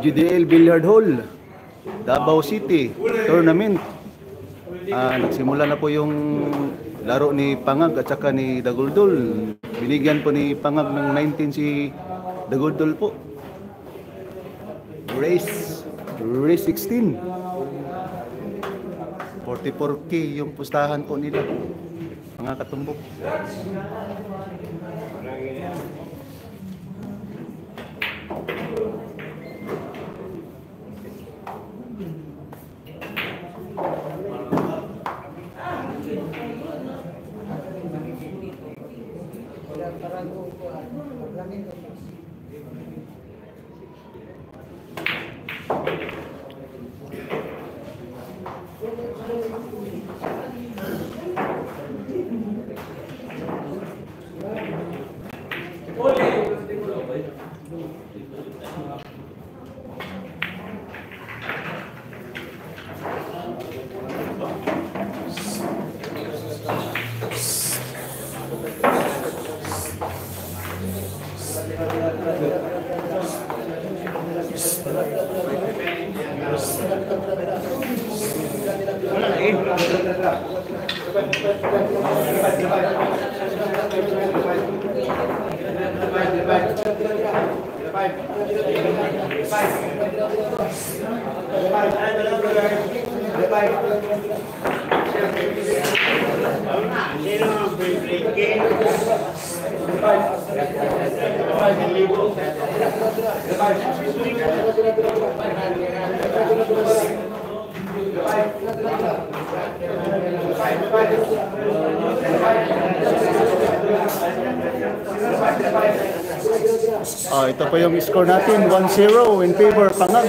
GDL Billiard Hall, Davao City tournament. Nagsimula na po yung laro ni Pangag at saka ni Daguldol. Binigyan po ni Pangag ng 19 si Daguldol po. Race 16. 44K yung pustahan po nila, mga katumbok. Ito po yung score natin, 1-0 in favor Pangag.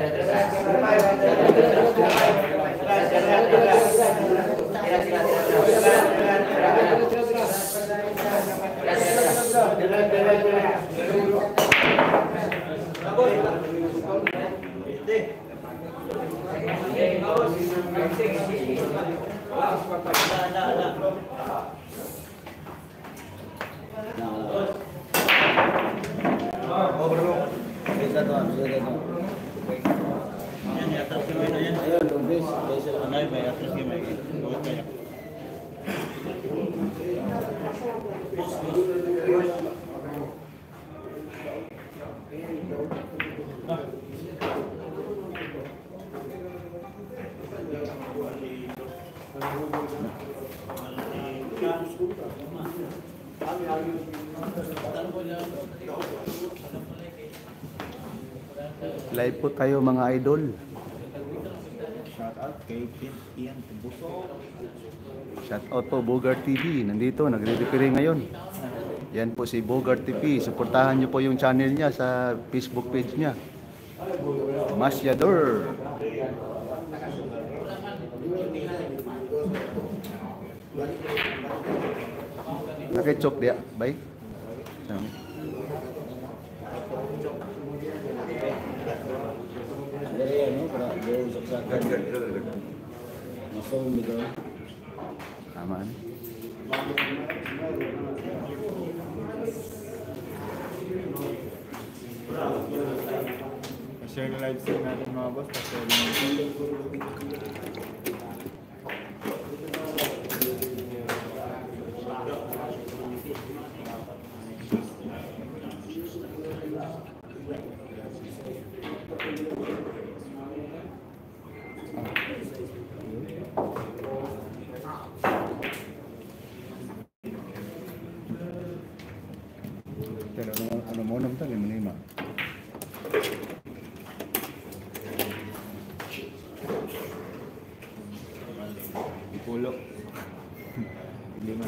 Live po tayo mga idol. Shout out kay Ian Tubuso. Shout out po Bogart TV. Nandito, nagre-repair ngayon. Yan po si Bogart TV. Suportahan nyo po yung channel niya sa Facebook page niya. Masyador. Nakechok dia, baik. Aman. Share na live stream natin mga boss. Pa-share natin. Pero ano mo naman tayo manima. Pulo. Lima.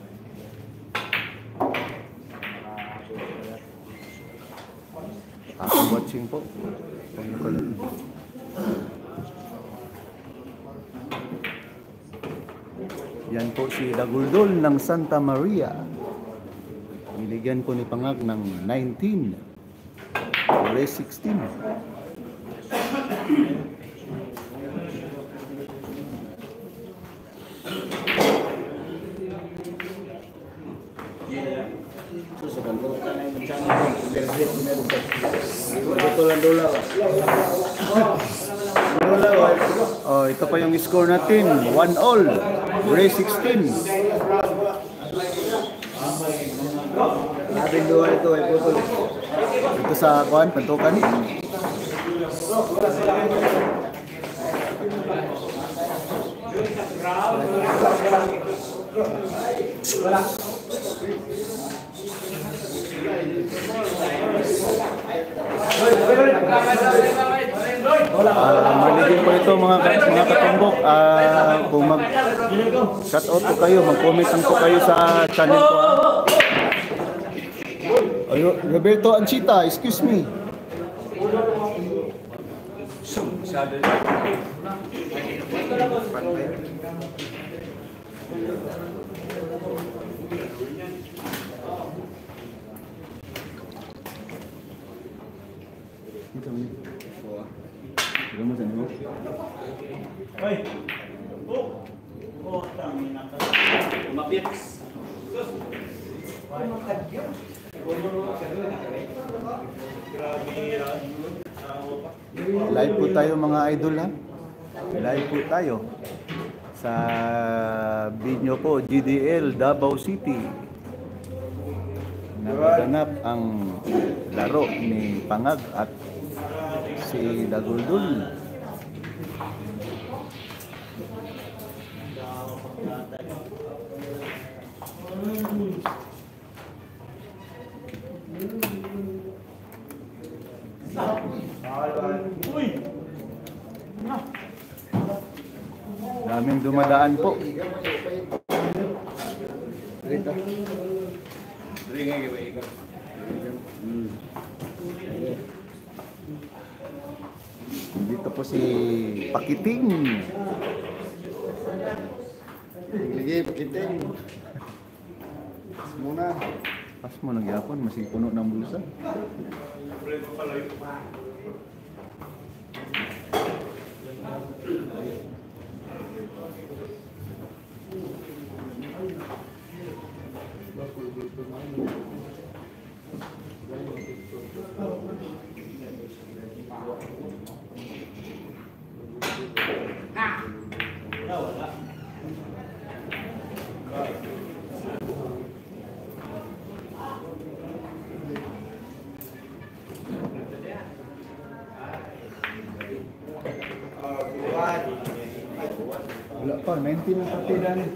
Watching po. Yan po si Daguldol ng Santa Maria. Niligyan po ni Pangag ng 19. Race 16. Dula. Oh, ito pa yung score natin. 1-all. Race 16. Labing dua ito ay putol. Ito sa kuan, pantukan. Maligin po ito mga katumbok. Kung mag-shout out po kayo, mag-comment lang po kayo sa channel ko. Roberto Anchita, excuse me. Live po tayo mga idol ha. Live po tayo sa video ko GDL Davao City. Nagaganap ang laro ni Pangag at si Daguldul. Daming dumadaan po. Dito po si Pakiting. Lagi Pakiting. Muna. Pas mo nagyapon, masing puno ng bulsa. Wala pa, 19 ang partida ni.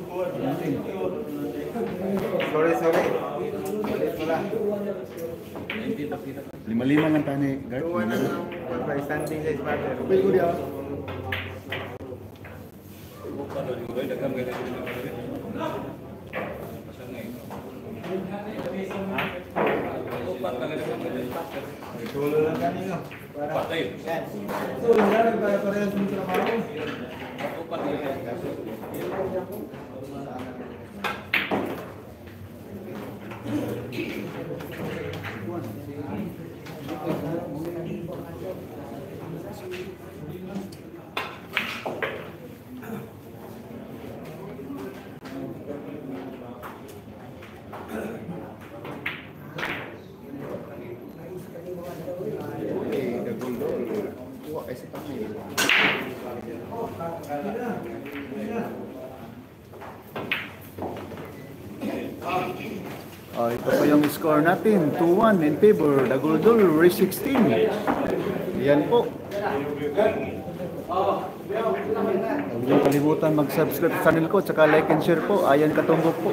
Sorry. Ulit pala. 5-5 ang tani, Gart. Tuwa na ng standing sa starter. Upil ko diya. Tulo lang kanino. Tulo lang para parehas ng trabaho. Ito po yung score natin, 2-1 in favor, Daguldul, race 16. Yan po. Huwag niyong kalimutan mag-subscribe sa channel ko, tsaka like and share po. Ayan Katumbok po.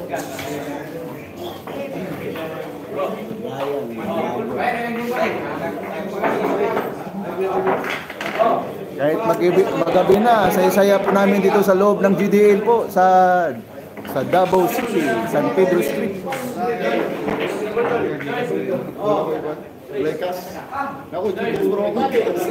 Kahit magabi na, saya-saya po namin dito sa loob ng GDL po, sa Davao City, San Pedro Street. Lekas. Naku, siguro ako.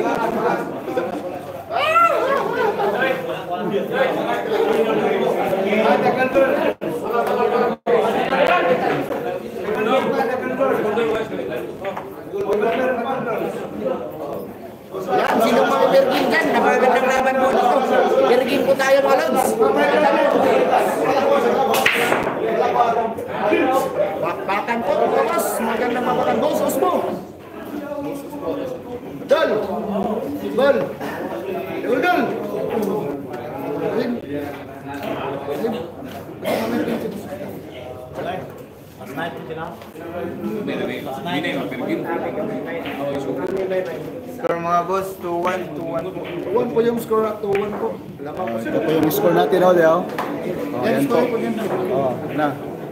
Yan, sino mga Virgin dyan? Napagandang laban po dito. Virgin po tayo mga lods. Bakbakan po, boss. Magandang bakbakan. Boss, Osmo. Dol! Bol! Dol! Score mga boss, 2-1, 2-1 po. 2-1 po yung score at 2-1 po. Ito po yung score natin, oh, Deo. Oh, yan po. Oh, na.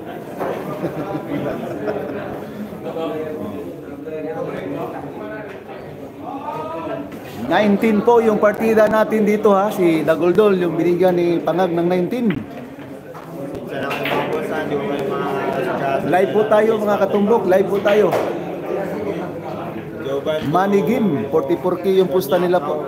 $19 po yung partida natin dito, ha. Si Daguldol yung binigyan ni Pangag ng 19. Salamat mga boss, hindi ko kayo mga Live po tayo mga katumbok, live po tayo. Joban. Manigim, 44K yung pusta nila po.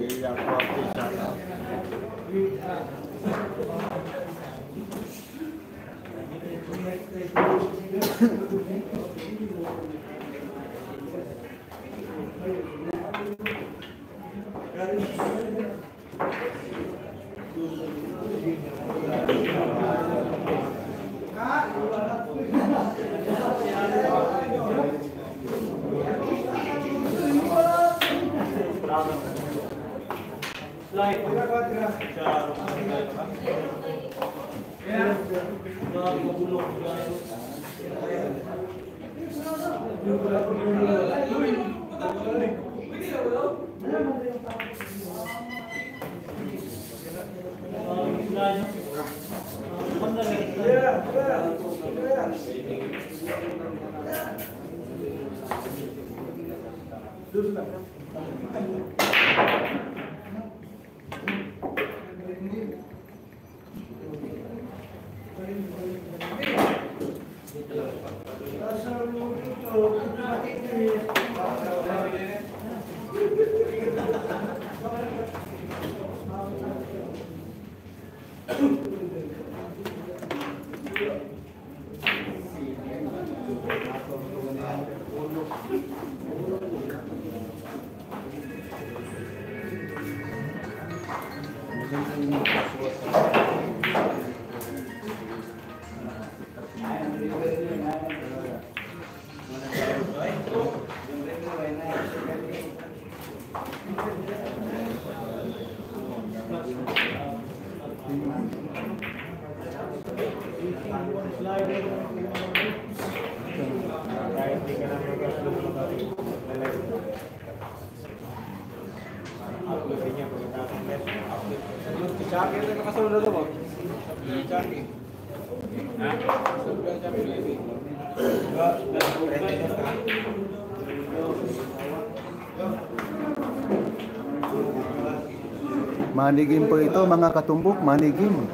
Manigim po ito mga katumbok, manigim.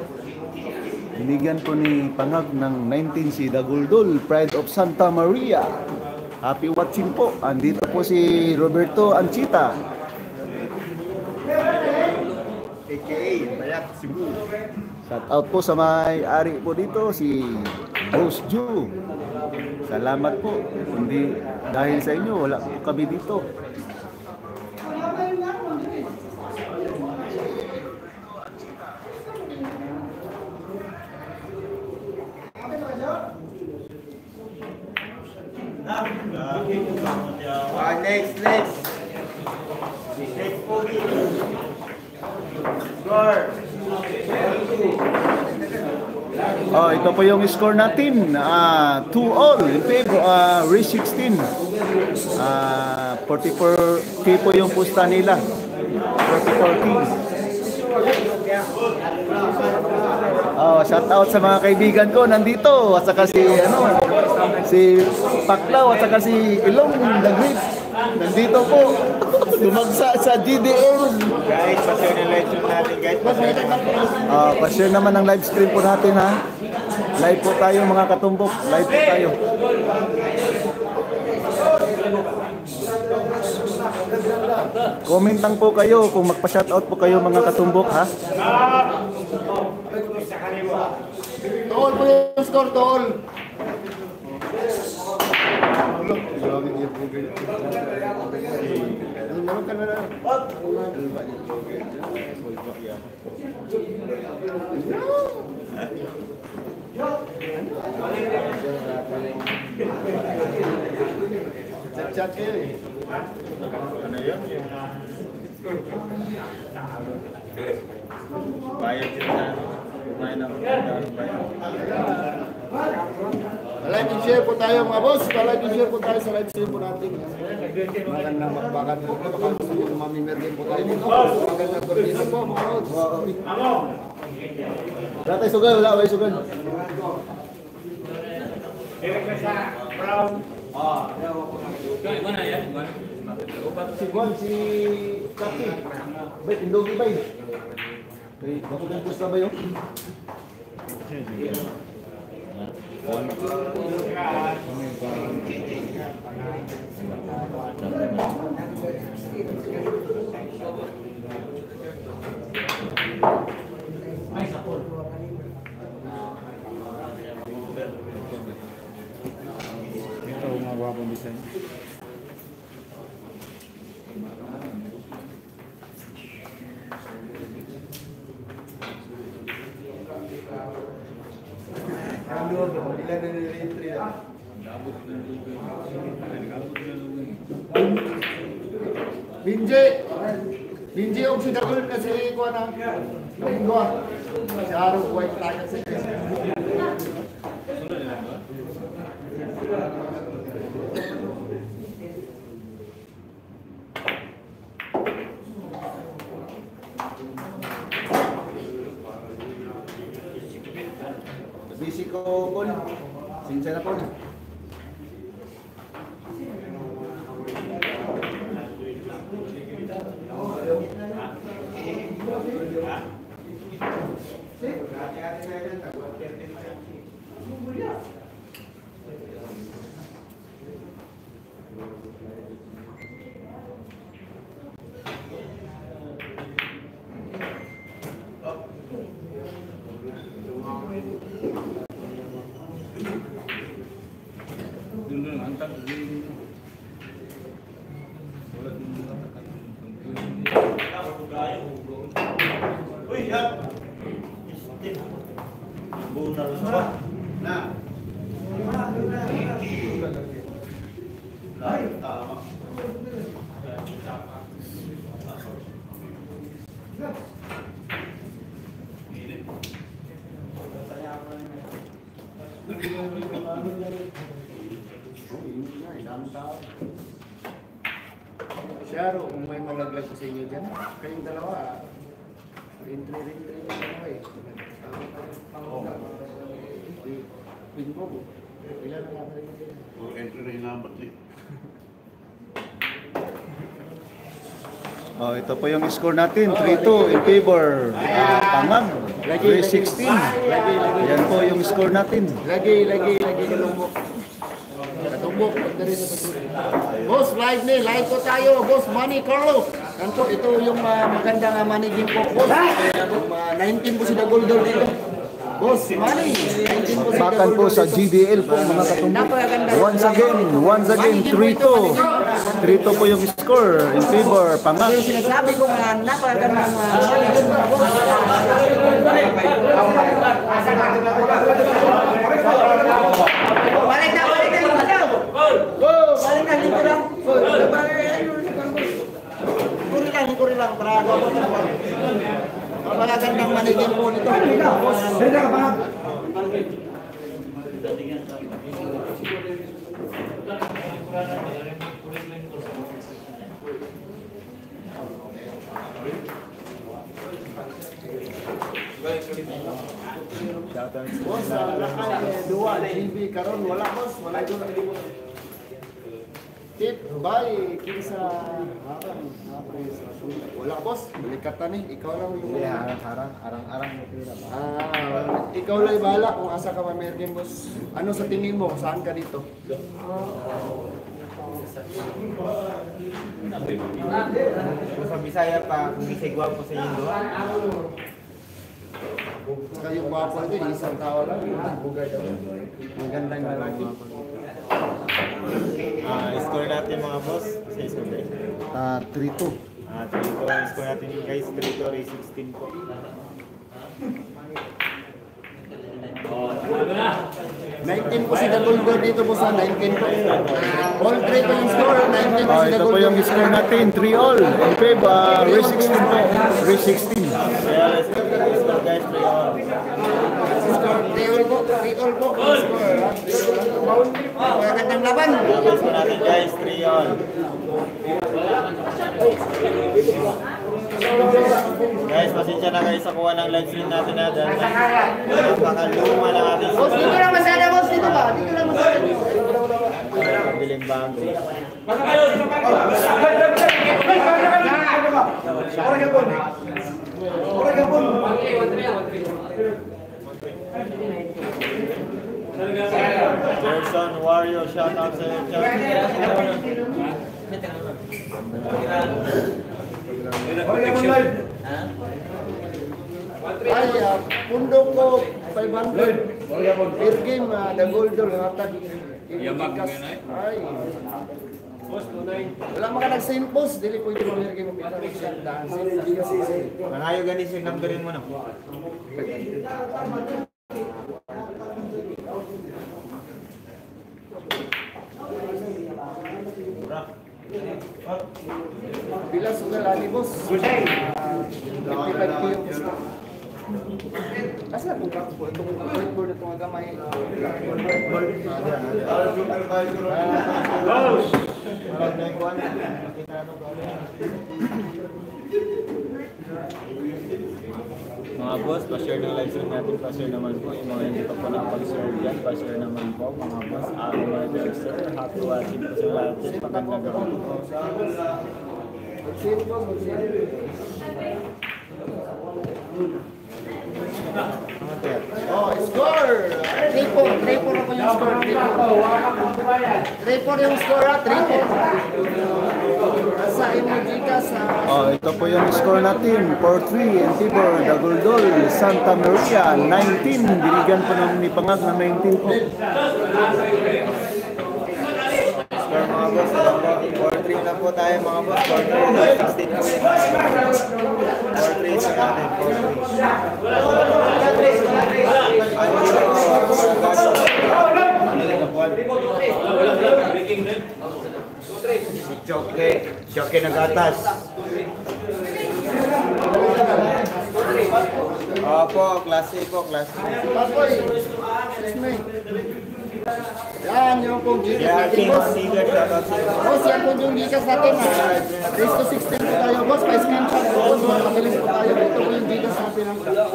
Binigyan po ni Pangag ng 19 si Daguldol, Pride of Santa Maria. Happy watching po. Andito po si Roberto Anchita. AKA, Bayat, Cebu. Shout out po sa may-ari po dito, si Boss Ju. Salamat po. Hindi dahil sa inyo, wala po kami dito. Next. Next bogey. Score. Oh, ito po yung score natin. 2-all in favor, race 16. 44K po yung pusta nila. 44K. Oh, shout out sa mga kaibigan ko nandito at saka si Paklaw at saka si Ilong the Great. Nandito po. Lumagsa sa GDL. Guys, pa-share na live stream natin guys. Pa-share naman ang live stream po natin, ha. Live po tayo mga katumbok. Live po tayo. Comment lang po kayo kung magpa-shoutout po kayo mga katumbok, ha. Tool po yung score, tool. Chat kayo eh. Ano yun? Bayad yun na. Kumain ng bayad. Like and share po tayo mga boss. Like and share po tayo sa live stream po natin. Magandang makbakan po. Baka gusto nyo mamimerdin po tayo dito. Magandang turbina po mga boss. Wala tayo sugal, wala tayo sugal. Si Juan, si Kaki. Bay, Indogi bay. Bay, bako kang pusta ba yun? Ito mga guwapong design. Binji og si Dagol kasi kuha na. Linggo. Si Aro white tayo sa Busy ko, Paul. Sinsya na, Paul. Sharo, kung may malaglag ko sa inyo dyan, kayong dalawa, entry dalawa eh. Bingo, ilan na lang rin dyan? Entry rin number 3. Oh, ito po yung score natin, 3-2 in favor. Pangag, 3-16. Yan po yung score natin. Lagi kalumbok. Katumbok, boss, live ni, live ko tayo, boss, Manny Carlo. Kanto, ito yung magandang managing po, boss. 19 po si Dagol dito. Boss, Manny, 19 po si Bakan po sa GDL po mga katumbok. Once again, 3-2. 3-2 po yung score in favor, Pangag. Yung sinasabi ko nga, napakagandang managing po, boss. Balik na, dito lang. Hikuri lang, para ako. Magagandang managing po nito. Boss, lakay, dua, GB, karon wala boss, wala doon. Tip, bye, kinsa, wala boss, balikat na ni, ikaw lang yung... Arang-arang mo pila ba? Ikaw lang bahala kung asa ka mamergin boss. Ano sa tingin mo, saan ka dito? Kung sa Bisaya pa, kung isay gwapo sa inyo doon. Kayo gwapo ito, isang tao lang. Bugay daw. Magandang lalaki. Score natin mga boss sa score. 3-2. 3-2 score natin guys, 3-2 race 16 po. 19 po si Daguldol dito po sa 19 po. All 3 po yung score, 19 po si Ito po Daguldol. yung score natin, 3-all. In favor, race 16 po. Race 16. Kaya let's go guys, 3-all. Score, 3-all po, 3-all po. Score, ha? 3-all. Magandang laban. Tapos po natin guys, 3-all. Guys, pasensya na kayo sa kuha ng live stream natin na dahil napakaluma ng ating Boss, dito lang masada, boss. Dito ba? Dito lang masada. pabiling bangko. Gerson Wario, shout out sa Ay, pundo ko 500 per game, Daguldol hatag. Ay. Wala mga nag-send post, dili pwede mo mer game mo siya daan. Mangayo ganis yung numberin mo na. Bila sugal ani boss. 55 kilos. Asa kung kako po itong board itong gamay. Mga boss, pa-share ng live stream natin, pa-share naman po yung mga hindi pa po nakapag-share dyan, pa-share naman po mga boss. Mga sir, happy watching po sa lahat dyan, magandang gabi po. Sino boss? Oh, score! 3-4 na po yung score. 3-4 yung score ha, 3-4. Sa emojica sa... Oh, ito po yung score natin, 4-3 in favor, Daguldol, Santa Maria, 19. Binigyan po ng ni Pangag na 19 po. Score mga boss, alam po, 4-3 na po tayo mga boss, 4-3, 16 po yun. 4-3 sa natin, 4-3. Joke nagatas. Opo, klase po, klase. Papoy! Excuse me. Yan yung kung gikas Yeah, natin, King boss. Seager, shout out sa iyo. Boss, yan kung yung gikas natin. Race to 16 po tayo, boss. Pa-screenshot po, boss. Makabilis po tayo. Ito po yung gikas natin.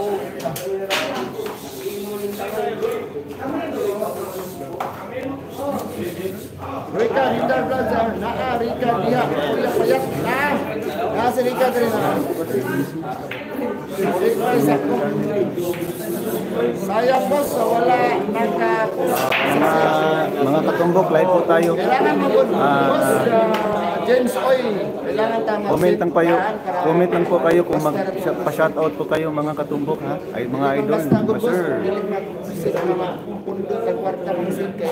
Rika, Rita Brazar, naa, Rika, diha, kuya, payat, naa si Rika rin na. Rika, sakto. Sayang boss, wala Mga katumbok, live po tayo. kailangan mo boss, James Oy, kailangan tama. Comment lang po kayo kung pa-shoutout po kayo mga katumbok ha. Ay mga idol, Basta good mga boss, sir. dili mag-sit na mapundot ang kwarta ng sit kay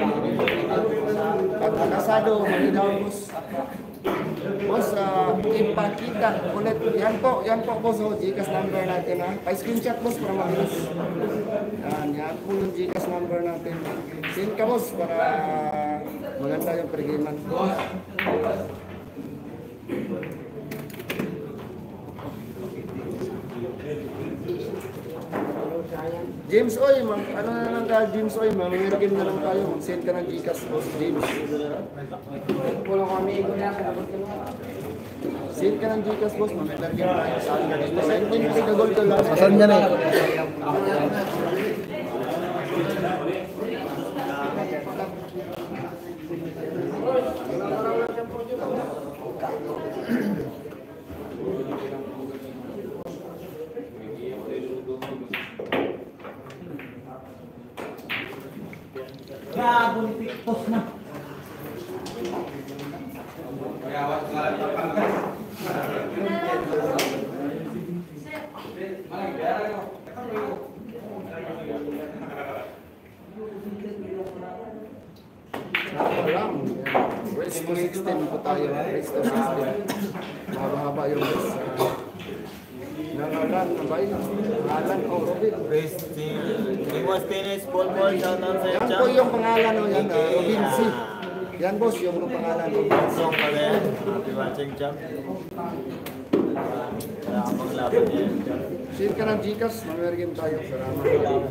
pag nakasado, malinaw boss. Boss, ipakita ulit. Yan po boss, Gcash number natin ha. Pa-screenshot boss para mabilis. Yan po yung Gcash number natin. Send ka boss para maganda yung pergiman. James Oy, ano na lang ka, James Oy, mamimigin na lang tayo. Mag-send ka ng Gcash boss, James. Pulang kami, send ka ng Gcash boss, mamimigin na tayo. Saan ka dito? Send din kasi kagol ka lang. Saan yan eh? Race to 16 po tayo. Race to 16. Mahaba-haba yung race. Nangalan, abay. Nangalan ko, Robin. Limos Tennis, Paul Paul, shoutout sa Yan Champ. po yung pangalan o yan, Robin C. Yan boss, yung pangalan Robin C. Song pa rin. Happy watching, Champ. Wala ka pang laban yan, Champ. Share ka ng Gcash, mamergin tayo. Salamat.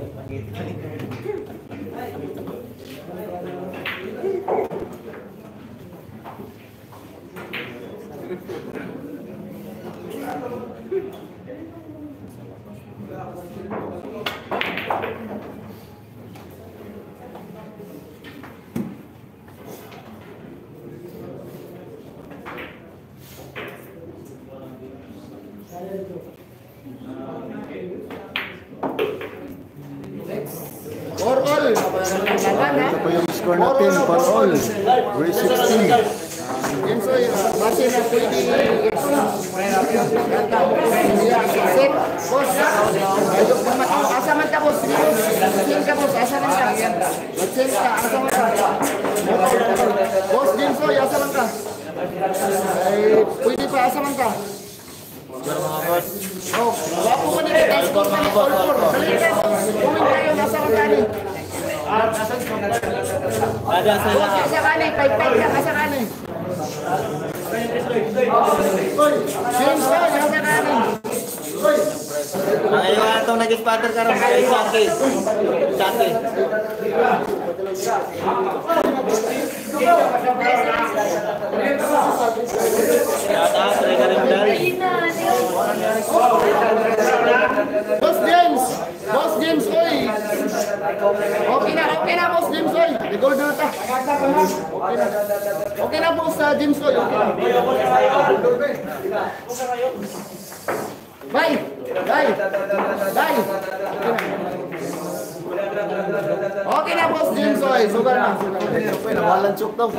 For all, laban ha. Ito po yung score natin for all. Race 16. Yan so, base na pwede set. Boss, ayok naman. Asa man ka, boss? Mag-send ka, boss. Asa man ka? Mag-send ka. Asa man ka? Boss, Jinsoy, asa man ka? Ay, pwede pa, asa man ka? Pero mga boss, Oh, wapo ko nila. Tayo score ka ni all four. Dali ka, boss. Uwin tayo. Nasa man ka ni? kada sa Boss, lahat. asa ka ni? 5-5 ka. Asa ka ni? Jinsoy, asa ka ni? Ang iwan itong nag-spatter ka rin kay Shaki. Shaki. Shoutout sa Karimdal. Boss James! Boss James, oy! Okay na, Boss James, oy! Nagol na ito. Okay na, Boss James, oy. Okay na. Bye! Bye! Bye! Okay na, Boss James, oy. Sugar na. Walang chok daw.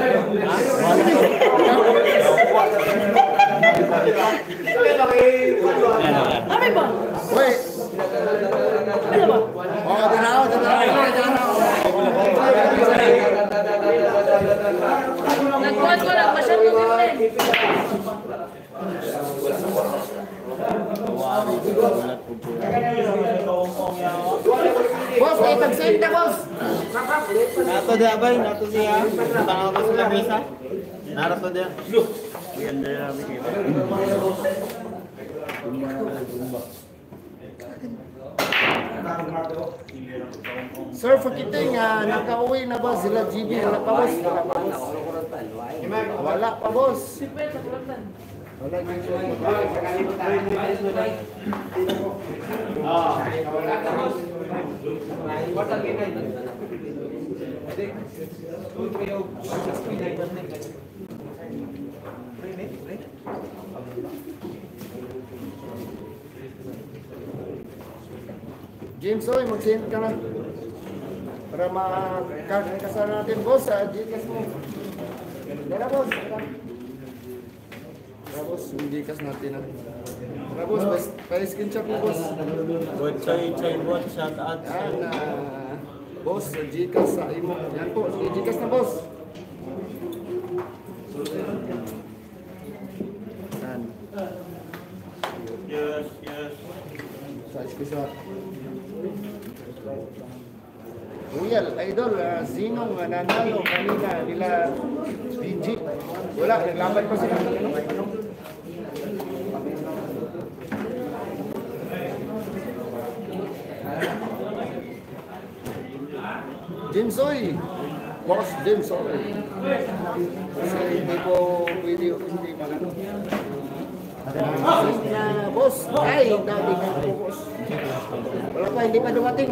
Wait. Oh, tanaw. Nagkuhan ko lang, masyado din. Boss, ay pag-save na, boss. Nato dia bay, nato siya. Tangaw ko sa lamesa. Narato dia. Ganda na bigyan. Sir, Fakiting, nakauwi na ba sila GB? Wala pa, boss? Wala pa, boss. Wala James, oy, mag-send ka na. Para makakasal natin, boss, sa Gcash mo. Tara, boss. Tara, boss, yung Gcash natin. Tara, boss, pa-screenshot mo, boss. Good choy bot, shoutout sa Yan, boss, sa Gcash sa imo. Yan po, sige, Gcash na, boss. Yan. Yes. Sa screenshot. Royal Idol, sinong nanalo kanina nila BG? Wala, naglaban pa sila. Jimsoy! Boss Jimsoy! Kasi hindi ko pwede hindi magano. Boss, ay, dati ka po, boss. Wala pa, hindi pa dumating.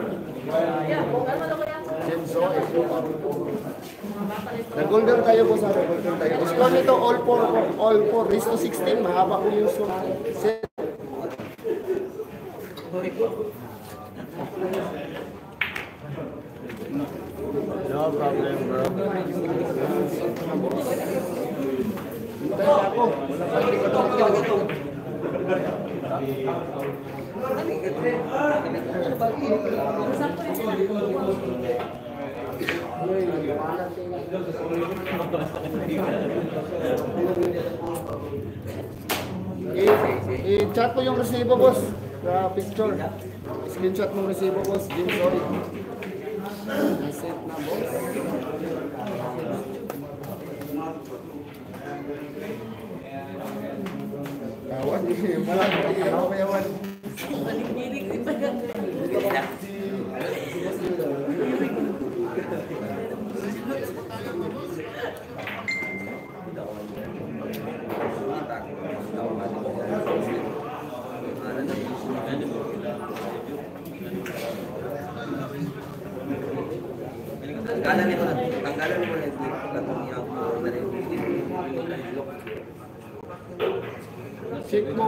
Jimsoy. Nag-golden tayo po sa golden tayo. Score nito all four race to 16. Mahaba po yung score. Set. No problem, bro. Hintay na ako. Wala pa, hindi ko ito. I-chat mo yung resibo, boss. Sa picture. Screenshot mo yung resibo, boss. Jim, sorry. Nasave na, boss. Kawan, malang ako kayawan. Tanggalan mo lang katong niya ako Check mo.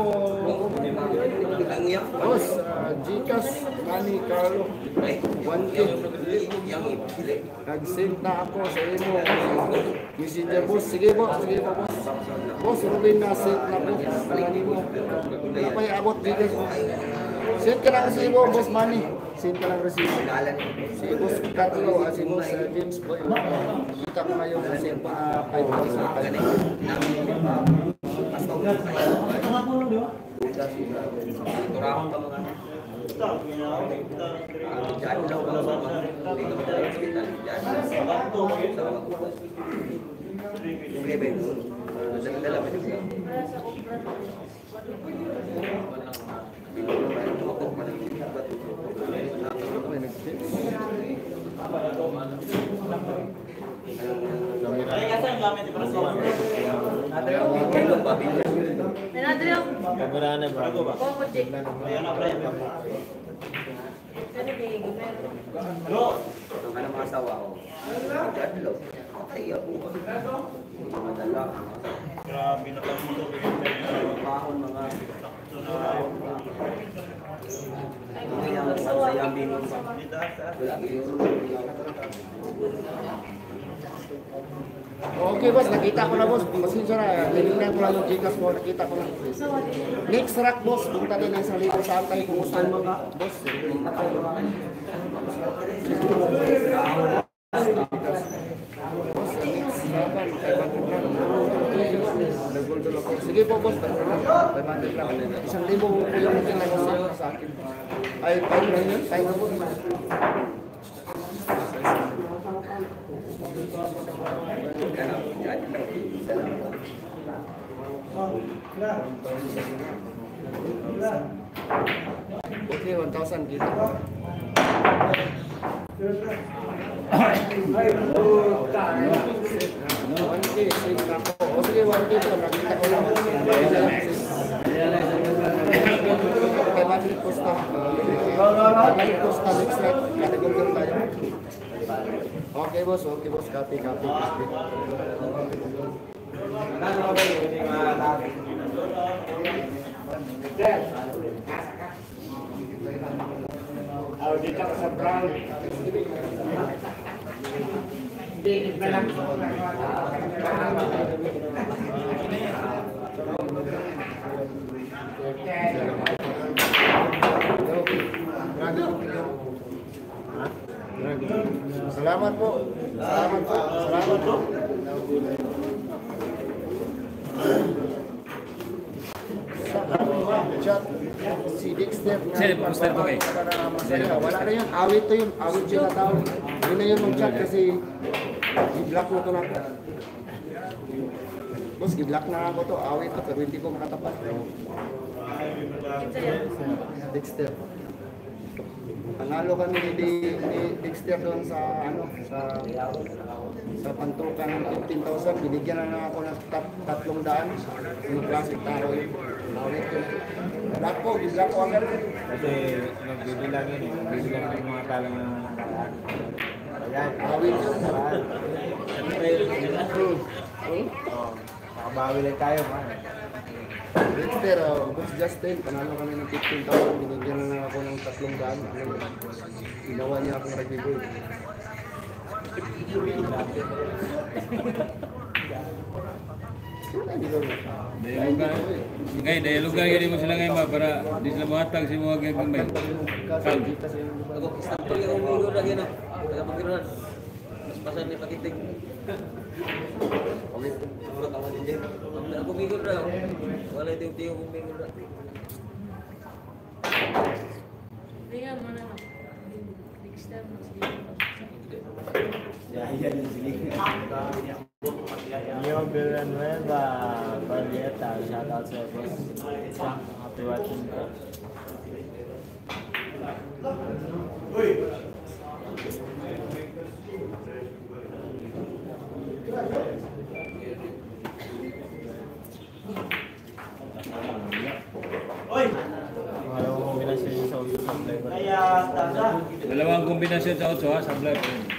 Boss, Gcash, Manny Carlo. 1K. Nag-send na ako sa imo. Messenger, boss. Sige po, boss. Boss, Ruben na send na po. Wala pa yung abot Gcash. Send ka lang kasi mo, boss Manny. Send ka lang resibo. Si boss Carlo, si boss James Boy. Kita ko ngayon kasi 5,000 pa ganun. Turahon pa mga dyan daw ba dala pa juga. Kamerana ba? Ang mga asawa ko. Dyan daw. Ay, ako. Madala. Grabe na kami ito. Mahon mga ang sayang din wala Okay, boss. Nakita ko na, boss. Pasensya na. Linignan ko lang yung Gcash mo. Nakita ko na. Next rack, boss. Punta din ang salito sa antay. Kumusta mo ka, boss? Sige po, boss. 500 lang. 1,000 po yung pinag-usap sa akin. Ay, 5 lang yun. 5 na po. Okay, 1,000 kita. 1K, save na po. O sige, 1K po. Nakita ko lang. 500 posta. 500 posta next night. Category tayo. Okay, boss. Okay, boss. Copy. Dito ka sa brown. Salamat po. Chat si Dexter wala na yun, awit siya na tao. Yun na yun mong chat kasi i-block mo to na ako. Boss, i-block na ako to, awit to pero hindi ko makatapat. Dexter. Panalo kami ni Dexter doon sa pantukan ng 15,000, binigyan na lang ako ng 300. Yung classic taro yun. Awit yun. Black po, i-block ko agad. Kasi nagbibilang yun eh. Nagbibilang ng mga talang ng ayan. Awit yun. Nakabawi lang tayo man. Dexter, Boss Justin, panalo kami ng 15,000, binigyan na lang ako ng 300. Ginawa niya akong rugby. Ngay, dialogan gani mo sila ngayon ba para di sila buhatag si mga gagambay. Ako sakto yung umigo lagi na. Taga Pagkiran. Mas pasan ni pakitig. Ulit. Surat ako din dyan. Ako bigod na. Wala yung tiyo kong bigod na. Tingnan mo na lang. Next time, mas dito. Yo, Villanueva, Barrieta, shout out sa boss. Happy watching po. Dalawang kombinasyon sa uso sa flavor. Dalawang kombinasyon sa otso ha, sa vlog.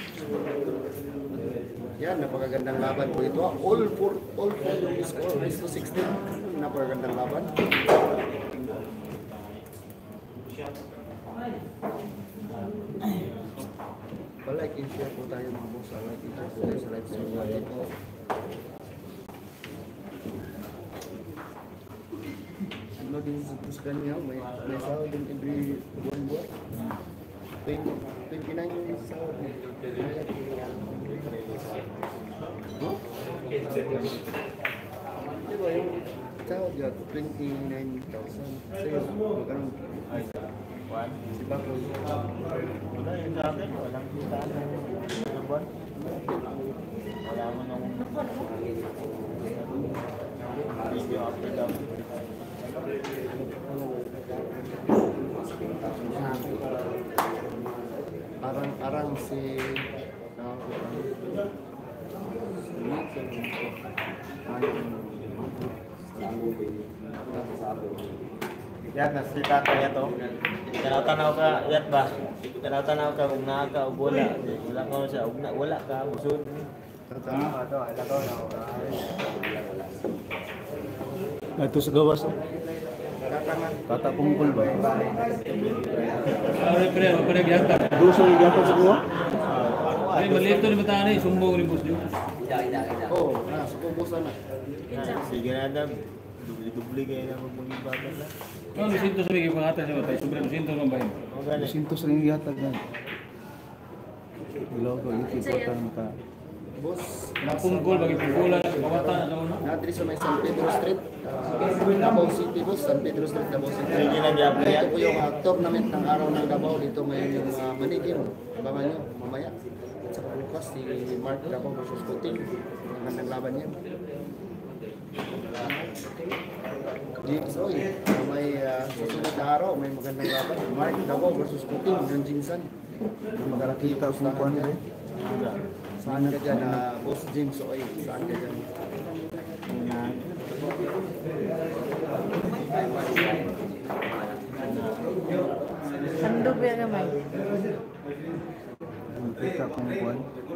Yan, napakagandang laban po ito. All for yung score, race to 16. Napakagandang laban. Like and share po tayo mga boss. Like and share po tayo sa live stream natin po. Ano din sa puskan niya, may sahod din every buwan-buwan. 29 yung sahod niya. Huh? Diba yung sahod niya, 29,000. Sa'yo, magkano? Si Bako. Wala yung sa akin, walang kitaan ng buwan. Wala mo nung video after that. Arang si Yan, nasa tatay ito. Tanaw ka, yat ba? Tanaw ka kung naka o wala. Wala ka siya, wala ka, busod. Ito sa gawas. Tatapungkol ba? Pre, yata. Gusto yung gatag sa gawa? Ay, maliit to ni Batana eh, sumbong ni Boss Joe. Oo, sukubusan na. Sige na, Adam. Dubli-dubli kayo na mag-ibatan na. Ano, lusinto sa mga pangatan siya batay. Sobrang lusinto ng bahin. O gani. Sintos rin yung gatag na. Logo, yung kipotang ka. Boss, Napungkol, bagi pungkulan, bawatan na naman. natri sa may San Pedro Street. Davao City, boss. San Pedro Street, Davao City. Sige na, Diablo yan. Ito po yung tournament ng araw ng Davao. Dito ngayon yung Manigim. Abangan nyo, mamaya. At sa bukas, si Mark Davao versus Puting. Magandang laban yan. James Oy, may susunod na araw, may magandang laban. Mark Davao versus Puting ng Jinsan. Magkakita kung kuhan rin. Saan ka dyan, Boss James Oy? Saan ka dyan? Handog ba naman? Kita kung kuhan.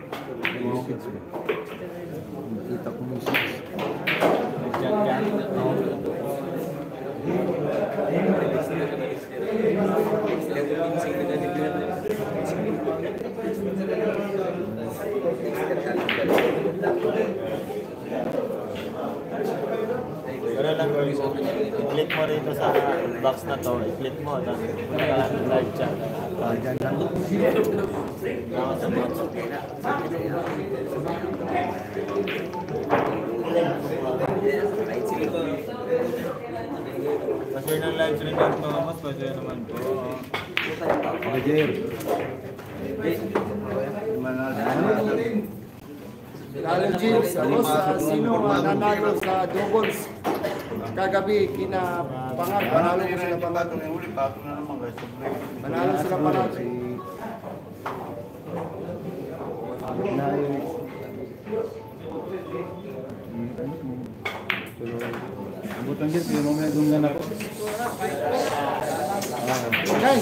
Kita kung music. Pero lang, i-click mo rito sa box na to, i-click mo, tapos punta ka lang ng live chat. Dyan lang. Tapos sa box. Pasir ng live stream ng mga mas, pasir naman po. Roger. Lalo James, boss, sino nanalo sa doubles kagabi kina Pangag? Panalo ko sila Pangag. Panalo sila Pangag. Abutan din, pero mamaya dunggan ako. Guys,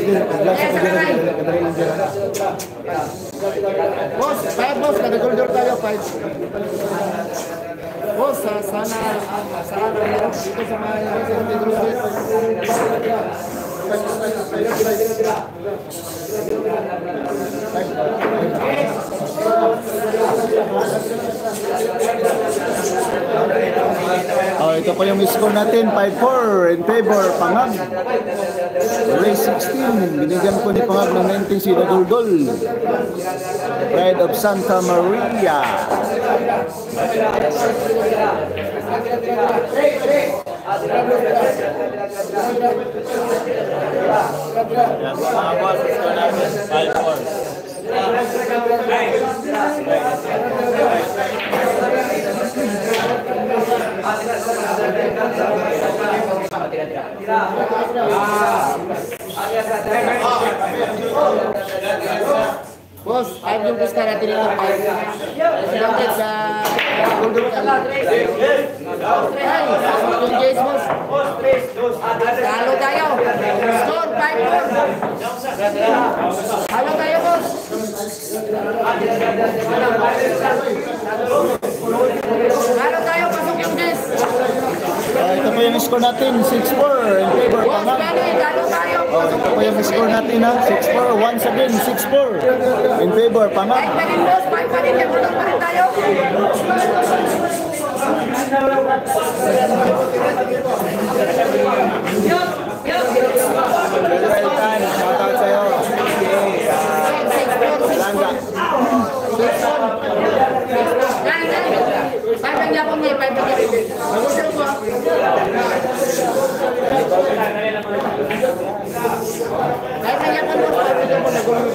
boss, boss, nag-goldor tayo, 5. Boss, sana dito sa mga San Pedro Street. 5 Oh, ito po yung score natin, 5-4 in favor, Pangag. Race 16, binigyan po ni Pangag ng 19 si Daguldol. Pride of Santa Maria. Yan po mga boss, score natin 5-4. Boss, 5 yung pista natin ito. 5. Sinangkit sa Golden yung Jace, boss. Halo tayo. Score, 5-4. Halo tayo, boss. Halo tayo, pasok yung Jace. Ito po yung score natin, 6-4 in favor, Boss, Pangag. Benny, halo tayo. Oh, ito po yung score natin ha, 6-4, once again, 6-4 in favor, Pangag. 5 pa rin, boss. 5 pa rin. Tulong pa rin tayo. Shoutout sa'yo. Langga. Parang Japon niya, parang Japon. Magusin ko. Parang Japon mo, parang Japon.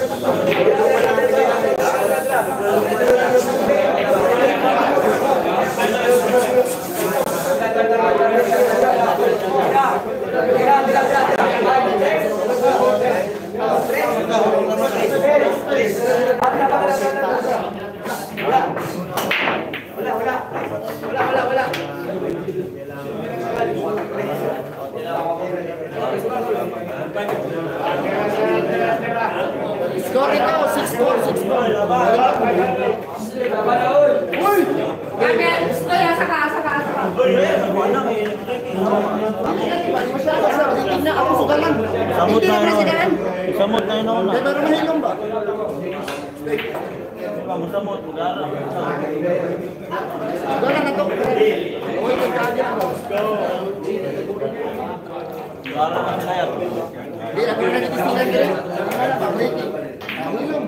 Score ito, 6-4, 6-4. Uy! Bakit? Kaya saka. Masyado na ako sugalan. Samot Hindi na na yun. president. Samot na yun ako na. Pero mahilong ba? Samot, mag-aaral. Sugalan na to. Uy, nagkadi ako. Mag-aaral na kaya. Hindi, ako na nagkisilan ka rin. Mahilong.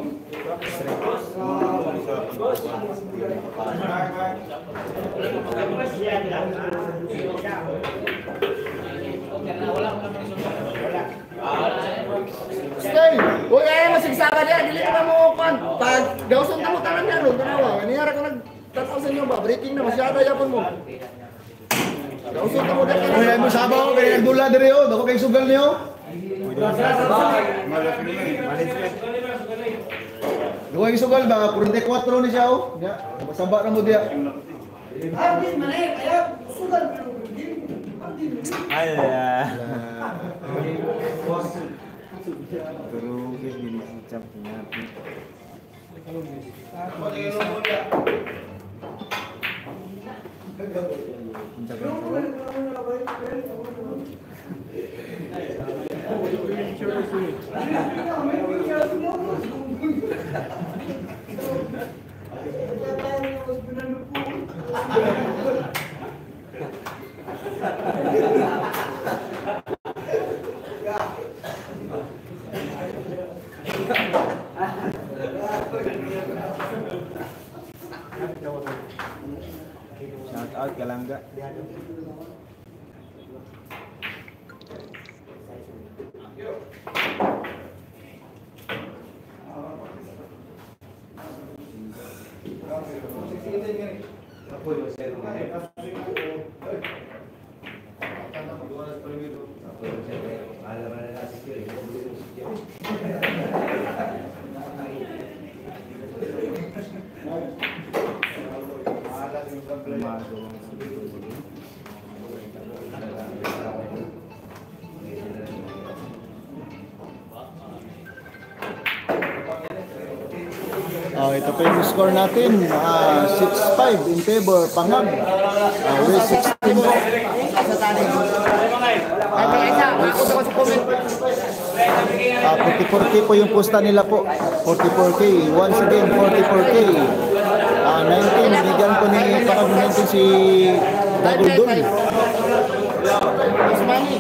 Stay! Uy, ayaw mo sigsaga niya. Dili ka mo pan. Pag gawson na mo tanan niya ron. Tanawa. Nangyara ko nagtataw sa inyo ba? Breaking na. Masyado yapon mo. Gawson na mo dyan. Uy, ay mo sabaw, kaya nagdula diri oh. Dako kay sugal niyo. Dako kay sugal ba? 44 ni siya oh. Masamba na mo diya. Ay, pero gini macam natin. Shout out Kalangga. Ito po yung score natin, 6-5 in favor, Pangag. Race 16 po. Sa tali. Ay, may isa. Ako sa comment. 44K po yung pusta nila po. 44K. Once again, 44K. 19, bigyan po ni Pakag 19 si Daguldol. Boss Manny.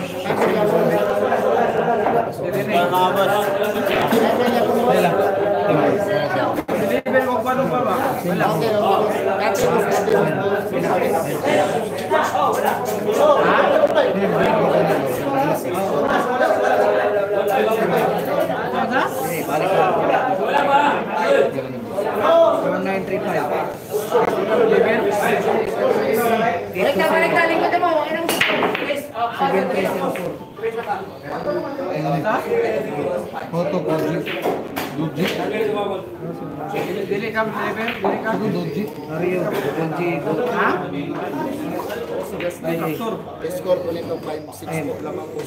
Score ko nito 5-6 po lang ako.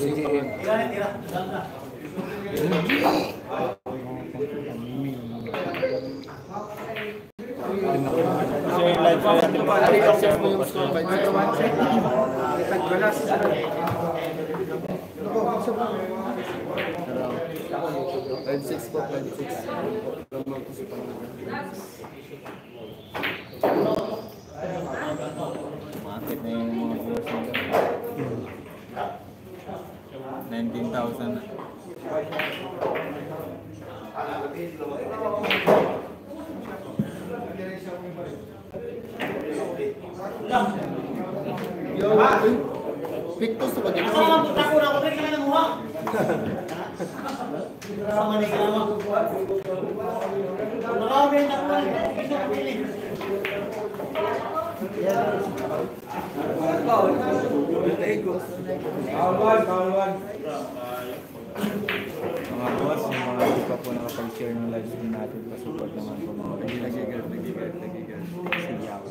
Share mo yung score 5-6 po, 5-6. Market na yung mga viewers nila. 19,000 na. Victus ba dito? Mga boss, yung mga hindi pa po nakapag-share ng live stream natin, pasupport naman po mga boss. Nagigard. Sige ako.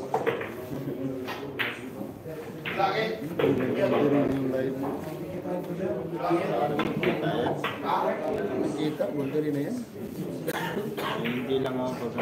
Kita, ganda rin na yan. Hindi lang ako pag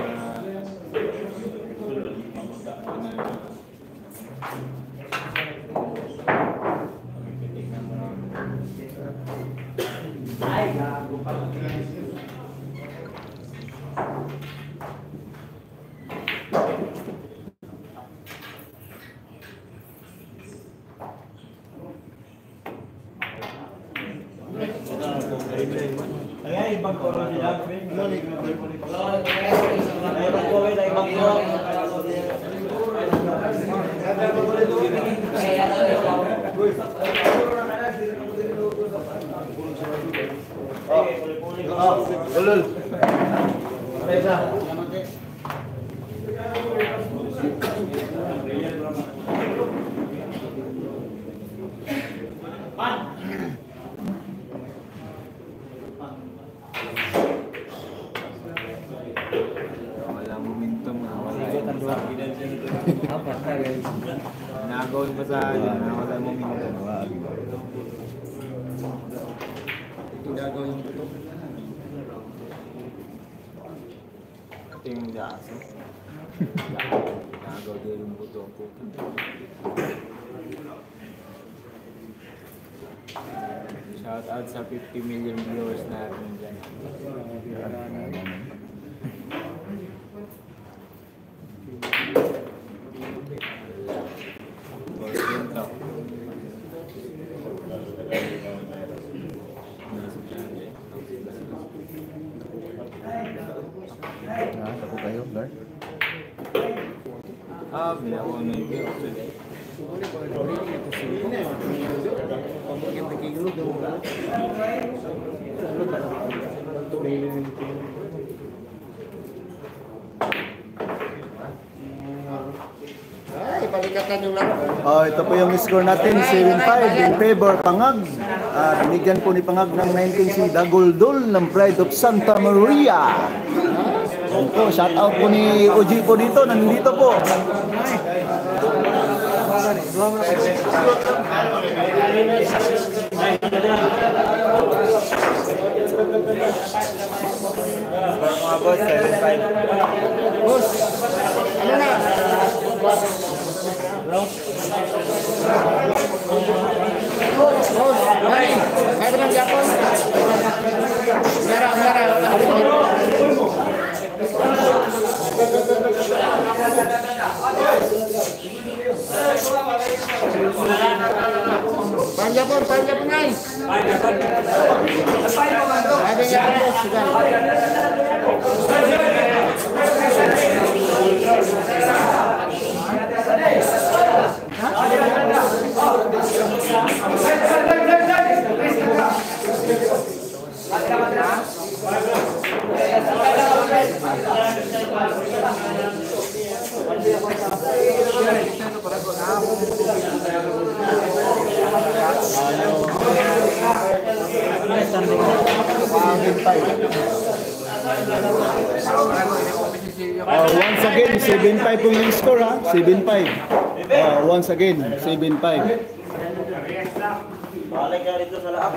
walang momentum, wala yung nagawin pa sa akin, wala momentum. Gagawin ko ito. Ito yung daso. Nagaw din yung buto ang puto. Shout out sa 50 million viewers natin dyan. Ako kayo, Lord. Binawa na yung video. Ay, palikatan yung laro. Ito po yung score natin, 7-5 in favor Pangag. Binigyan po ni Pangag ng 19 si Daguldol ng Pride of Santa Maria. Yan po, shout out po ni OG po dito, nandito po. Mga boss, 7-5. Boss, ano na? Boss, Manny, Benar Japon. Merah. Pan Japon guys. Ada yang bos Once again, 7-5 po yung score ha. 7-5. Once again, 7-5. Balik ka rito sa lahat.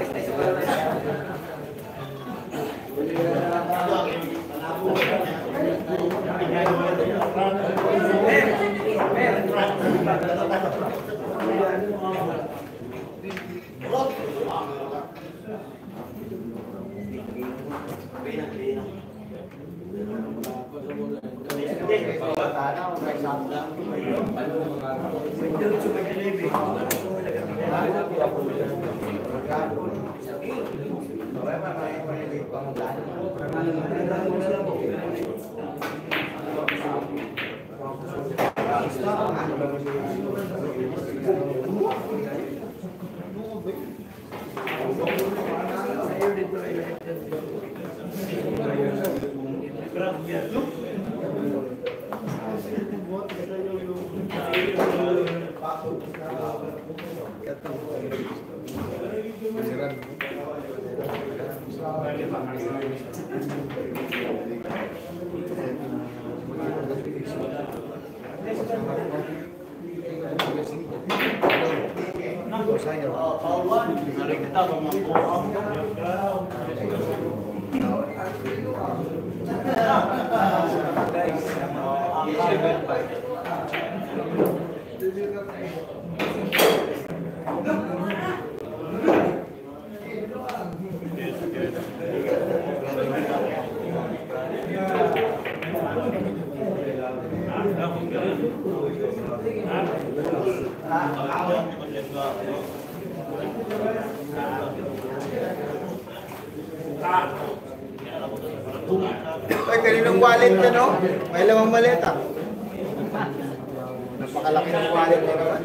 Ay, kaninong wallet ka, no? May lamang maleta. Napakalaki ng wallet mo naman.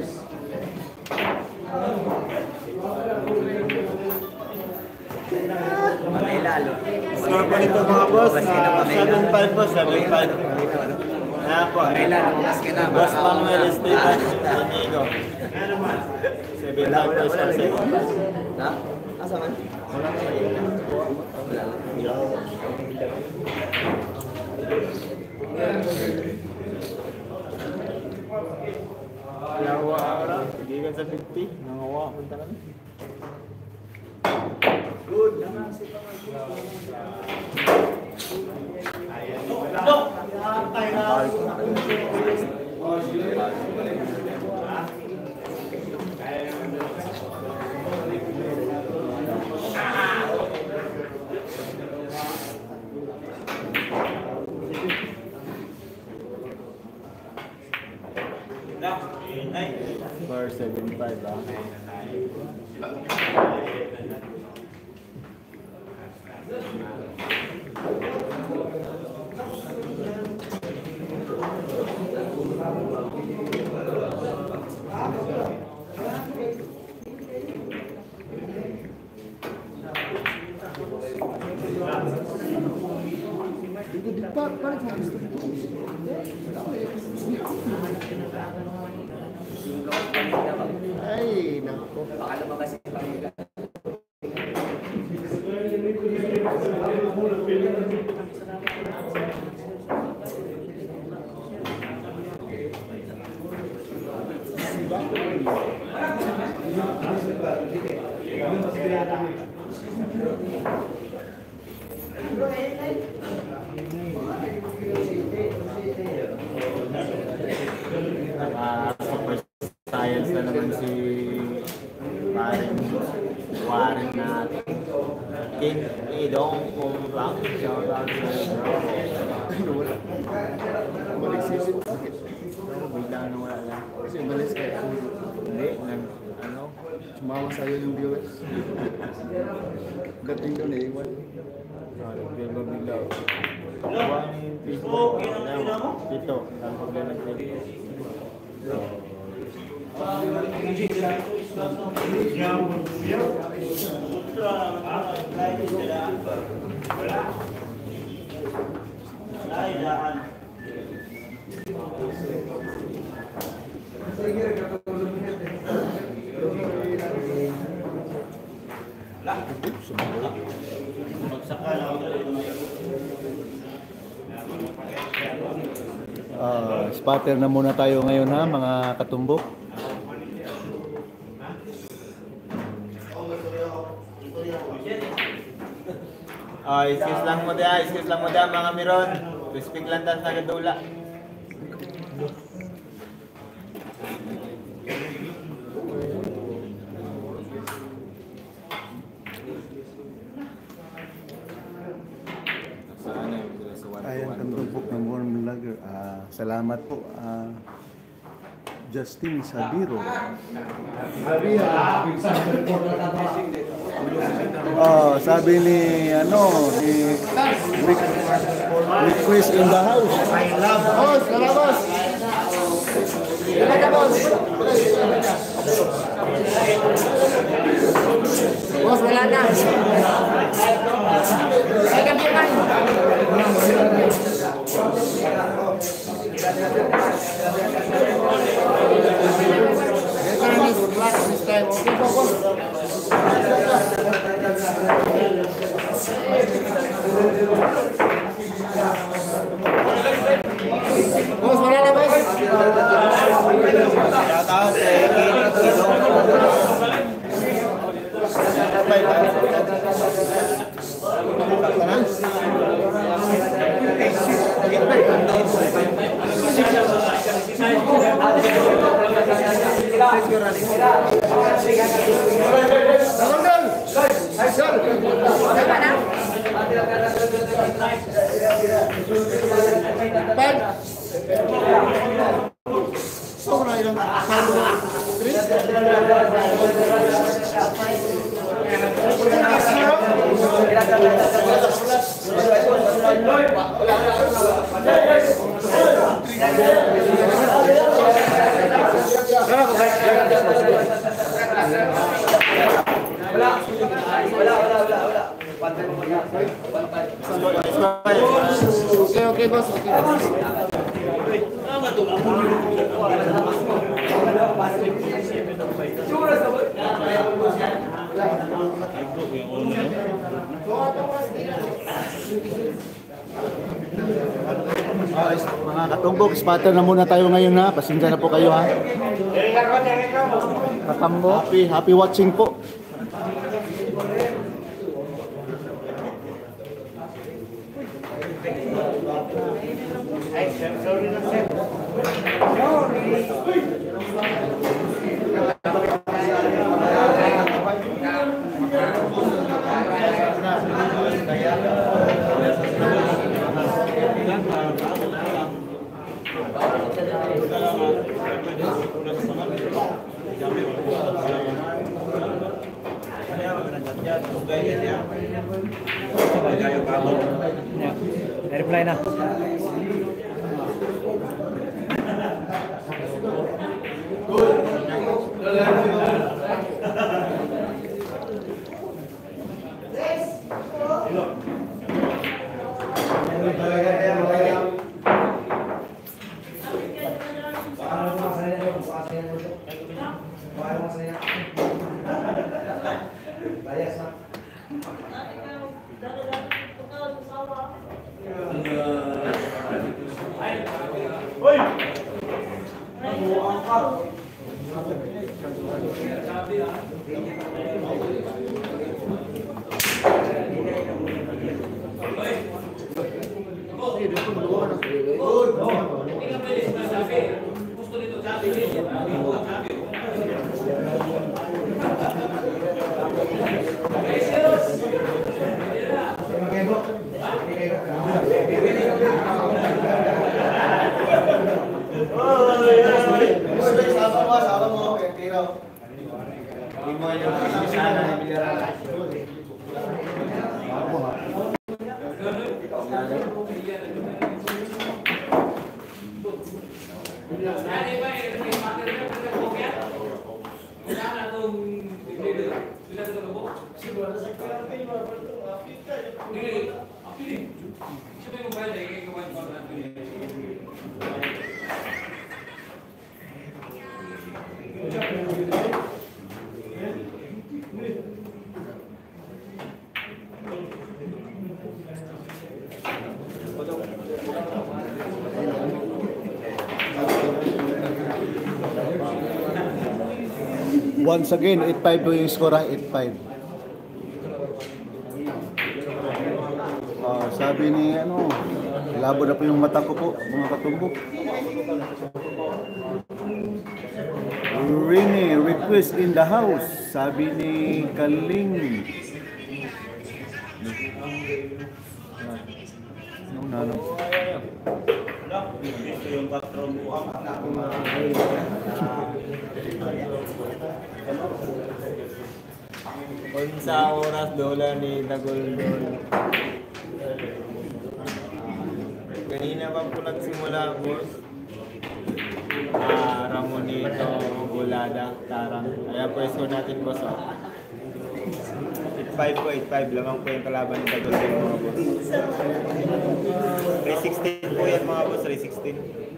Lalo. Score po nito mga boss, 7-5 po, 7-5. Kaya po, Boss Manuel Esteban, Inigo. 7-5 po sa set. Ha? Asa man? Yawa ara, gigan sa 50, nangawa punta kami. Score 7-5 ah. Ay, naku. Baka lumabas yung pamilya. Super science na naman si paring paring natin. King Idong Kung Lang. Shout out sa Balik-sisip bakit? bigla na wala lang. Kasi umalis ka. Hindi, ano? Sumama sa'yo yung viewers. Dating doon eh, iwan. Bigla. Buwan yung Facebook. Dito, ang problema nag-video. Spatter na muna tayo ngayon ha, mga katumbok. Excuse lang mo da mga miron. Respect lang tayo sa kadula. Ayan, katumbok ng Warm Vlogger. Salamat po. Justin Sabiro. Sabi ni request in the house. Boss, wala boss. Wala ka boss. Boss, wala na. Second year na. Return is black this time. Okay, boss. Boss, wala na boss. Shout out Sobra ilang saldo. Okay, boss. Mga katumbok, spatter na muna tayo ngayon ha. Pasensya na po kayo ha. Katambo. Happy watching po. Reply na. Once again, 8-5 po yung score, 8-5. Sabi ni labo na po yung mata ko po, mga katumbok. Rene, request in the house, sabi ni Kaling. Unsa oras dola ni Daguldol. Kanina pa po nagsimula, boss. Ramonito, Bulada, Tarang. Kaya pwesto natin, boss. 8-5 po, 8-5. Lamang po yung kalaban ni Daguldol, mga boss. 316 po yan, mga boss. 316.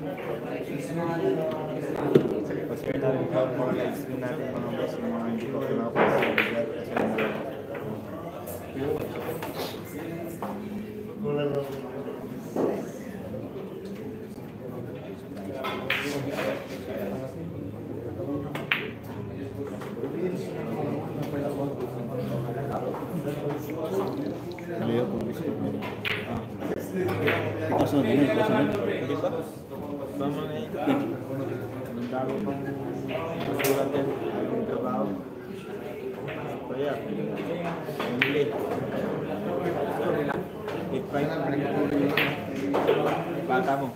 Kasi natin mga live stream natin, mga boss. Yung mga hindi ko pinaka-post. Kasunod din, kasunod. Di ba? Tama na ito. Ang dami pang masulat yan. Ang trabaho. Kaya, hindi. 8-5. Bata mo.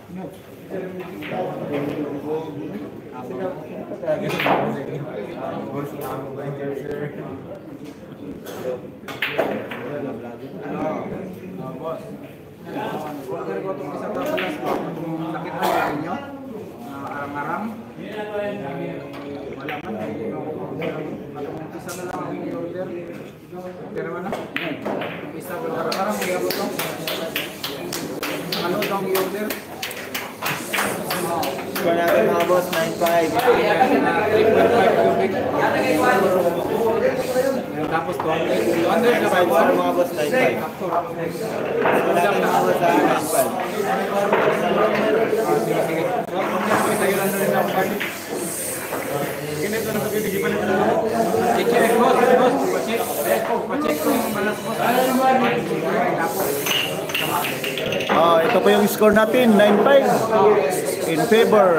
Order ko itong isang tapalas ko. Sakit na sa inyo. Arang-arang. Wala man. Isa na lang ang i-order. Pero naman na. Isa ko arang-arang. Kaya ko ito. Ano itong i-order? Score natin mga boss, 9-5. 3.5 cubic. Tapos 200 na ba? Mga boss, 9-5. Score natin mga boss, 9-5. Sige. Tayo lang na rin ako party. Ganito na sabi, bigyan pa rin ako. I-check mo, boss. Pa-check ko yung balas mo. Ito po yung score natin, 9-5 in favor.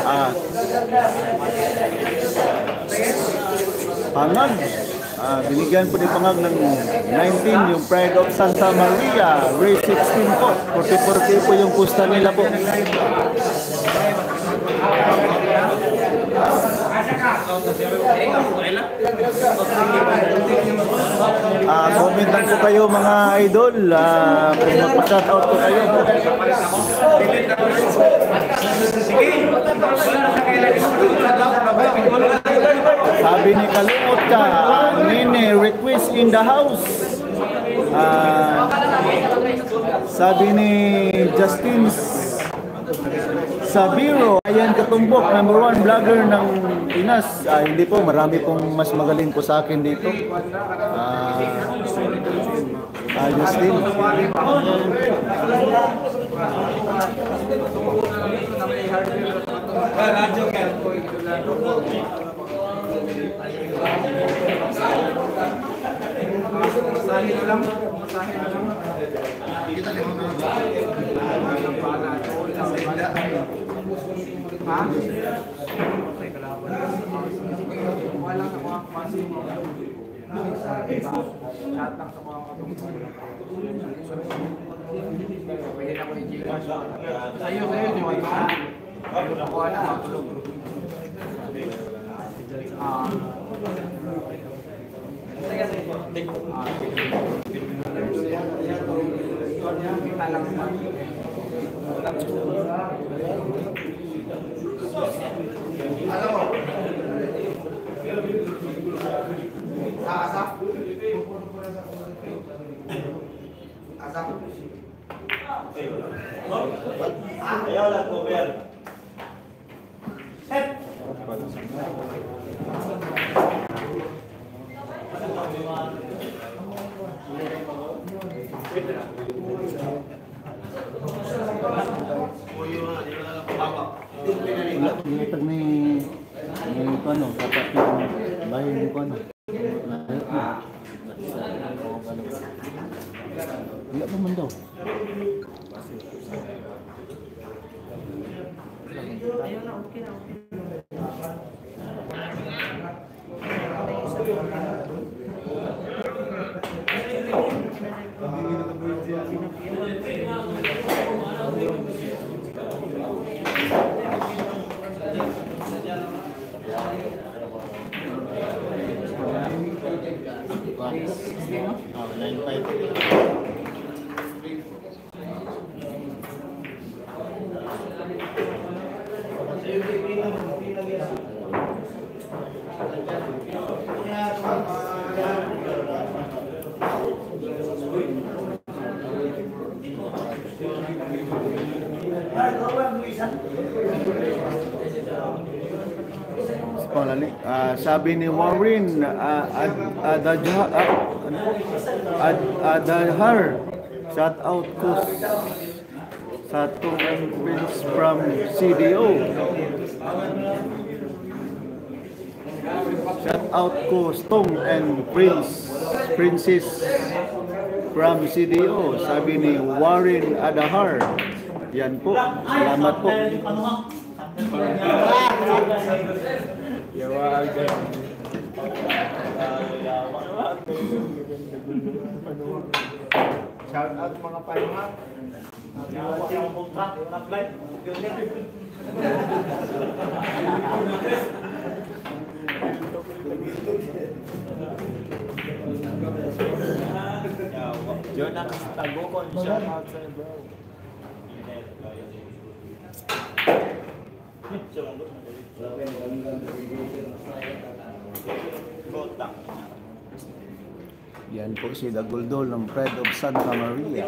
Pangag. Binigyan po ni Pangag ng 19 yung Pride of Santa Maria, race 16 po. 40-40 po yung pusta nila po. Comment lang po kayo mga idol, kung magpa-shoutout po kayo. Sabi ni Kalungot ka, Nene, request in the house. Sabi ni Justin Sabiro, ayan katumbok, #1 vlogger ng Pinas. Hindi po, marami pong mas magaling po sa akin dito. Justin. Masahin na lang. Masahin na lang. Ha? Wala sa mga kapasok mo. Chat lang sa mga pwede na ko i-Gcash. Sa'yo, yung wifi. Nakuha na, matulog. Kita lang naman. Alam mo? Asap? Ayaw lang po, Bel. Wala ginitag ni ano, dapat yung bahay ni ano. Wala pa man daw. Sabi ni Warren Adahar, shout out ko sa Tong and Prince from CDO. Shout out ko Tong and Princess from CDO. Sabi ni Warren Adahar. Yan po. Salamat po. Shout out mga panuha. Jonas Tagokon, shout out sa bro. Yan po si Daguldol ng Pride of Santa Maria.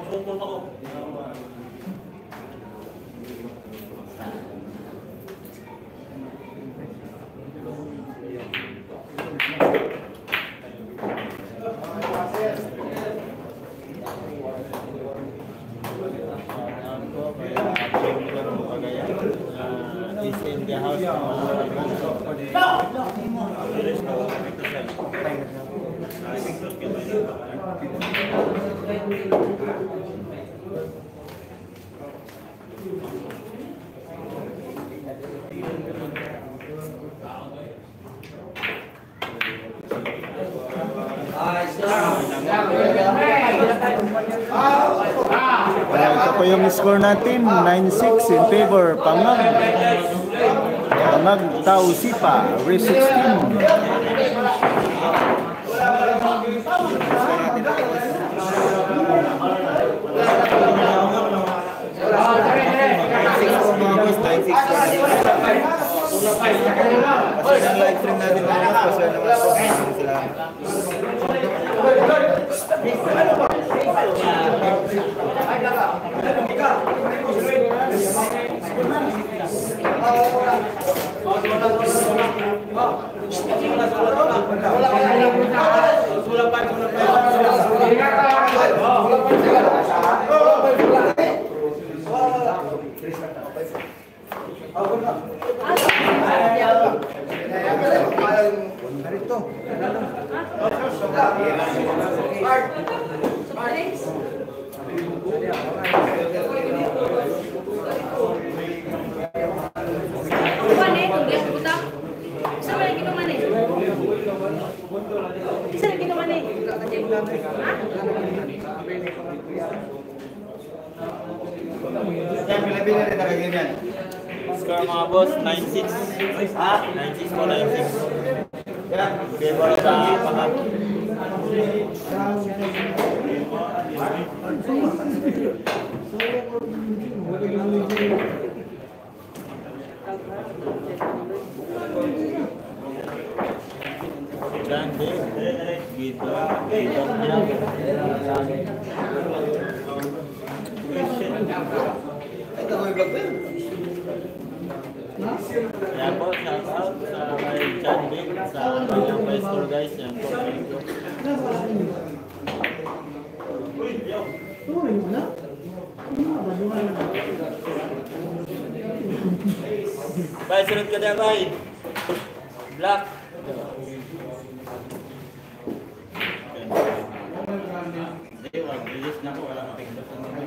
Is in the house. Ito po yung score natin, 9-6 in favor Pangag. Pangag Tau Sipa, race 16. Score mga boss, 9-6. 9-6 po, 9-6. Favor sa Pangag. Grande. Gitu. Ay, kagoy vlog ba yun? Yan po, shout out sa kay John Vic, sa kanyang high school guys. Yan po, thank you. Bay, sunod ka na, bay. Black. Hindi, wag-release na ko. Wala makikita sa mga.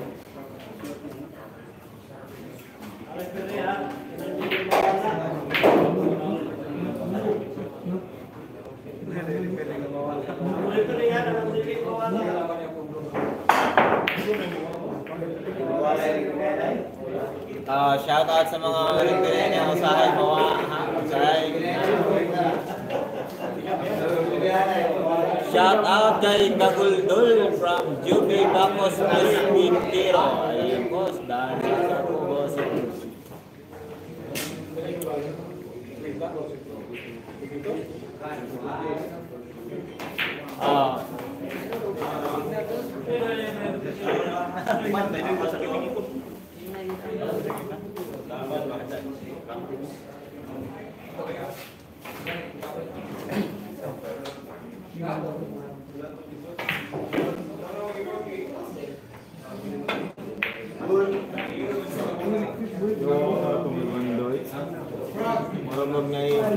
Shout out sa mga rindirin niya usahay mawa, usahay. Shout out kay Daguldol from Jubi Bacos Espintiro. Ayun boss, dahil sa po boss. Marunong ngayon.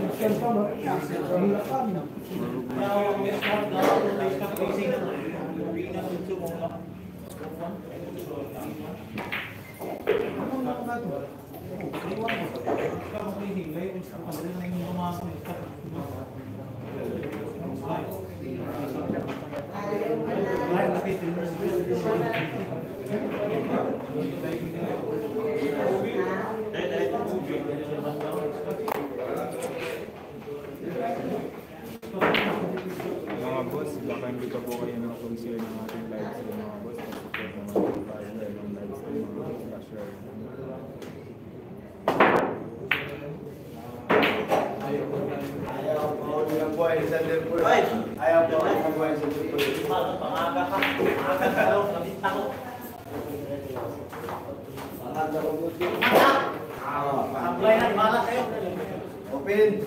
Mga boss, baka hindi pa po kayo nakapag-share ng ating live stream mga boss. Support naman po tayo ng live stream mga boss. Pa-share. Open.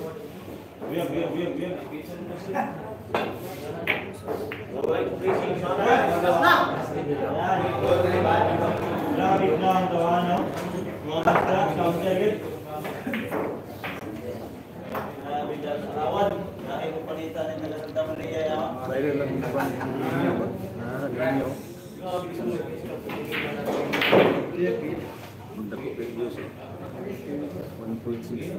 Viral lang yung kwan. Ganyo. Ang dako kay Diyos. 1.6.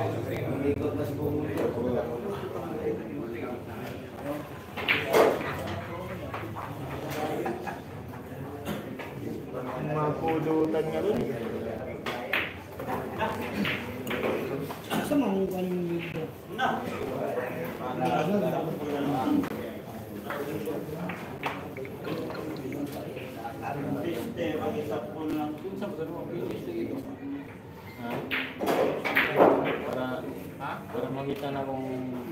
Mga pulutan nga rin. Para makita na kung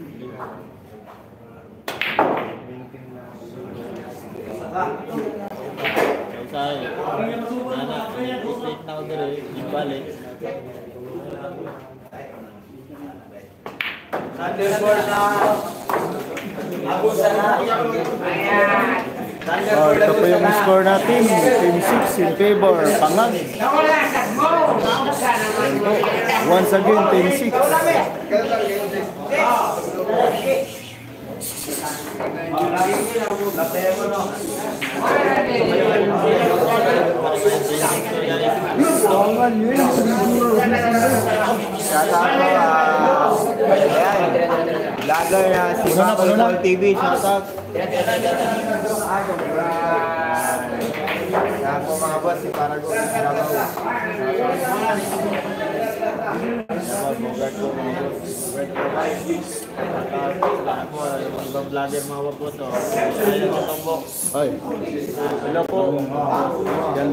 Say, nana, straight na ako dito, ibalik. Ito po yung score natin. Team 6 in favor. Pangag. Once again, Team 6. Vlogger na si Makulol TV, shoutout. Yan po mga boss, si Paragon. Ibang vlogger mga boss, ayun ang tumbok. Ay. Hello po. Yan.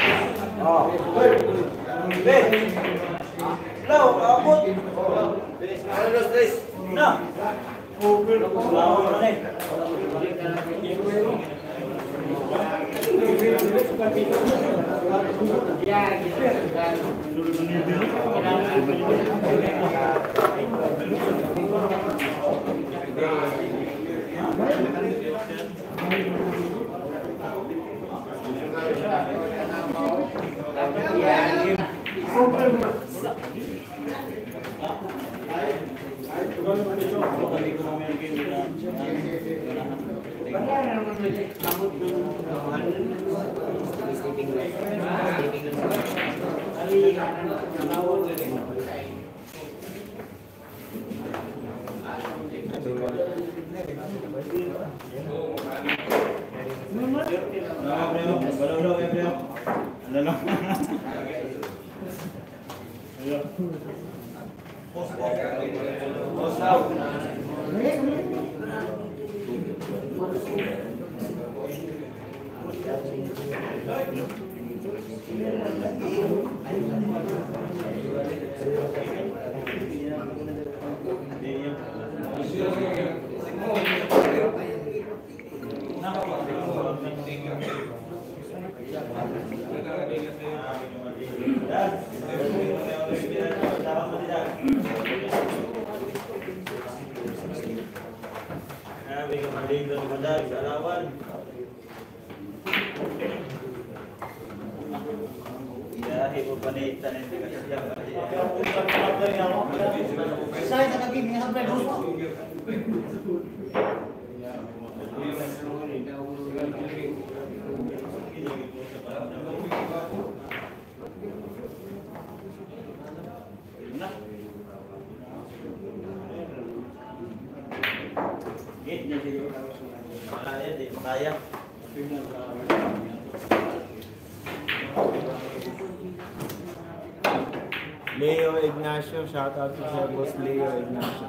Leo Ignacio, shout out to sa boss Leo Ignacio.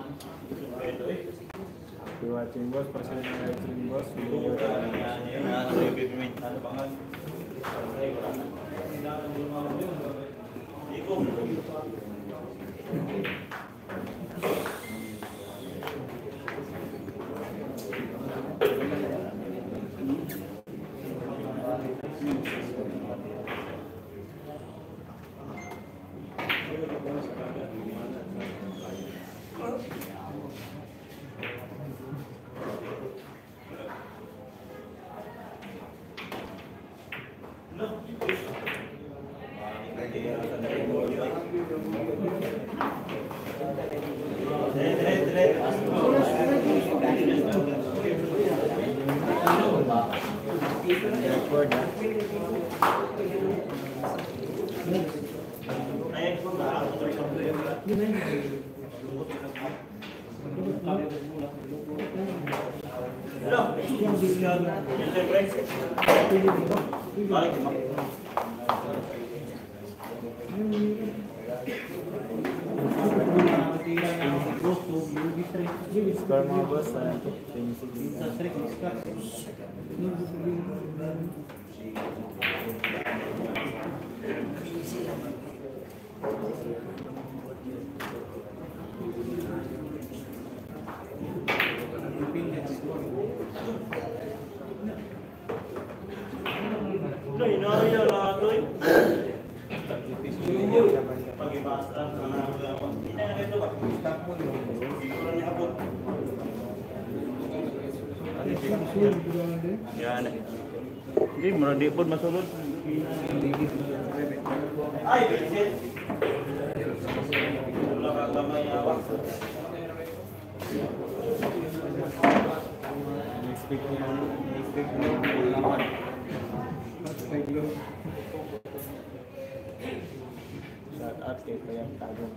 If you're watching boss, pasal na live stream boss, Leo Score mga boss, 26. Yan. Hindi, mura di po masulod. Ay, bisit. Wala ka gamay awak. Expect niya laman. Shout out kay Kayang Tagong.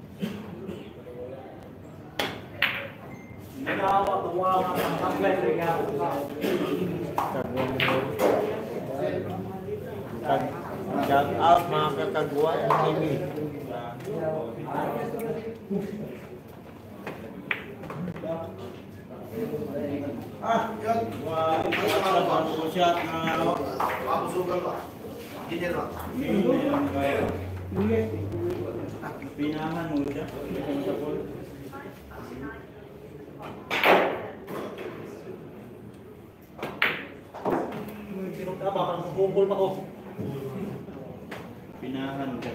Shout out mga kakagway at TV. Pinahan mo siya. Pinahan mo siya.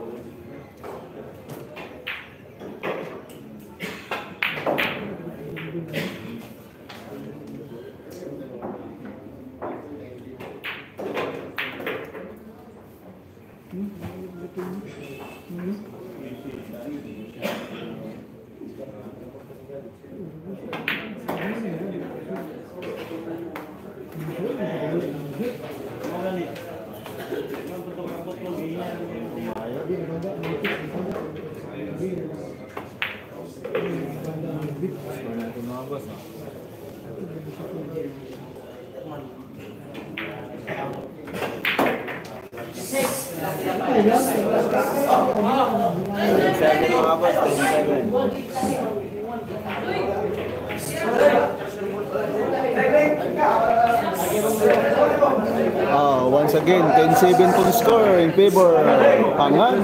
Score natin mga boss. Mga boss, 27. Once again, 10-7 po score in favor Pangan.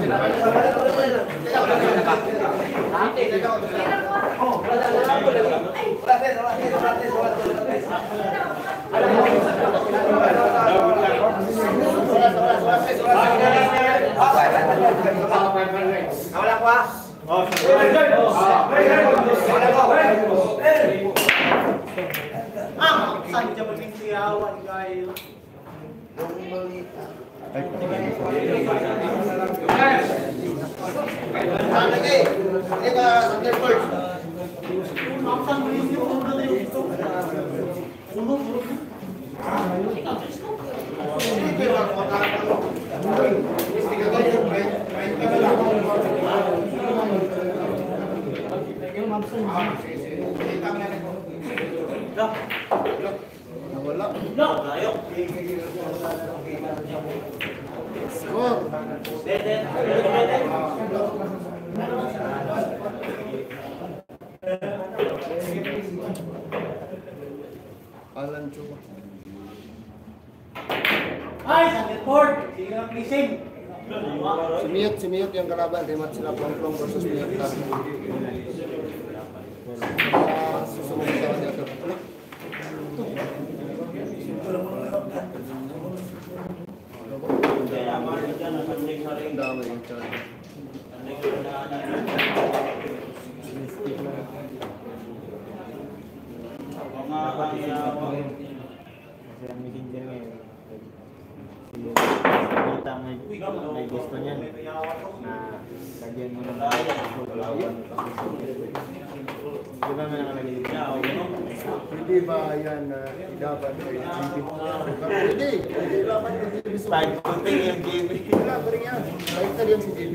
Alan Chuma. Sumiyot yung kalaban. Remat sila plong-plong versus Miyot. Susunod sa kanya ito. Dami yung charge. Kasi ang messenger ngayon, kita may gusto niyan na lagyan mo ng di ba may nakalagay dito? Hindi ba yan dapat kay GP? Hindi. Hindi dapat kay GP. Start punting yung GP. Wala pa rin yan. Baliktad yan si GP.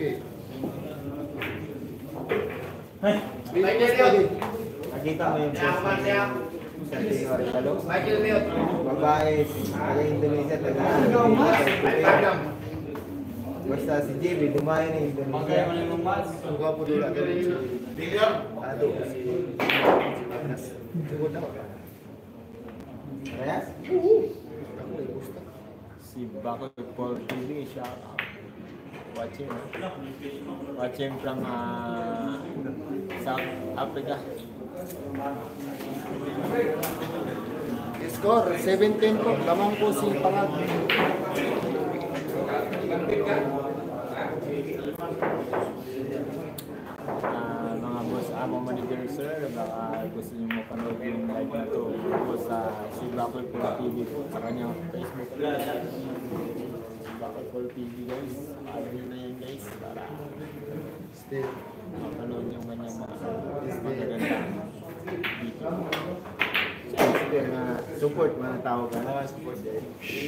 Nakita mo yung post. Babae, taga Indonesia, taga basta si JB, dumayo na Indonesia. Ang gwapo doon ako. Ato. Reyes? Si Bakoy Paul TV, shout out. Watching from South Africa. Score 17 po. Lamang po si Pangag. Mga boss, amo manager sir, baka gusto niyo mapanood yung live na to. Boss sa si Bakoy Paul TV po sa kanyang Facebook page. Bakoy Paul TV guys, ano na yan guys para mapanood yung kanyang mga magagandang video. Siyempre na support, mga tao ka na support din.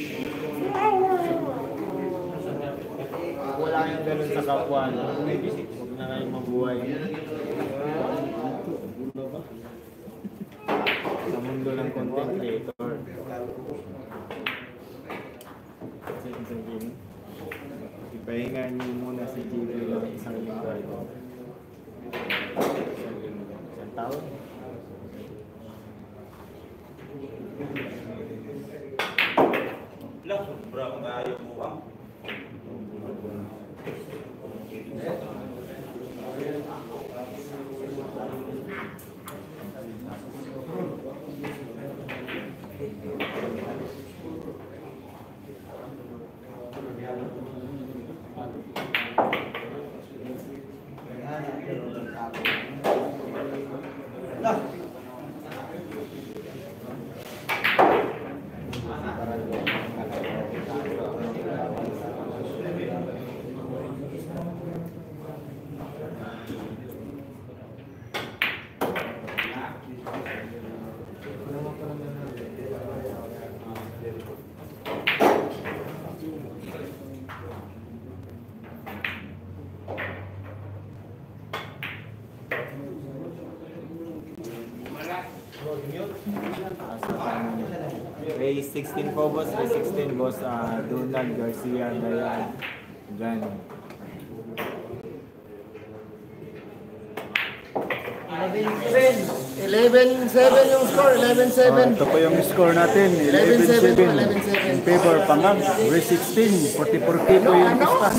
Wala yung ganun sa kapwa, no? Huwag na kayong mabuhay. Sa mundo ng content creator. Kasi sabihin, ipahingan niyo muna si JB ng isang linggo ito. Isang taon. Race 16 po boss, race 16 boss, Donald Garcia, Dayan, Gan. 11-7 yung score. 11-7. Ito po yung score natin, 11-7 po, 11-7 in favor Pangag. Race 16, 44K po yung ispas.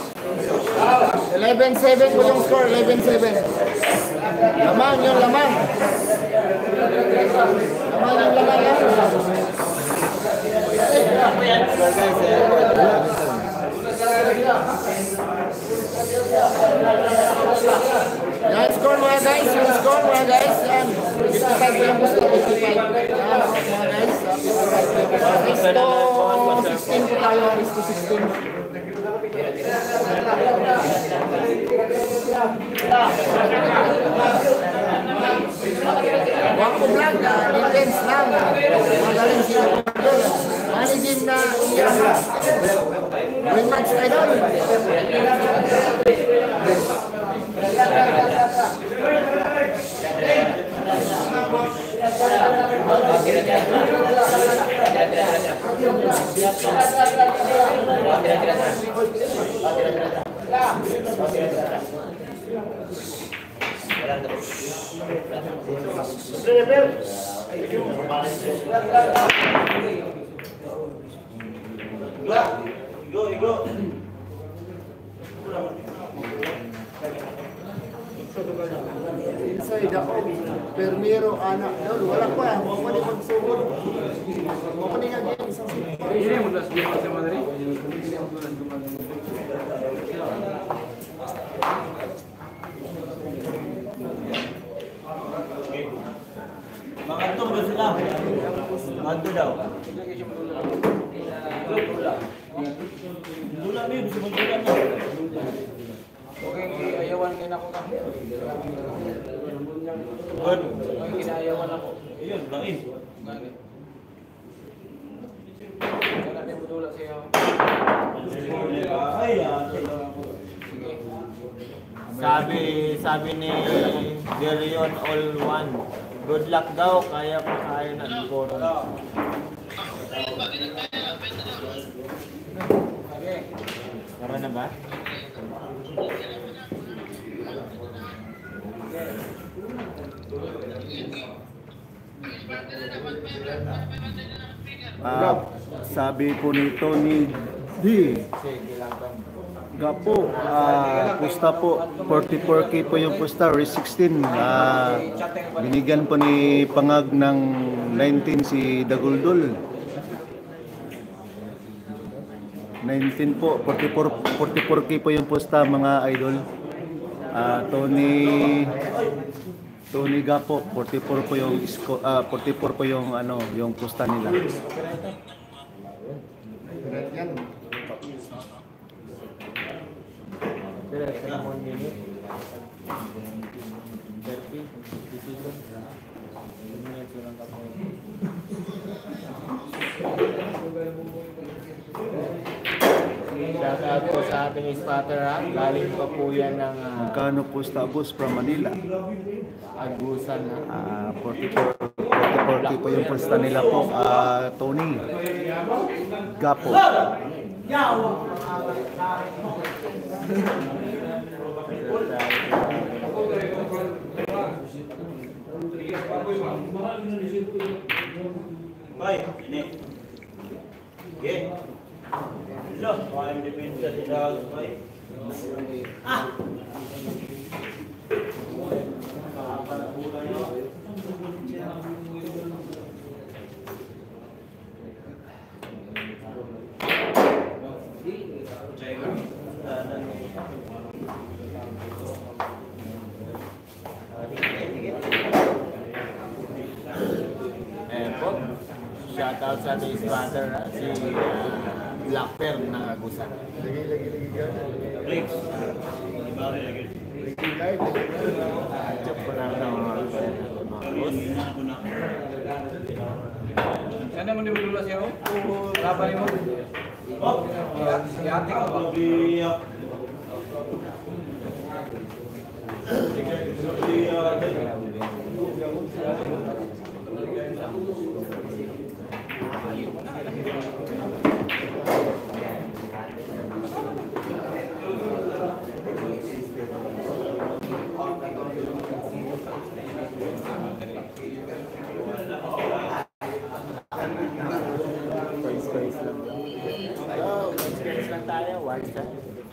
11-7 po yung score. 11-7. Lamang yung lamang. Lamang yung lamang yan. Yan, score mga guys. Yung score mga guys. Yan. 55 po yung gusto. 55. Yan, mga guys. 55. Race to 16 po tayo. Race to 16. Wako vlog, defense lang. Magaling sila. Managing na iyang rematch idol. Inside the off, Permiro, anak, wala pa yan, huwag mo ni magsugod. Huwag mo ni nga game, isang Ini mo las bilang sa Madrid. Ini ang tulan ko Makantong ba sila? Manto daw. Dula mi, bisa magdula mo. Okay, ayawan kay nako ka. Good. Okay, kinaayawan ako. Ayun, lain. Kaya natin budula siya. Ay, Sabi ni Derion All One, Good luck daw, kaya na siguro. Tara na ba? Sabi po nito ni D. Gapo, pusta po, 44K po yung pusta, race 16. Binigyan po ni Pangag ng 19 si Daguldol. 19 po, 44K po yung pusta mga idol. Tony Gapo, 44 po yung 44 po yung yung pusta nila. Pero 1 minute. 30, 57. 2 minutes lang ako. Shoutout po sa ating spotter ha. Galing pa po yan ng Magkano pusta bus from Manila? Agusan ha. 44K po yung pusta nila po. Tony Gapo. Bye, ini. Okay. Loh, main depensa tidak baik. Shoutout sa ating spotter si Black Pearl ng Agusan. Chop ko na ng mga boss. Sana mo dulu siya o? Laban mo? Yate ka ba? Space lang tayo, one shot.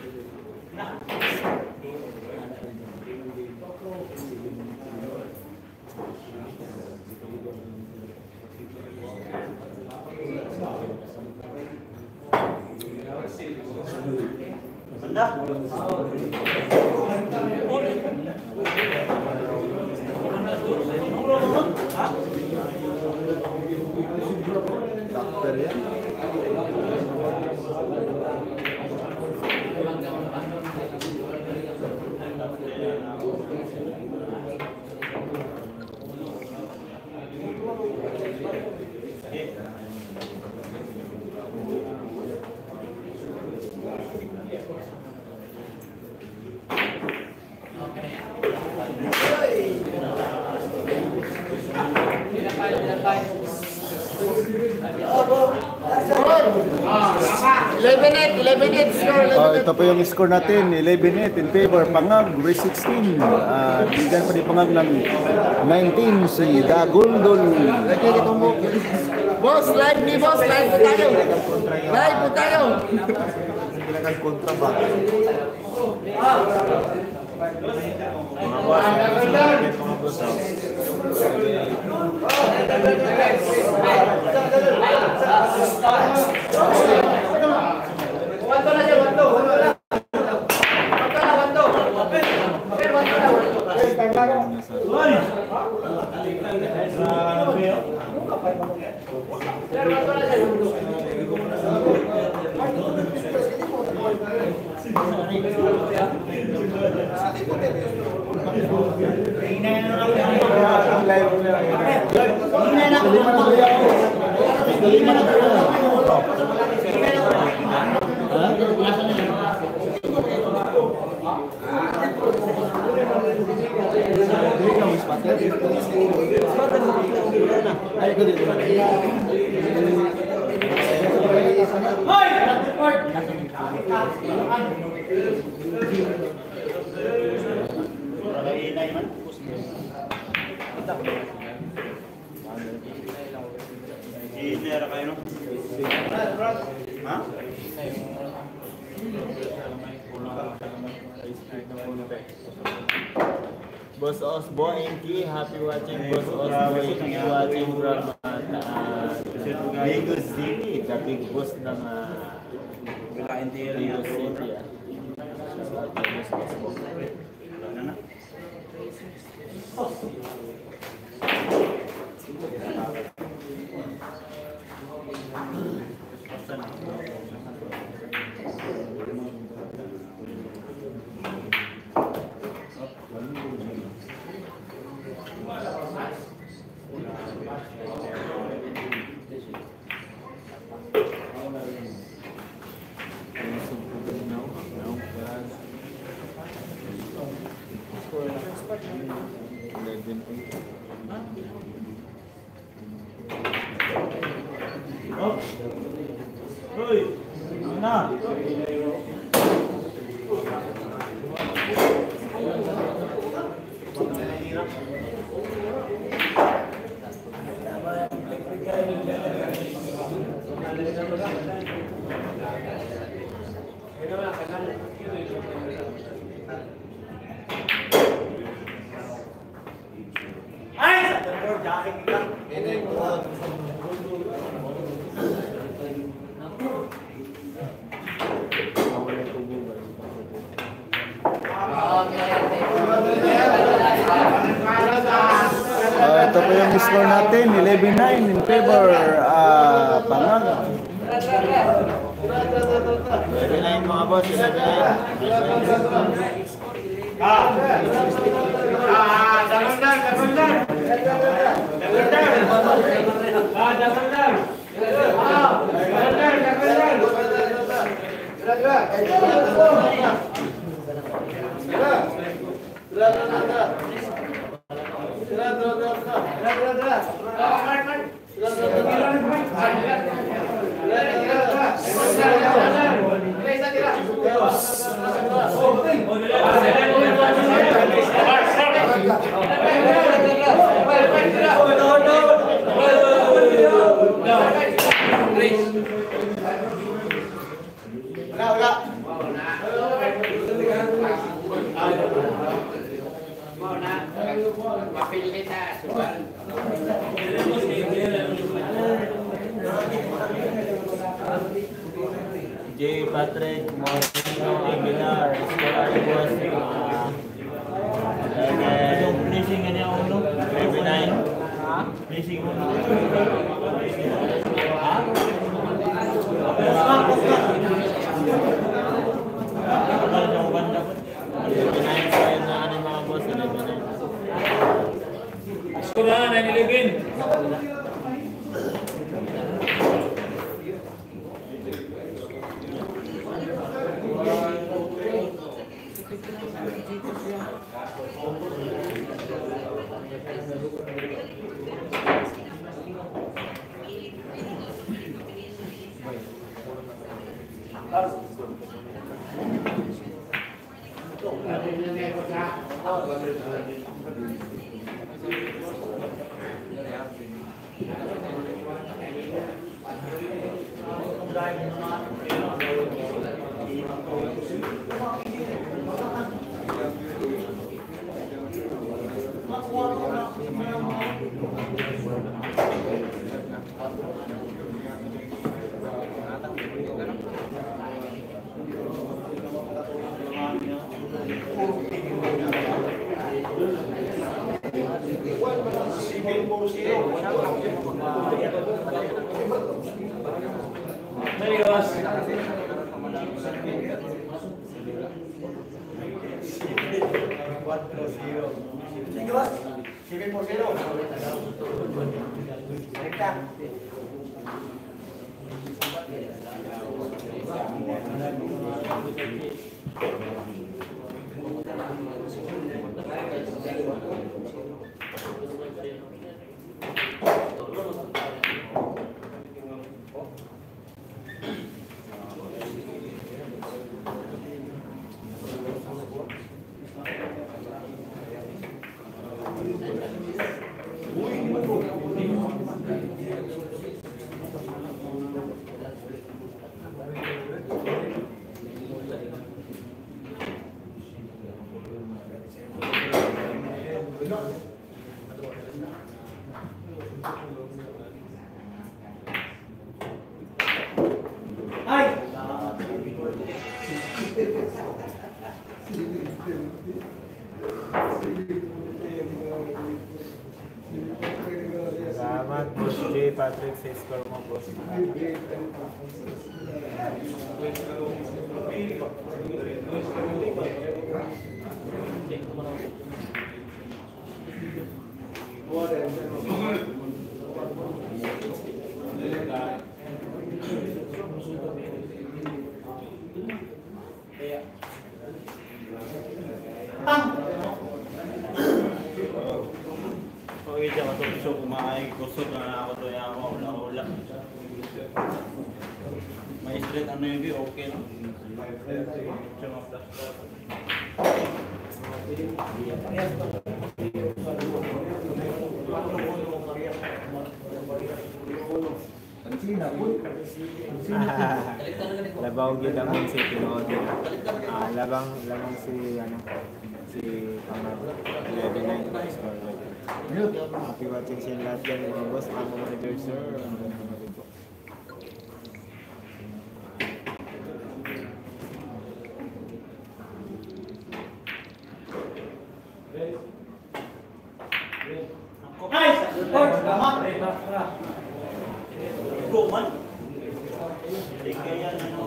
Ito po yung score natin, 11-8 in favor Pangag, race 16. Bigyan pa ni Pangag ng 19 si Daguldol. Boss, live ni boss, live po tayo. Live po tayo. Kailangan kontra ba? Mga boss, mga boss. Inera kayo, no? Ha? Boss Osbo, Inky, happy watching Boss Osbo, Inky, watching from Lagos City, the big boss ng Lagos City. Shout out to Boss Osbo. Hoy! Na! Ito po yung score natin, 11-9 in favor Pangag. 11-9 mga boss, 11-9. J. Patrick Moreno Aguilar, score boss. Yung placing ganyan ako, no? 11-9. Placing mo, no? Score na, 9-11. Salamat, Boss J. Patrick, sa score mo, boss. Pag hindi ako gusto kumain, kusog na ako to yung ako, ula-ula. May straight ano yun, okay lang. Tsaka plus. Labaw gidamon si Tinood. Labang si si Pangad 11-9 score. Happy watching sa lahat yan mga boss. Amo manager sir. Go man. Hindi kaya ano.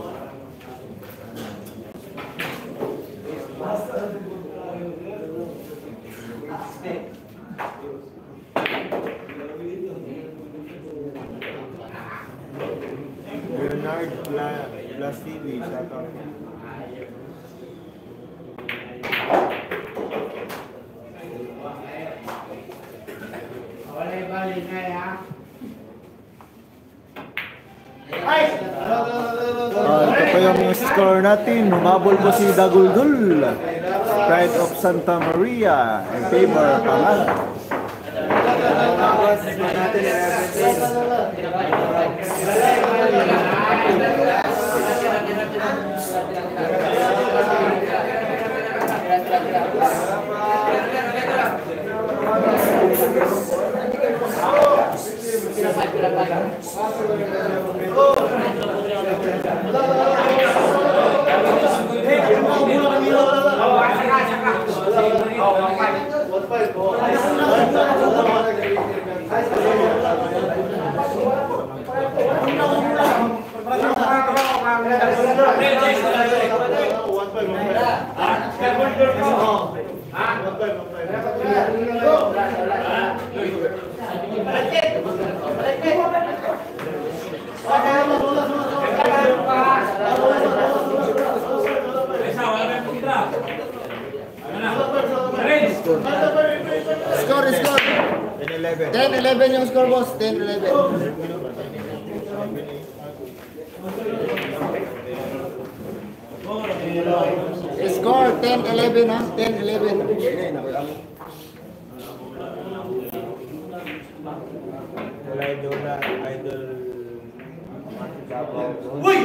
Bernard Blasivi, shout out. Ito po yung score natin. Humabol po si Daguldul. Pride of Santa Maria in favor Pangad. Score. 10-11 yung score, boss. 10-11. Score 10-11 ha. 10-11. Idol. Uy!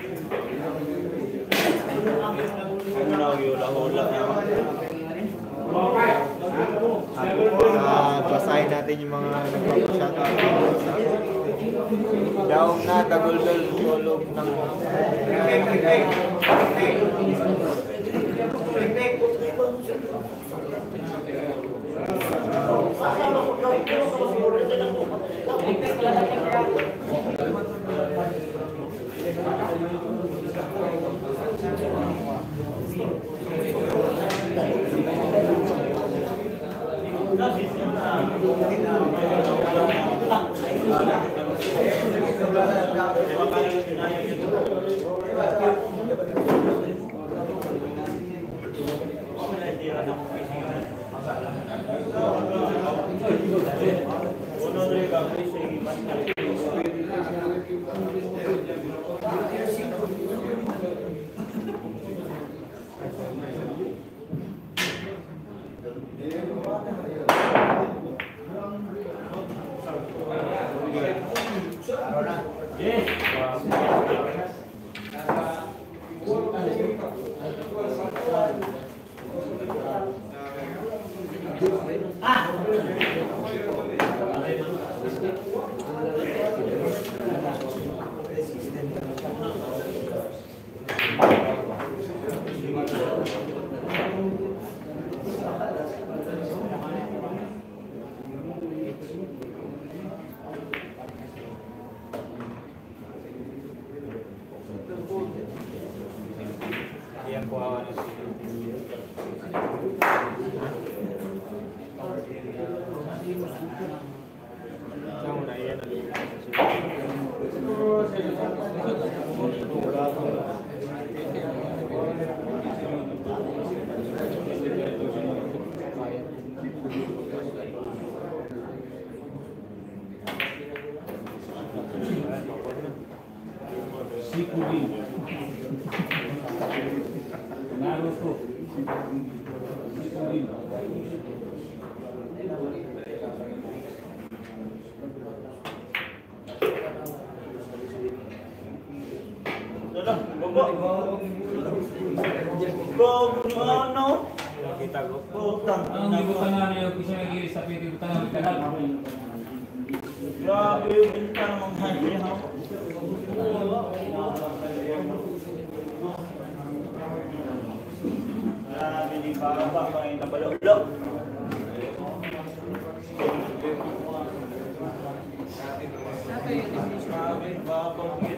Ano na yung hula-hula niya? Basahin natin yung mga nagpapashoutout. Daong na Daguldul tulog ng Kita go. Ang libutan na niyo kasi nag-iis sa pilibutan ng kanal. Grabe yung binta ng mga hali, ha? Grabe, di para pa kayo nabalulok. Grabe, babagit.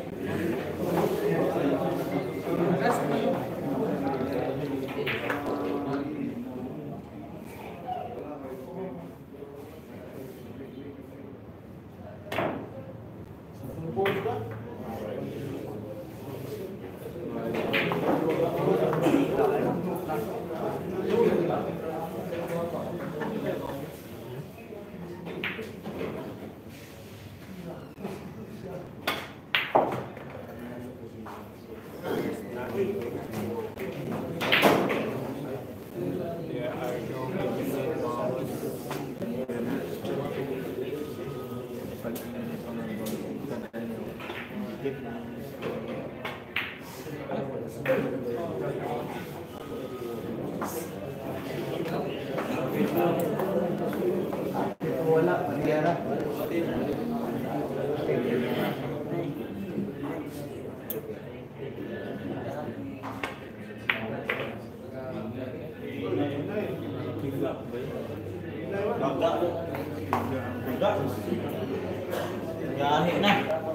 Gahi na.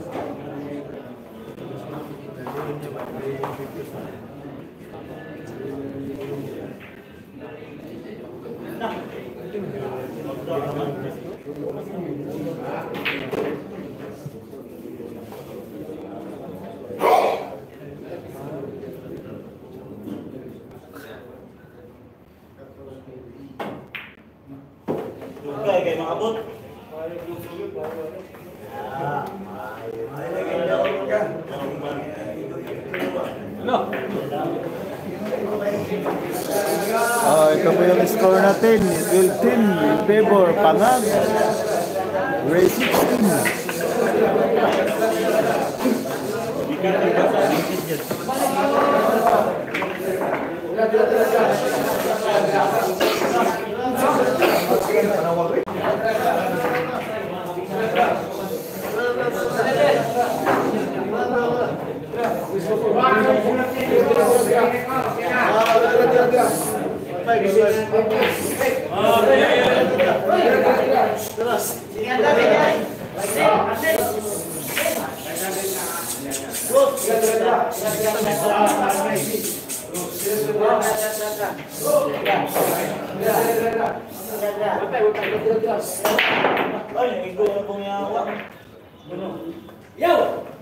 Dugay kay mga abot. Ito po yung score natin. It will team in favor Pangag. Race 16. Ay, ikaw na pong yawa. Yo!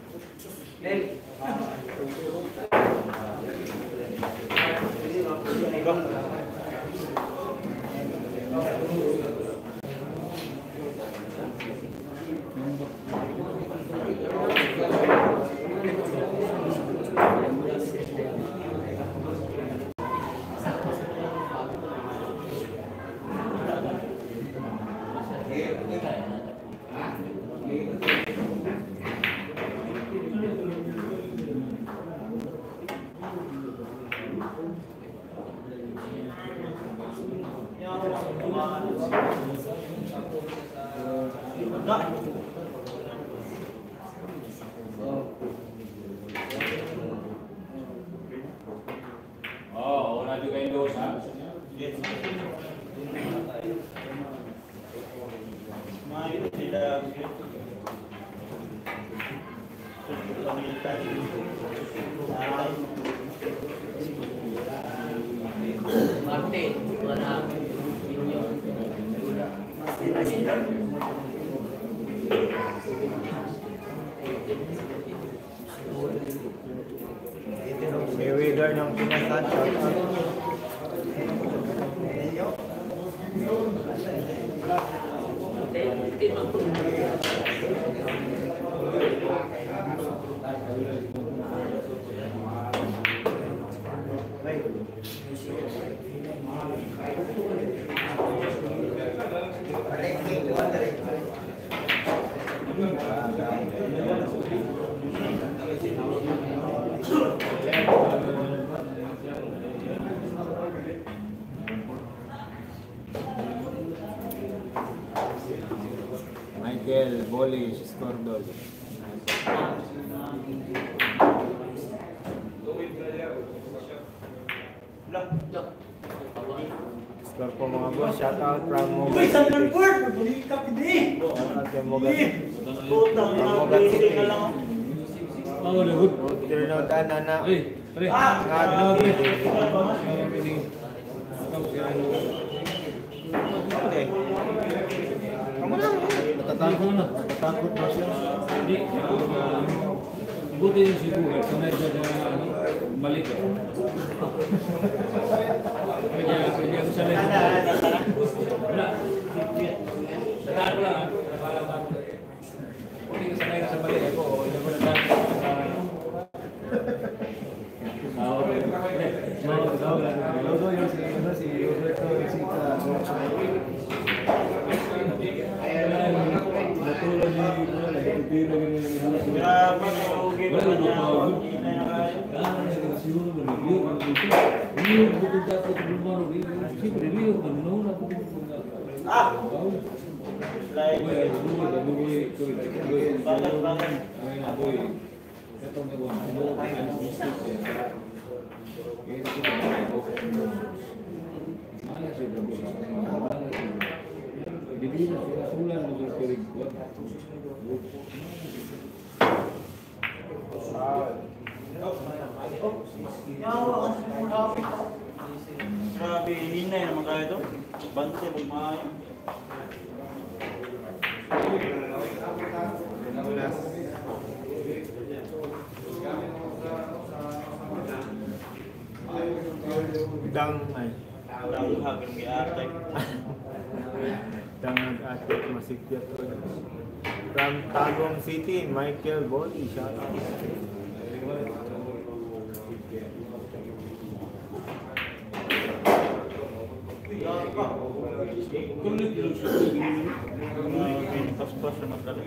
Oh, wala juga yung dosa. Martin, wala. Mayweather ng pinasan. Michael Bolish, Scordol. Score po mga boss, shout out from Mogat City. Shout out kay Mogat City. Mogat City. Turnout na. Okay. Natatakot na siya. Buti yung siguro, sa medyo na balik. Pwede ako sa medyo. Wala. Natalo lang. Buti ka sanay ka sa balik. Ako, hindi ko natalo. Logo yung si Roberto Isita. Grabe, hinay naman kaya ito. Bante, magmahal. Hagin may atay. Dangag atik masikyat ko. From Tagum City, Michael Boli, shout out. Pas-pas na magdala.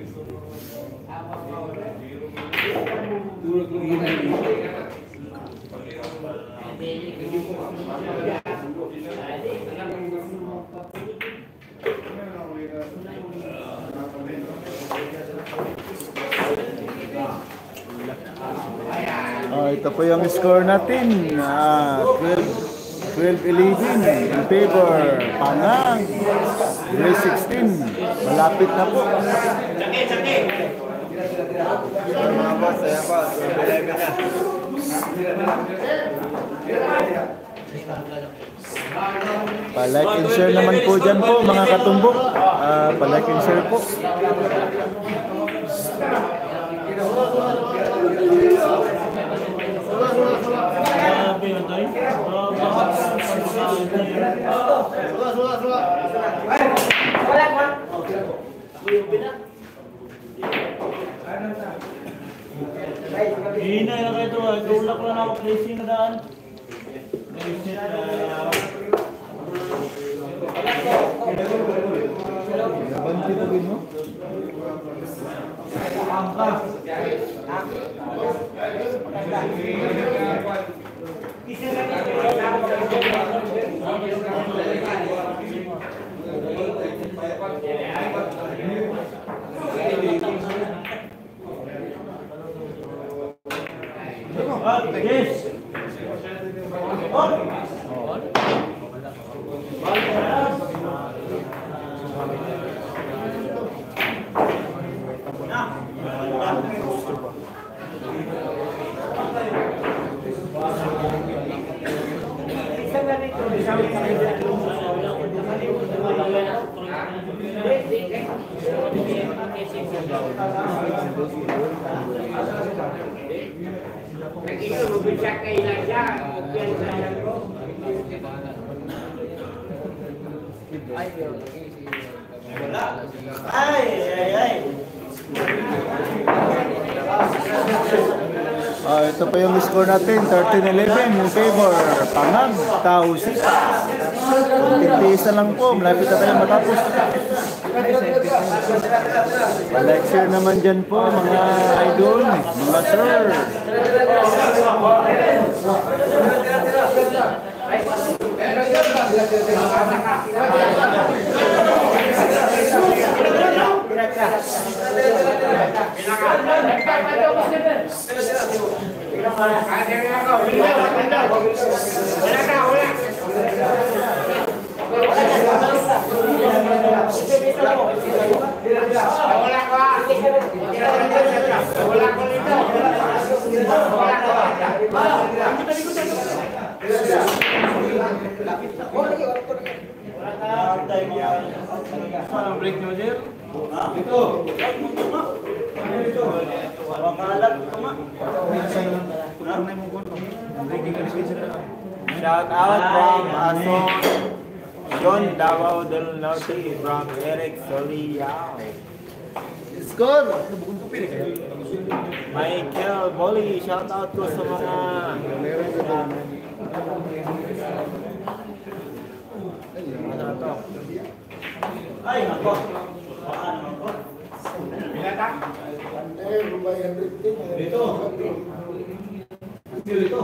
Ito po yung score natin. 12-11 in favor. Pangang. Race 16. Malapit na po. Mga boss, ayan po. So, 11 na. Pa-like and share naman po dyan po mga katumbok. Pa-like and share po. Grabe yun tayo. Hinay na kayo ito. Tulak lang ako placing na daan. Banti po mo. Yes. Ito po yung score natin, 13-11 in favor. Pangang, Tao City. Tiis na lang po, malapit na tayo matapos. Like share naman dyan po mga idol, mga sir. Parang break nyo, Jer? Shout out from Ason, John Davao del Norte, from Eric Soliao. Score! Michael Bolly, shout out ko sa mga Ay, nako. Baka naman po. Dito. Dito.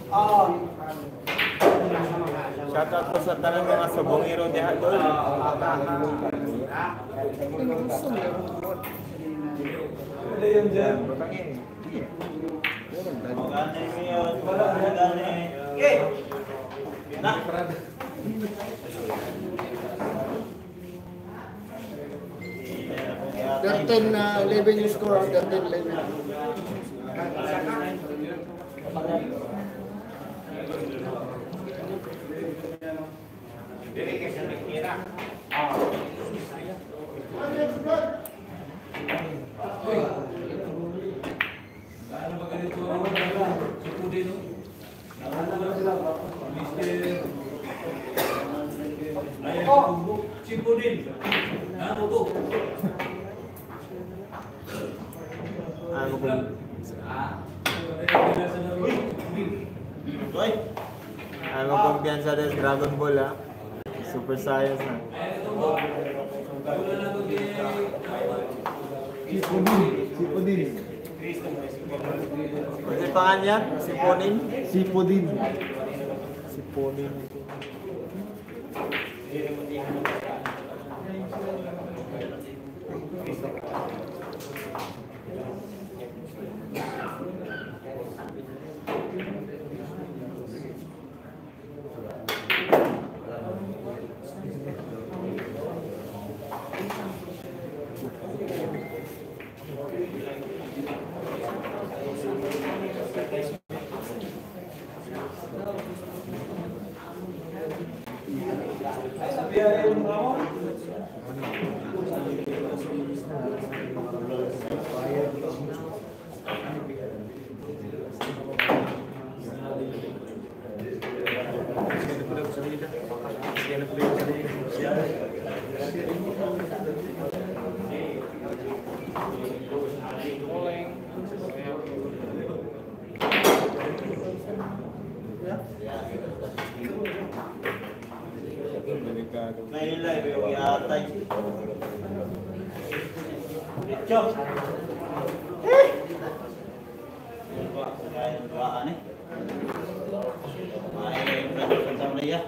shout out ko sa tanang mga subongero diha doon. Magani ngayon. Magani. Okay. Na. 11 yung score, 13-11. Ano kumpiyansa sa Dragon Ball ha? Super Saiyan na. Sipodin. Kasi pangan niya? Siponin? Sipodin. Siponin. May live yung yatay. Dicho. Kaya yung duwaan eh. May Santa Maria.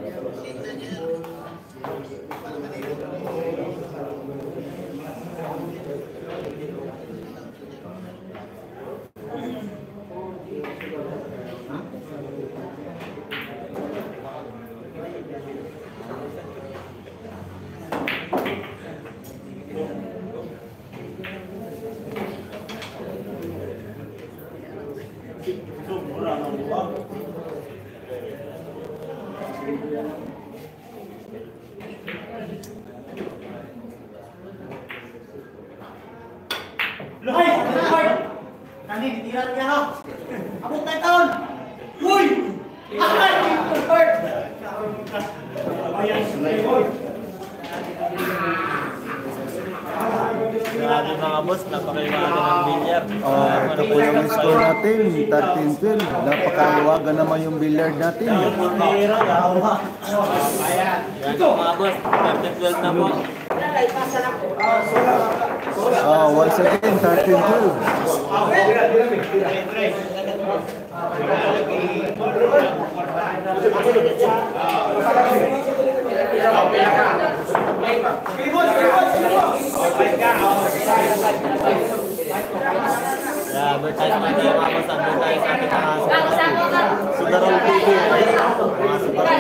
Loy! Loy! Nani, ditiran ka ha? Abot na taon! Uy! Ay! Lord! Ayan, Lord! Grabe mga boss, napakaliwaga ng bilyar. Ito po yung score natin, 13-12. Napakaluwaga naman yung billiard natin. Yan po mga boss, 13-12 na po. Once again, 13-12. Advertisement tayo mga boss, advertise natin mga Sudarol TV. Mga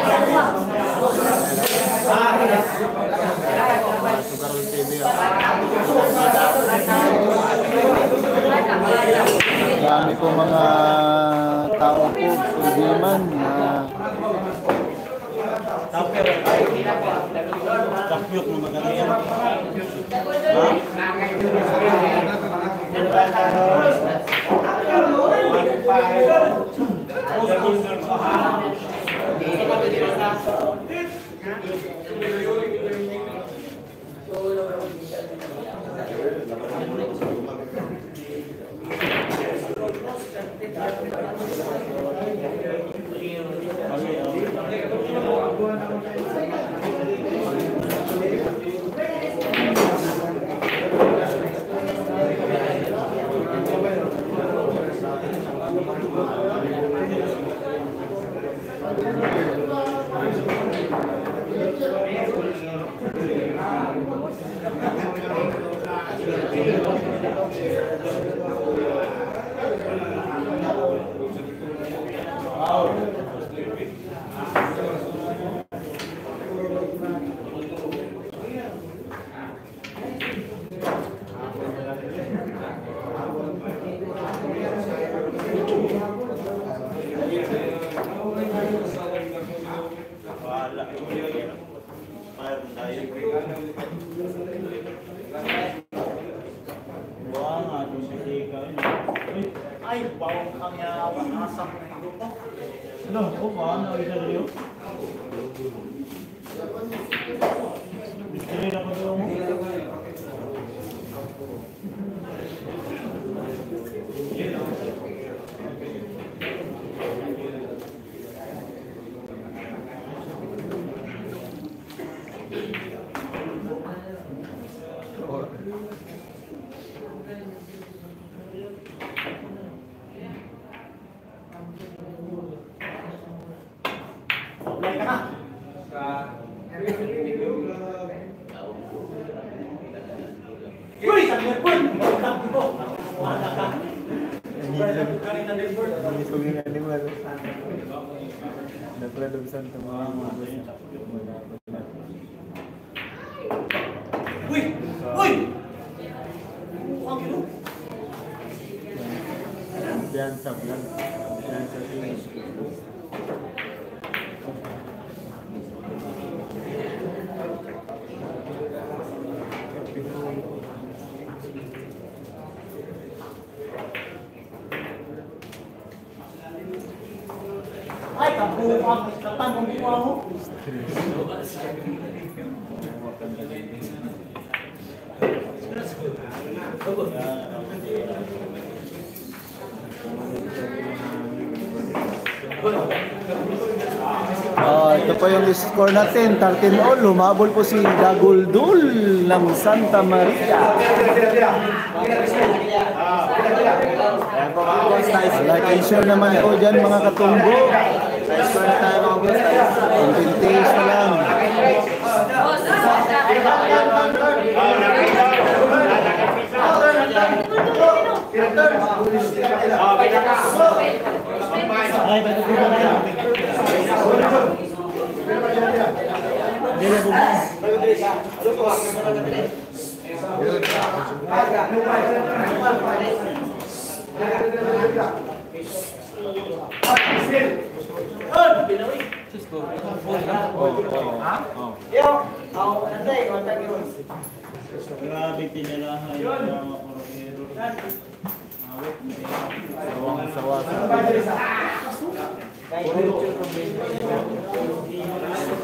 Sudarol TV. Marami po mga tao po, Sudiman, na Tapyok na magaling yan. Ay, bawang kang yawan. Nasang ko. Ano? O ba? Nakita niyo? Bistili na ko doon mo. Yan sa vlog. Yan sa finish. Ay, kabuang. Katangong buwa mo. ito po yung score natin, 13-all. Lumabol po si Daguldul ng Santa Maria. Like and share naman po dyan mga katumbo. Score na tayo mga boss. Konting taste na lang. Ay, ba't ito na lang? Grabe tinirahan yung mga korokero. Sawang-sawa sa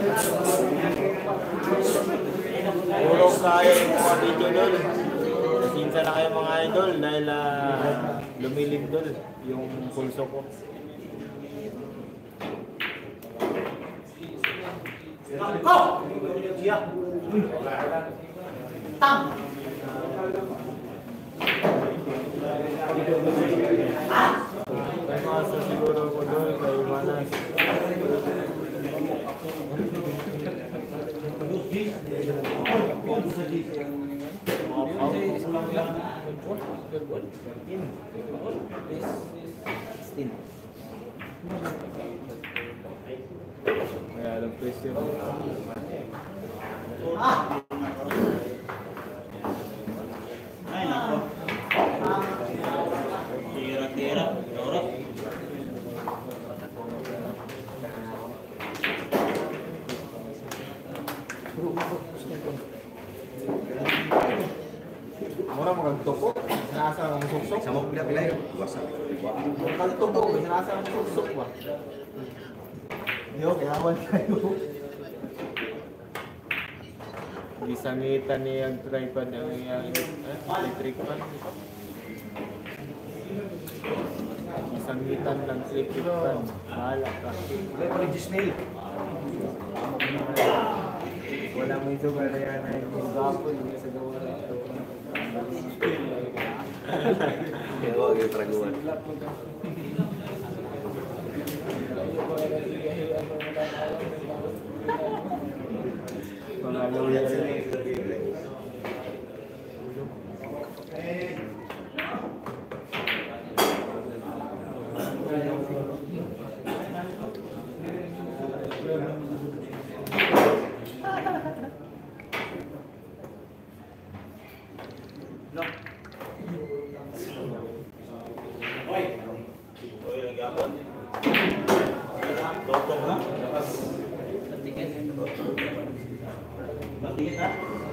Puro kaya yung mga video doon. Pasensya na kayo mga idol dahil lumilindol yung pulso ko. Kay Masa siguro ko doon, kay Manas. Kaya alam ko yun. Ay, nako. Tira-tira. Dora. Mura magagtoko. Sinasa ang suksok. Sa mo pila yun. Wasak. Magagtoko. Sinasa ang suksok ba? Yo, kaya awan kayo. Gisangitan niya ang tripod ng electric fan. Gisangitan ng electric fan. Bahala ka. Wala mo ito ba na yan ay gapon sa gawa ito. Kaya wag yung traguan. Mga lawyer. Oy, nagapon. Totong ha? Matigit ha?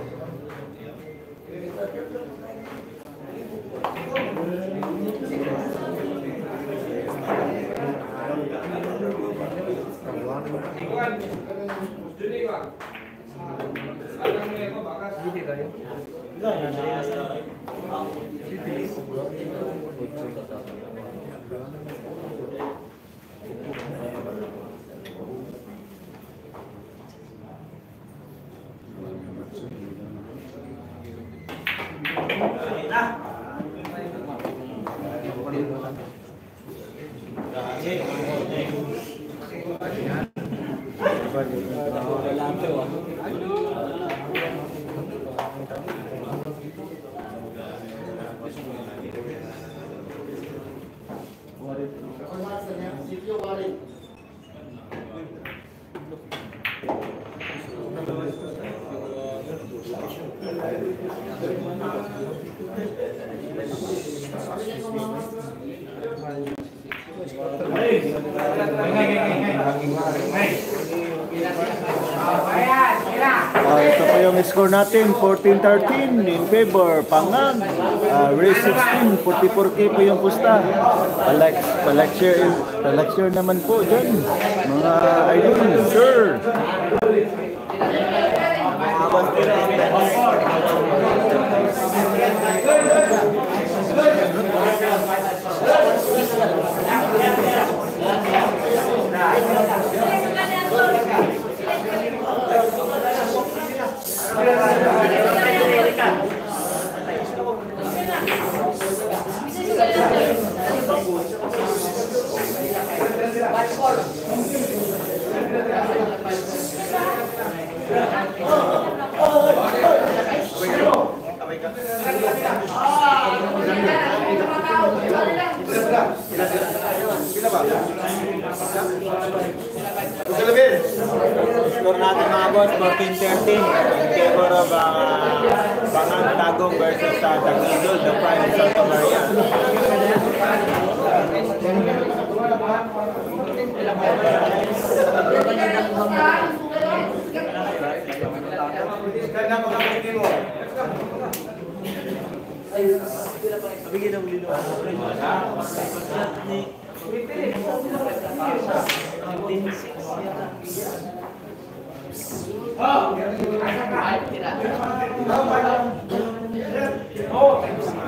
Ito pa yung score natin, 14-13 in favor, Pangag. Race 16, 44K po yung pusta. Palike share naman po dyan, mga idol, sir. Score natin mga boss, 14-13 in favor of Pangag Tagum versus Tagidol, the Pride of Santa Maria. Oh!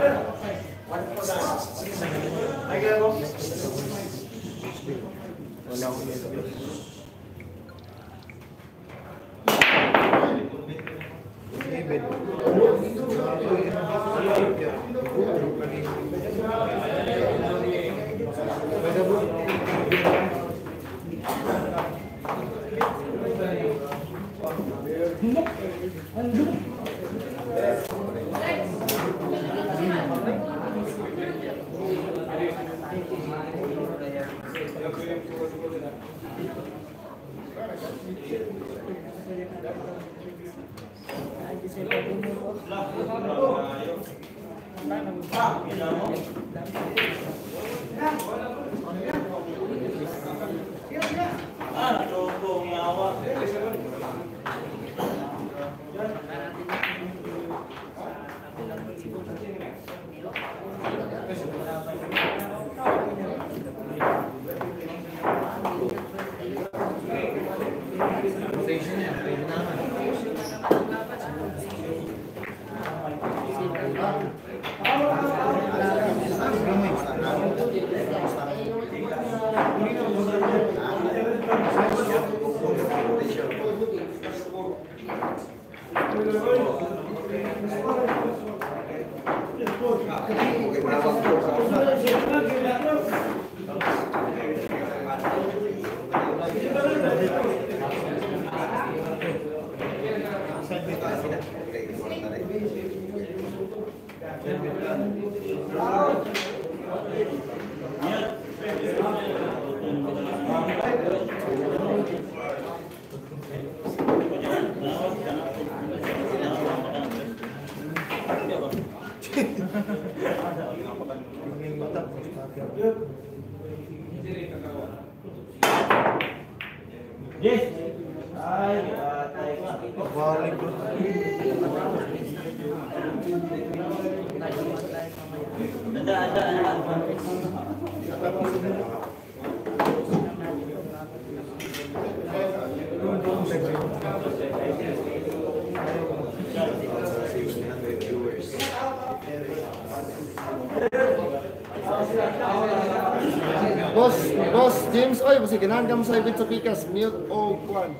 Boss James, oy, kasi ganahan ka mo sa ibig sa pikas, mute o kwan.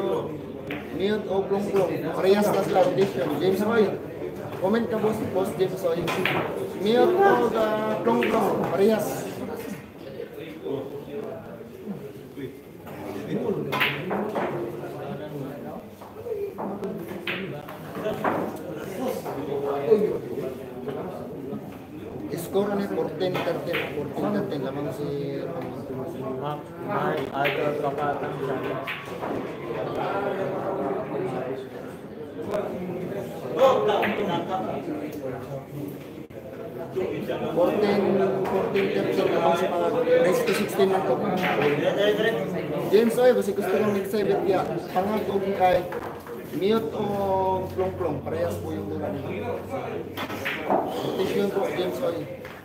Mute o plong-plong. Parehas na sila audition. James, oy. Comment ka, boss James, oy. Mute o plong-plong. Parehas. Score ni 14-13 lamang si May other kapatang challenge. Race to 16 na to. James, oy, basi gusto kong mag-save ya. Pangag o kay mute o plong-plong. Parehas po yung dula nila. Attention po, James, oy.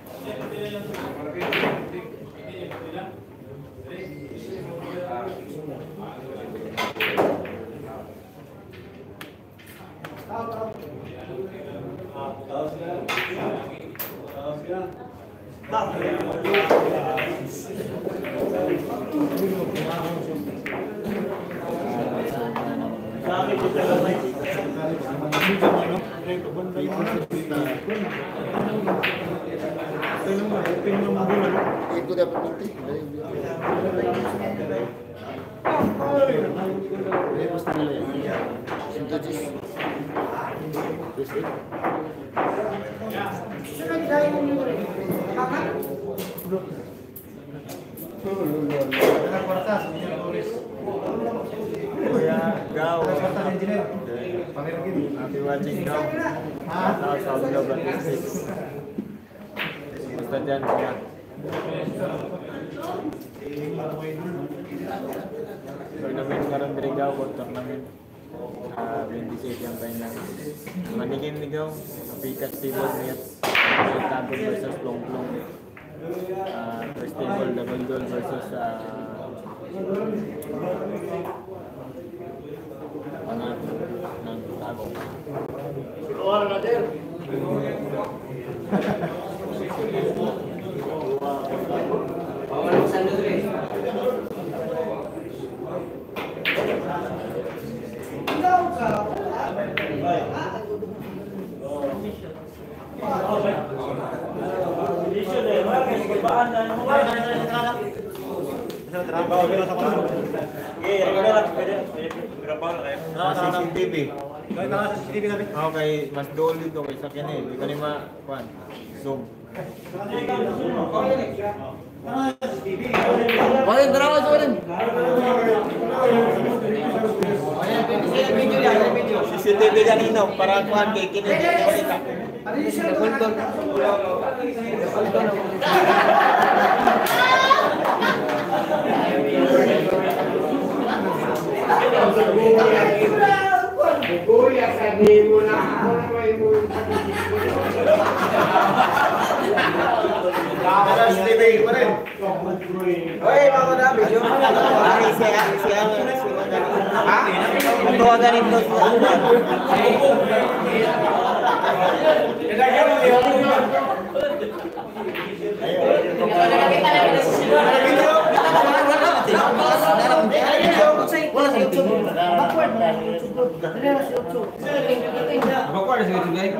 Itu dapat nanti. Happy watching now. South Global Districts. Basta dyan siya. Tournament karon Birigaw, tournament 27 yang final. Manigin ligaw, Pikas Table Meets, Tabon versus Plong-Plong. First table Double Goal versus Pangat ng Tagong. Oras na din. CCTV. Okay, mas dool dito kay sa kini. Di ka ni kuan. Zoom. Wala darawa sa rin. CCTV kanino para kuan kay kini. Oy, mga na video. Ay, siya. Ha? Ito ang ganito sa Backward sa YouTube live.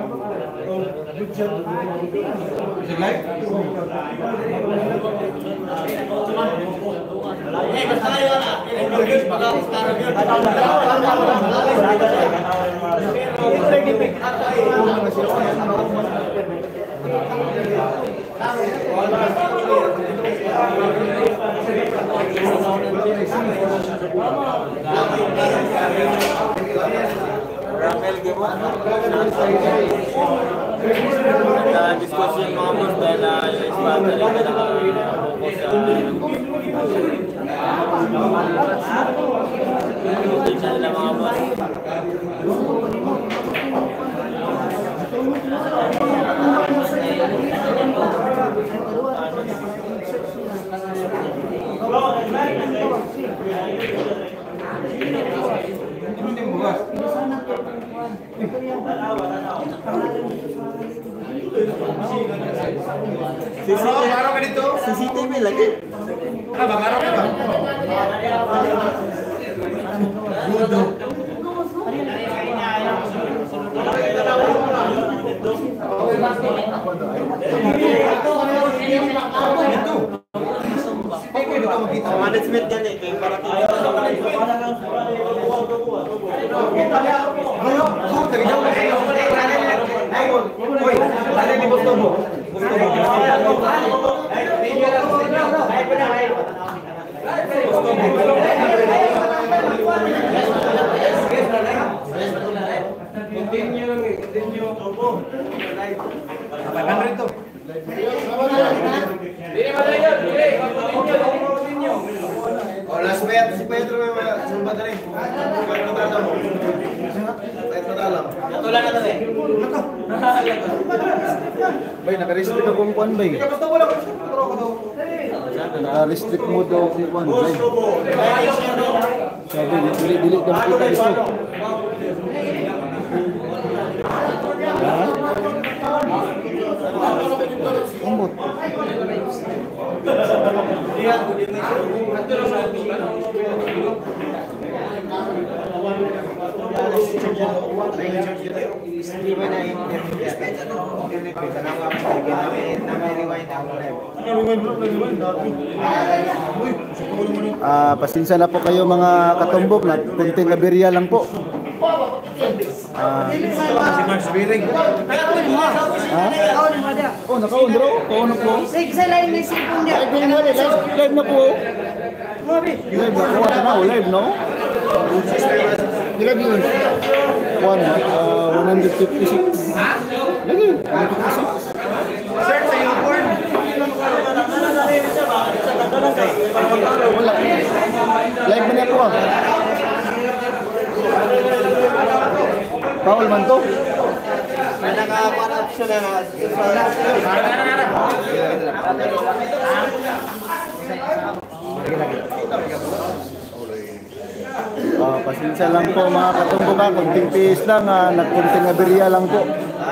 Sa live? Ramel Gimo. Discussion mga boss dahil yung isbata rin na nakapokus sa tingnan nila mga boss. CCTV lagi. Management yan eh, kaya para Last bet si Pedro sumbat rin. Tulan na to eh. Bay, naka-restrict akong kuan bay. Naka-restrict mo daw akong kuan bay. Sabi, dili daw kita dito. Umbot. Pasensya na po kayo mga katumbok na kunting aberya lang po. Oh, nakaon bro. Kaon po. Sa lain may sipon niya. Live na po. Live na po. Live no? Live yun. 156. Lagi. 156. Search sa unicorn. Wala. Live na po. Paul man to. Naka-option na. Pasensya lang po mga katumbok ha. Kunting tiis lang. Nagkunting aberya lang po.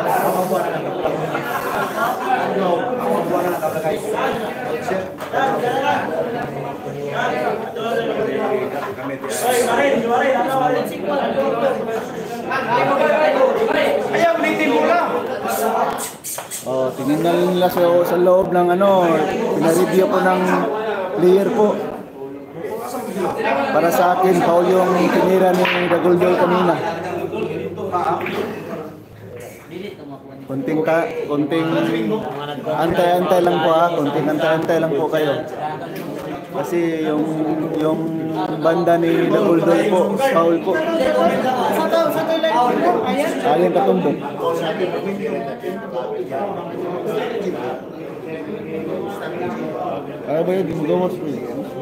Ayaw, ulitin mo lang. Tinignan nila sa loob ng pinareview po ng player po. Para sa akin, Paul yung tinira ni Daguldol kanina. Konting antay-antay lang po konting antay-antay lang po kayo. Kasi yung banda ni Daguldol po, foul po. Aling katumbok. Ano ba yun? Di mo gawin mo.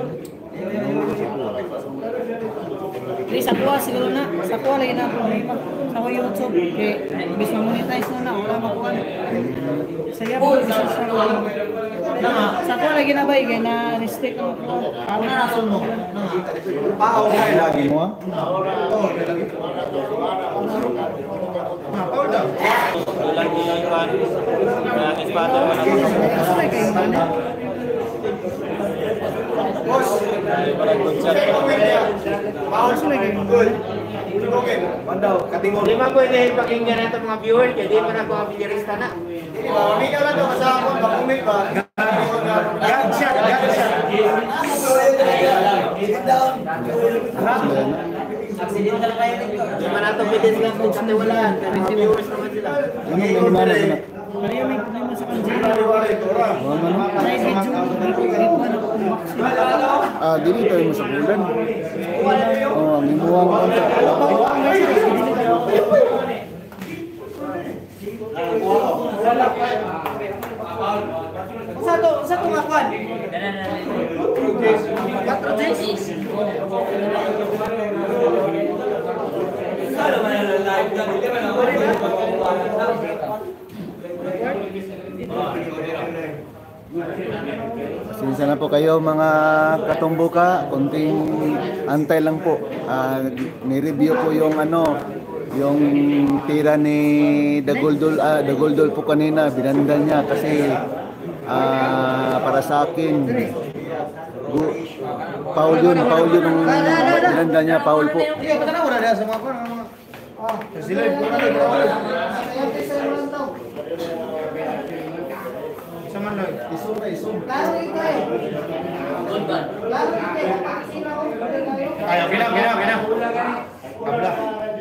Di sa kuha siguro na. Sa kuha lagi na problema. Sa kuha YouTube. Bis ma-monetize na wala makuha na. Saya po isa sa kuha. Sa kuha lagi na ba kaya na restrict ang kuha. Ano na nasun mo? Okay lagi mo ah. Lagi yung kan. Kaya espatan mo na. Kasi kayo mana? Lima pwede pakinggan natin mga viewers, kaya di pa na mga bilyarista na. Pamigyan lang ito, kasama ko, makumit ba? Gunshot. Accidental kayo nito. Lima na ito, pwede silang katiwalaan, pero si viewers naman sila. Ano ba na? Kaya may problema sa kanjila. May video. Dili tayo mo sa bulan. Ang imuwang kontak. Sa ito nga kwan? Pasensya na po kayo mga katumbuka, konting antay lang po. Ni-review po yung yung tira ni Daguldol po kanina, binanda niya kasi para sa akin foul yun ang binanda niya, foul po. Ayo, kena. Abla.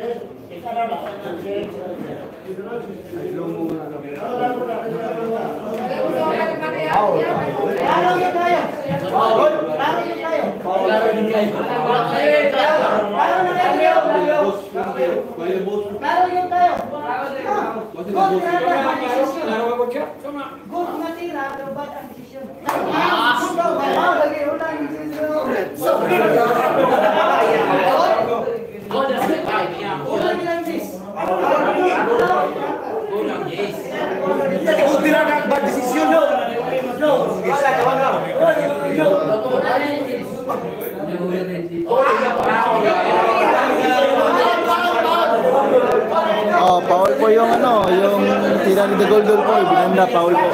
Foul po yung yung tira ni Daguldol po, binanda, foul po.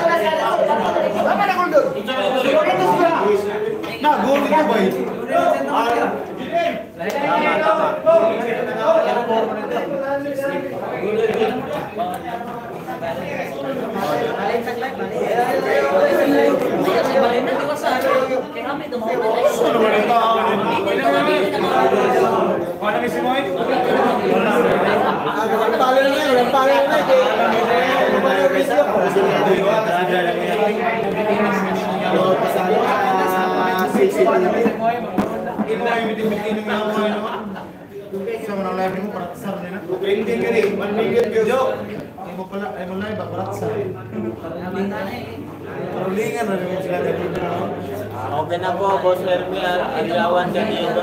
Okay na po, Boss Hermie, aliawan ka dito.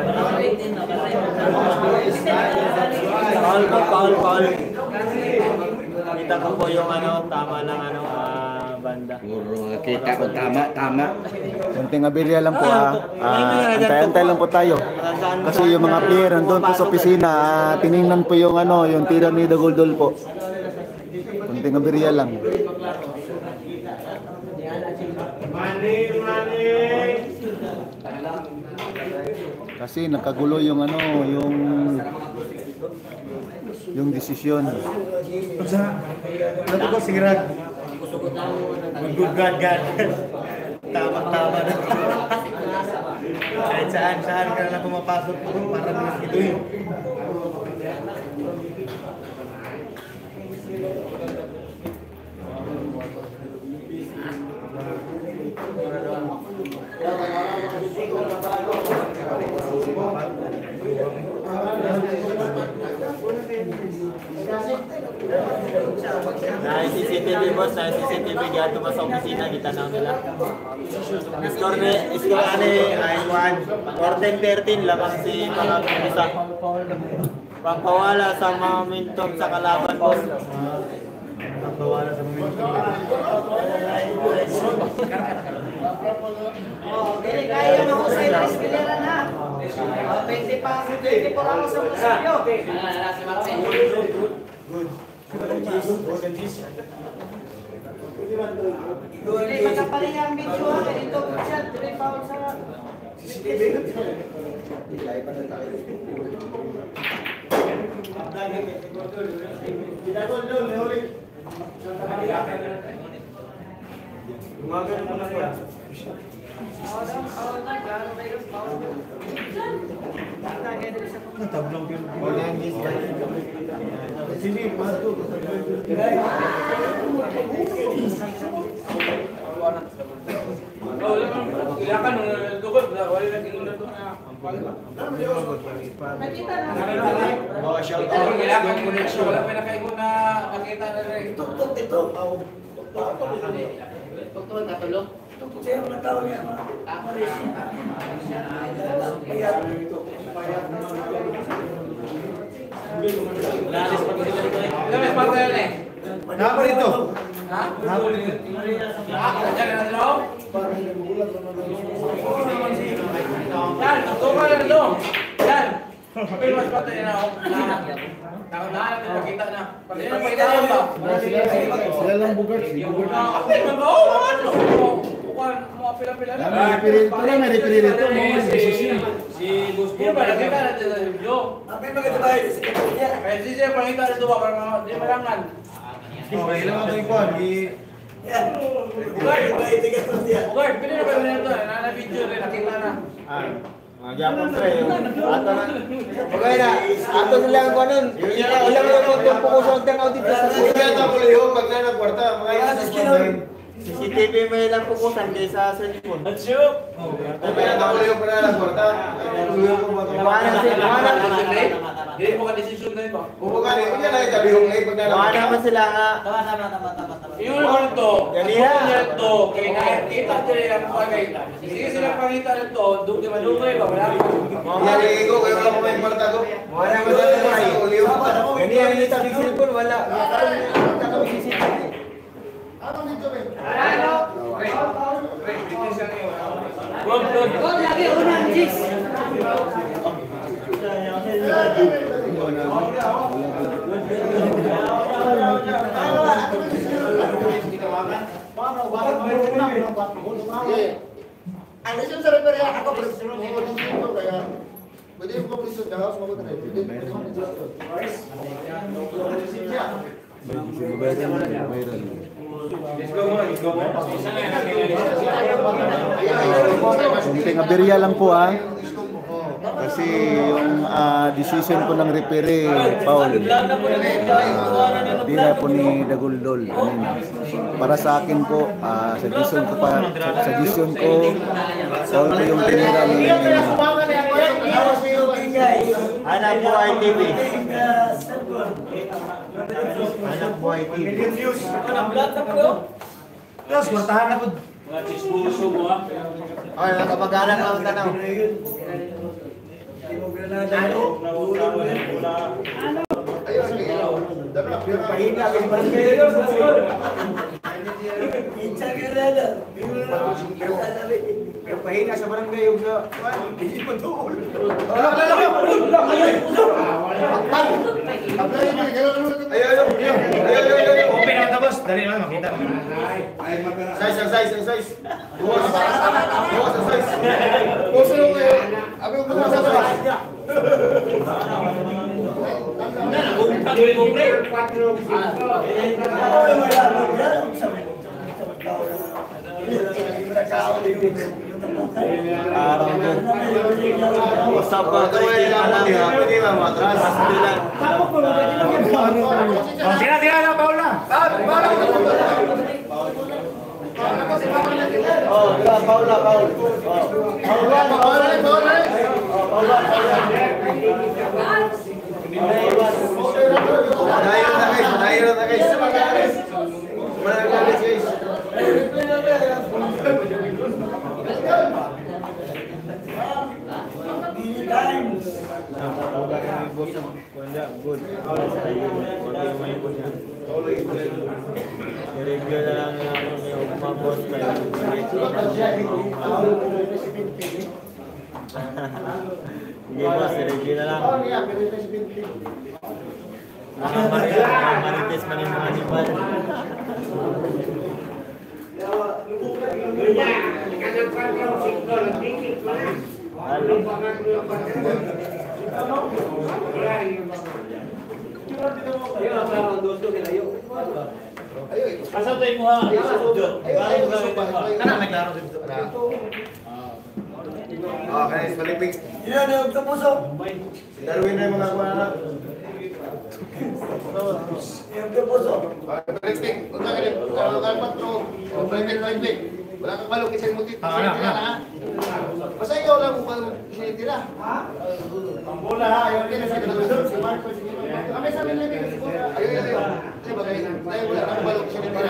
Paul. Kita ko po yung tama ng banda. Kita ko tama. Konting aberya lang po antay-antay lang po tayo. Kasi yung mga player nandun po sa opisina, tiningnan po yung yung tira ni Daguldol po. Konting aberya lang. Kasi nakagulo yung yung desisyon. Ano ko sigurad? Good God. Tama na. Kahit saan ka na pumapasok para mga ito Na CCTV boss, na CCTV gato pa sa opisina gitanaw nila. Score ani ay 14-13 lamang si Pangag isa. Pagpawala sa momentum sa kalaban boss. Pagpawala sa momentum. Dili kaya mahusay na iskilera na. 24 hours sa munisipyo. Dili magkapaling ang video ha. Dito siya, dili foul sa Silakan dugod, wala lagi undang to na. Kailangan connection, wala pa nakaingon na nakita na rin. Tuktok ito. Tuktok katulog. Tuktok siya mga tao niya. Kenapa itu? Hah? Kenapa itu? Jangan dong. Dan, tunggu dong. Dan, tapi mas patah ya nak. Nah, kita na. Pagkita kita ba? Sila lang bugart. Ako naman ba? Bukan mau pila-pila. May referee rito. Si Gus Bur ba nakita natin sa video? Tapi begitu tayo si Kaya si siya pangita dito ba para di marangan. Ilang ang ikuan. Bukan, pili na ba nito? Na video rin nakita na. Magyapon pre. Ato na. Okay na. Ato sila ang kuanon. Ilang yung pukusog tanaw dito sa Kaya ito ko liho pag na nagkwarta. Mga CCTV may ilang pukusan kaysa cellphone. Kaya ito ko liho pag na nagkwarta. Hindi mo ka decision na ito. Bukan eh. Kaya na itabihong ngayon pag na Wala nagkwarta. naman sila nga. Yung naman ito, Ganiha. ito, kaya nakita nila ang bagay. Sige sila pangita nito, doon madugay ba? Wala Mga ligo. Kaya wala ko may kwarta ko. Wala naman sila. Ganiha nilita ng cellphone. Wala. Kita kami CCTV. Gol lagi unang jis. Ano siya sa referee? Ako kaya pwede yung komplisyon ka house mabuti na Kunting aberya lang po kasi yung decision po ng referee, foul. Tira po ni Daguldol. Para sa akin po, suggestion ko, foul po yung tinira ni Anak buhay TV. Anak buhay TV. Terus, bertahan na po. Okay, nakapag-anak lang ang tanaw. Pahina sa barangay yung sa hindi pa doon. Open na tapos, dali na makita. Size. Buwas ang size. Puso yung abi mo sa size. Usap ka kayo lang. Matras. Tira na Paula. Paula. Manayo na guys. Manayo na guys. I-review na lang namin yung mga boss kayo. Sige boss, i-review na lang. Mga marites man yung mga animal. Asa tayo mo ha? Kana may klaro dito. Okay, palipig. Yan, yung kapuso. Darwin na yung mga kuha na. Yung kapuso. Palipig. Huwag ka galit. Kalpatro. Palipig. Wala kang balong isang mutit. Basta ikaw lang kung paano sinitira. Ang bola ha. Ayaw din sa kami sa amin lang yung bola. Ayaw. Kasi bagay. Tayo wala kang balong sinitira.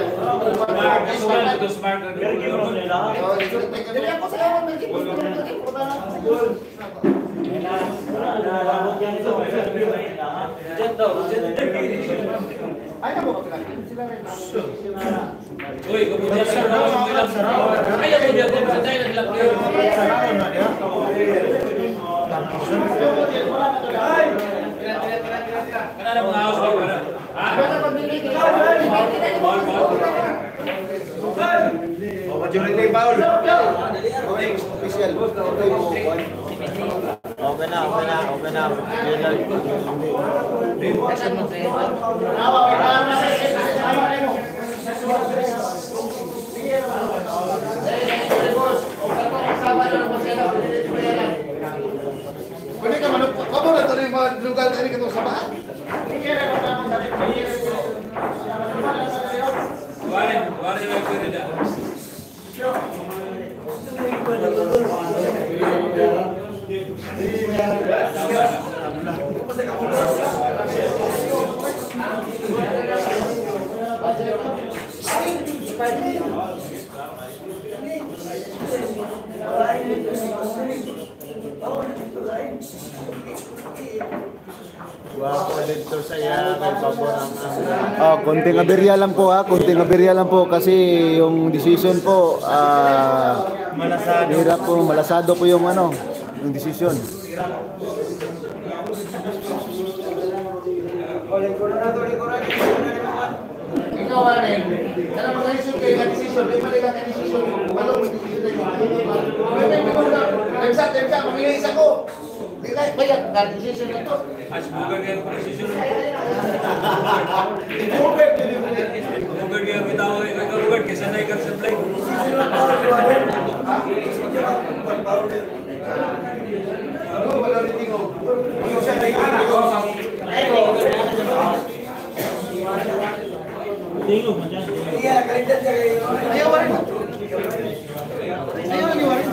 Dili ako sa kawan. Ay, na mo ka pinagin. Sila rin. Uy, kemudian ayo kemudian saya naglagay. Kana mga house ko na. Oh, majority foul. Okay, official. Okay na. Pwede ka manupot. Kamu na ito yung mga lugar na rin itong sabahan. Wala yung pwede. Wapo dito sa iya, may pabor ang Konting aberya lang po ha, konting aberya lang po kasi yung decision po hirap po, malasado po yung yung decision. Ikaw rin. Kaya mag-isip kayo ng decision. May mali ka decision. Balong may decision na Temsa, mamili isa ko. Di kahit bayad, decision na ito. As bukan kayo posisyon. Bukan kayo bitaw ay kagawad kasi sanay ka sa play. Wala rin tingo. Tingo mo dyan. Iya, kalitan siya kayo. Ayaw rin. Ayaw rin yung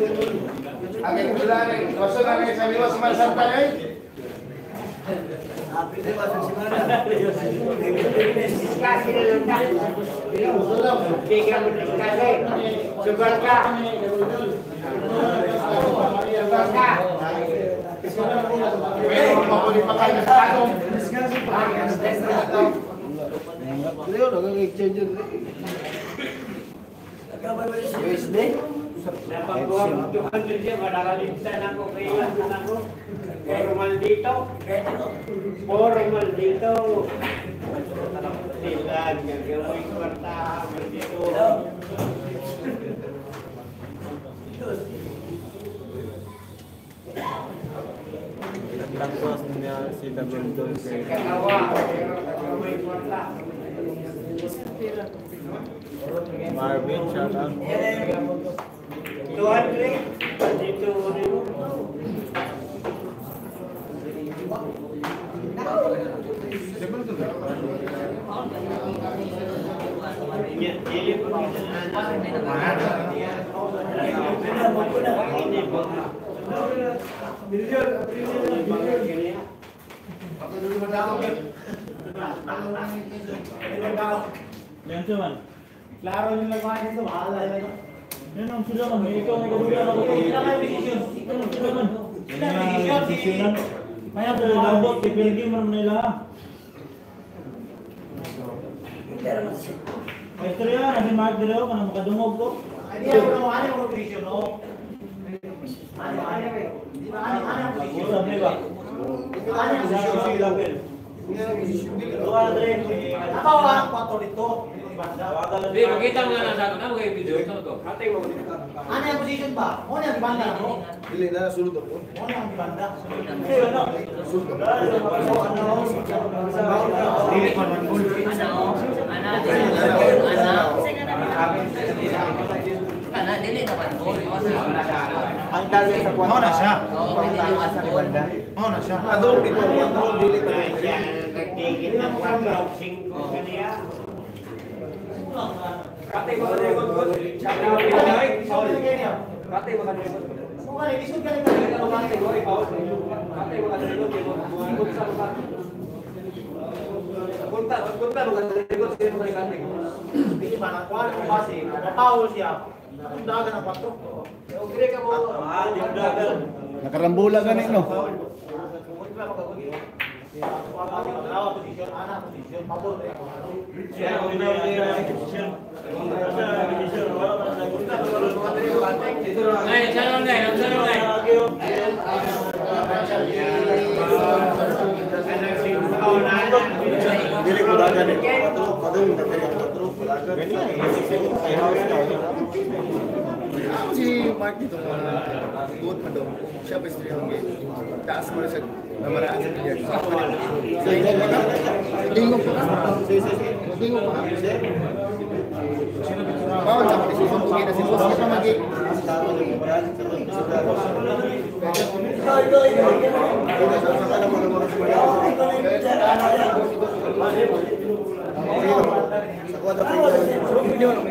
Agak bilang, masuk lagi saya bilang sama santai. Tapos niya si Dagoldol kay Marvin, shout out. Yan cuman. Klaro yung nagmahal ito, bahala na. Yan ang sila man, ikaw ang nagulugan ako. Sila ang desisyon. Ikaw ang sila man. Sila ang desisyon. Kaya ito yung labot, ipilgi mo nila. Maestro yan, nasi Mark Dileo, kanang makadungog ko. Hindi ako na ano yung desisyon, no? Ano ang posisyon? Ano ba? Ano ang posisyon? Ako ang kwato dito. Hindi, makita mo na sa akin. Ano kayo video? Ito to. Ano yung position ba? Ano yung banda mo? Dili na sulod ako. Ano yung banda? Ano? Dili pa man gol. Ang dali sa kwarto. Ano na siya? Ano na siya? Adol dito, adol dili pa. Nagtigit ng 4-5 kaniya. Kate mo ka record ko. Kate mo ka record. Mukha ni isod ka rin ka Kate mo ikaw. Kate mo ka record ko. Punta mo ka. Punta mo ka record sa mo kay Hindi ba nakuha ko kasi napawol siya. Dagan ang 4. Okay ka mo. Yung dagan. Nakarambula ganin no. Ay, sarong guys, sarong guys. Dili ko dagan eh. Padung na kaya patro dagan. Si Mark dito good pa daw. Siya ba siya ang taas mo sa namaraan sa pier. Dingo pa. Dingo pa. Bawal sa posisyon ko na si boss pa magi. Sa kuwada video na may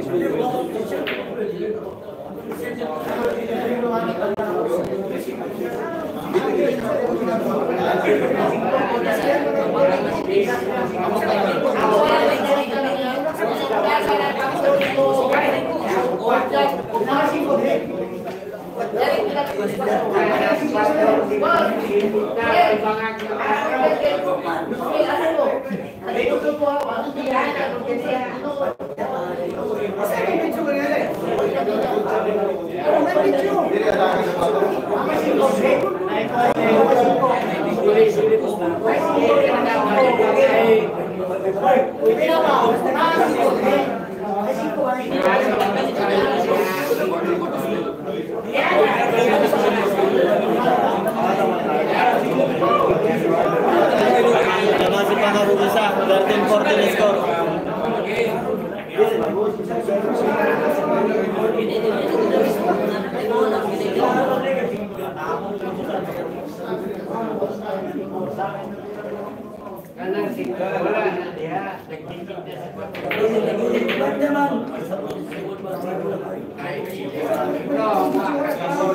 Masih pangaruh bisa 13-14 skor. Kanang singko wala na dia. Nagtigit na sa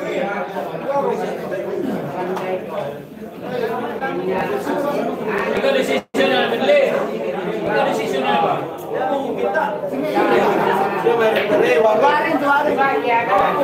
pagkakas.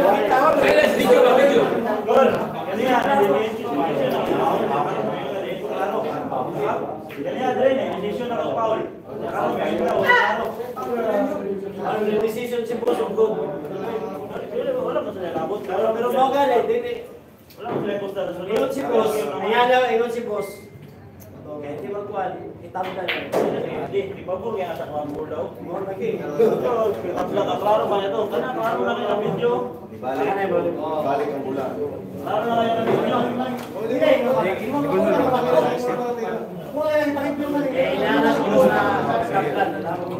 Decision si boss of good. Wala pa sila labot. Pero bagal eh, dili. Wala pa sila posta. Ingon si boss. Ayan lang, ingon si boss. Kaya di magkuhan, itamda niya. Di pabor kaya sa pabor daw. More lagi. Klaro ba ito? Kana, klaro na kayo ng video. Balik ang bulan. Klaro na kayo ng video. Inanas ko na kaplan.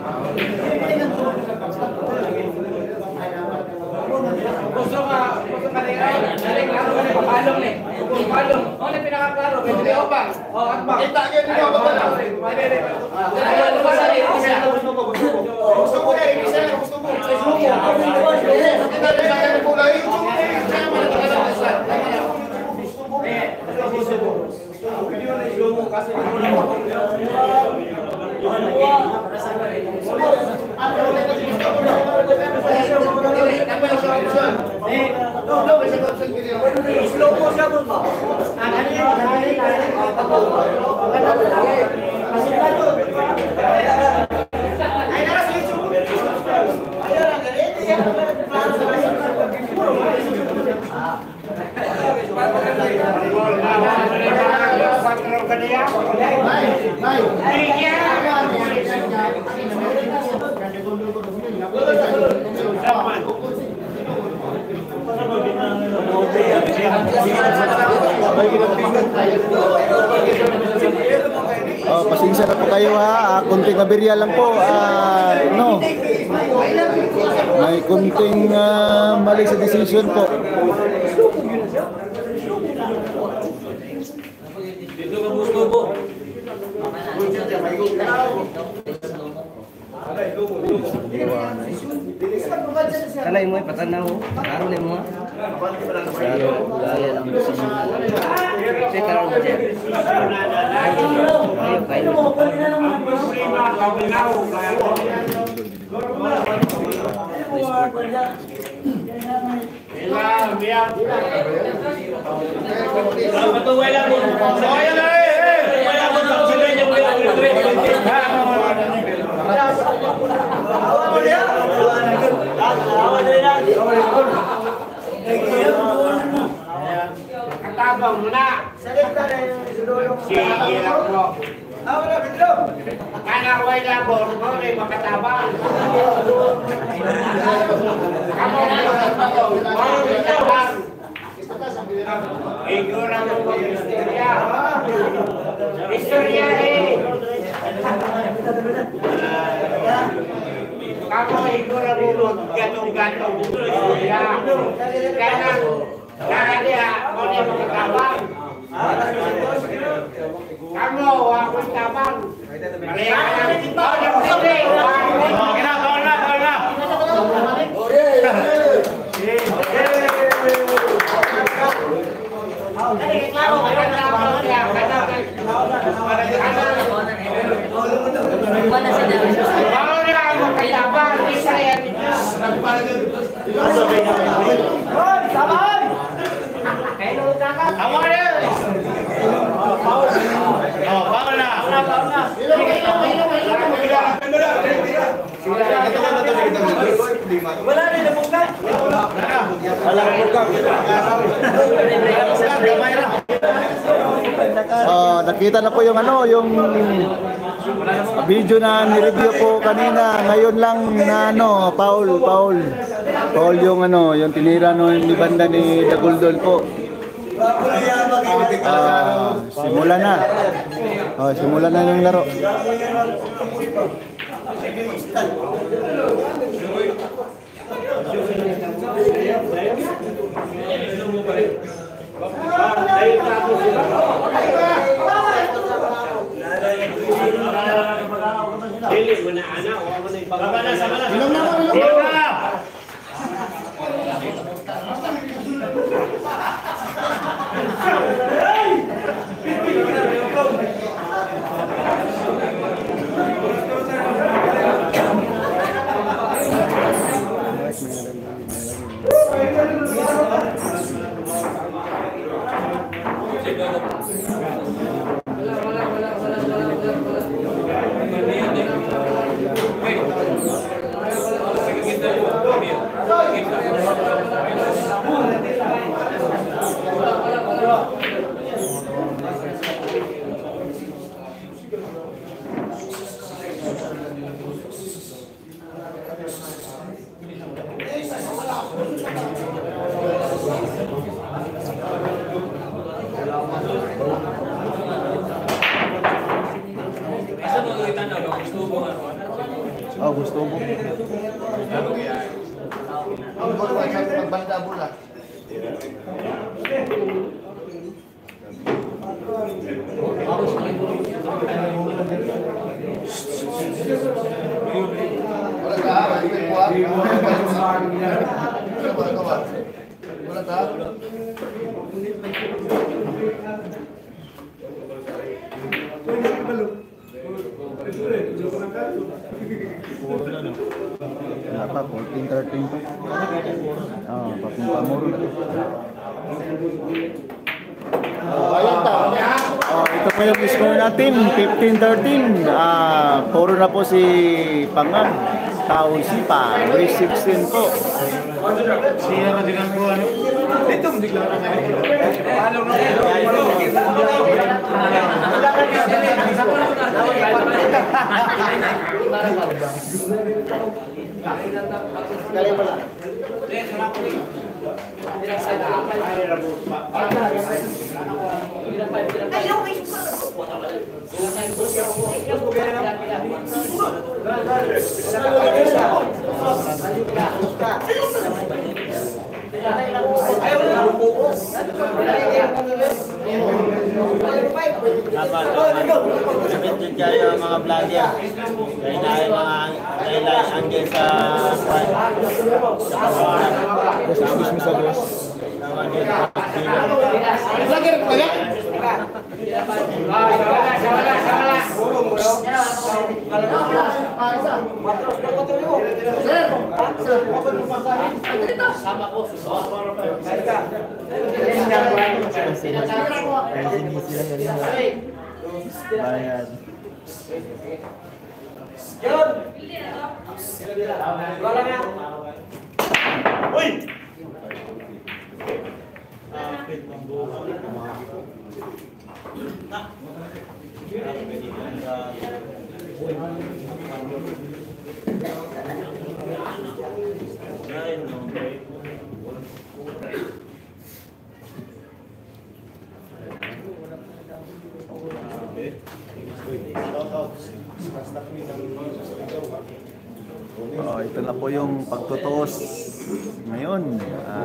Gusto ka daling klaro ka papalong ni. Papalong. O na pinakaklaro kay Dili Opang. O atma. Kita gyud ni ako ba? Gusto ko dai, bisa gusto mo. Kita dai sa kulay. Oh, pasensya na po kayo ha. Kunting aberya lang po. No. May kunting mali sa decision po. Dito ka gusto po. Kalay mo patanaw. Karo le mo. Karo daya lang sa mga. Saya karo aja. Ayo kayo. Katabang mo na. Sige lang mo. Kanaway labor mo rin makatabang. Kamu makatabang. Igura mo mag-istorya. Istorya eh. Kamu igura mo gatong-gatong istorya. Kanang dia mo rin makatabang. Kamu aku tabang. Wala rin na bukan. Nakita na po yung yung video na ni-review po kanina. Ngayon lang na Paul yung yung tinira ni banda ni Daguldol po. Simulan na. Simulan na yung laro. Dili mo na anak, wala mo na ibang. Sama na. May Oh, gusto mo? Ang bola sa pagbanda bola. Wala ka, may kuha. Wala ka. Wala pa, 14, 13 pa. Oo, pamuro na. Ito po yung score natin, 15-13. Puro na po si Pangag. Taon Sipa, race 16 po. Siya na din ko ano. Dito mo digla na kayo. Paano na? Kali pala. Sakit din kayo mga vlogger. Dahil hanggang sa pagkawalan. Gusto mo sa boss? Vlogger ko kaya? Bayad. Ito na po yung pagtutuos ngayon.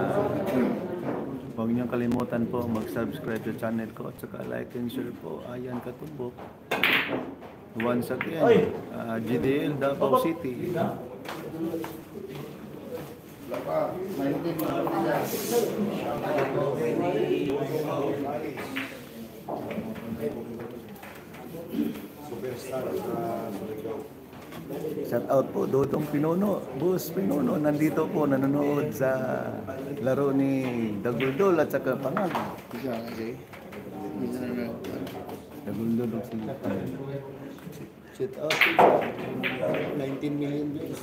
Huwag niyong kalimutan po mag-subscribe sa channel ko at saka like and share po. Ayan Katumbok. Once again, GDL Davao City. Shout out po Dodong Pinuno, Boss Pinuno, nandito po nanonood sa laro ni Daguldol at saka Pangag. Daguldol at sila. Shout out 19 million views.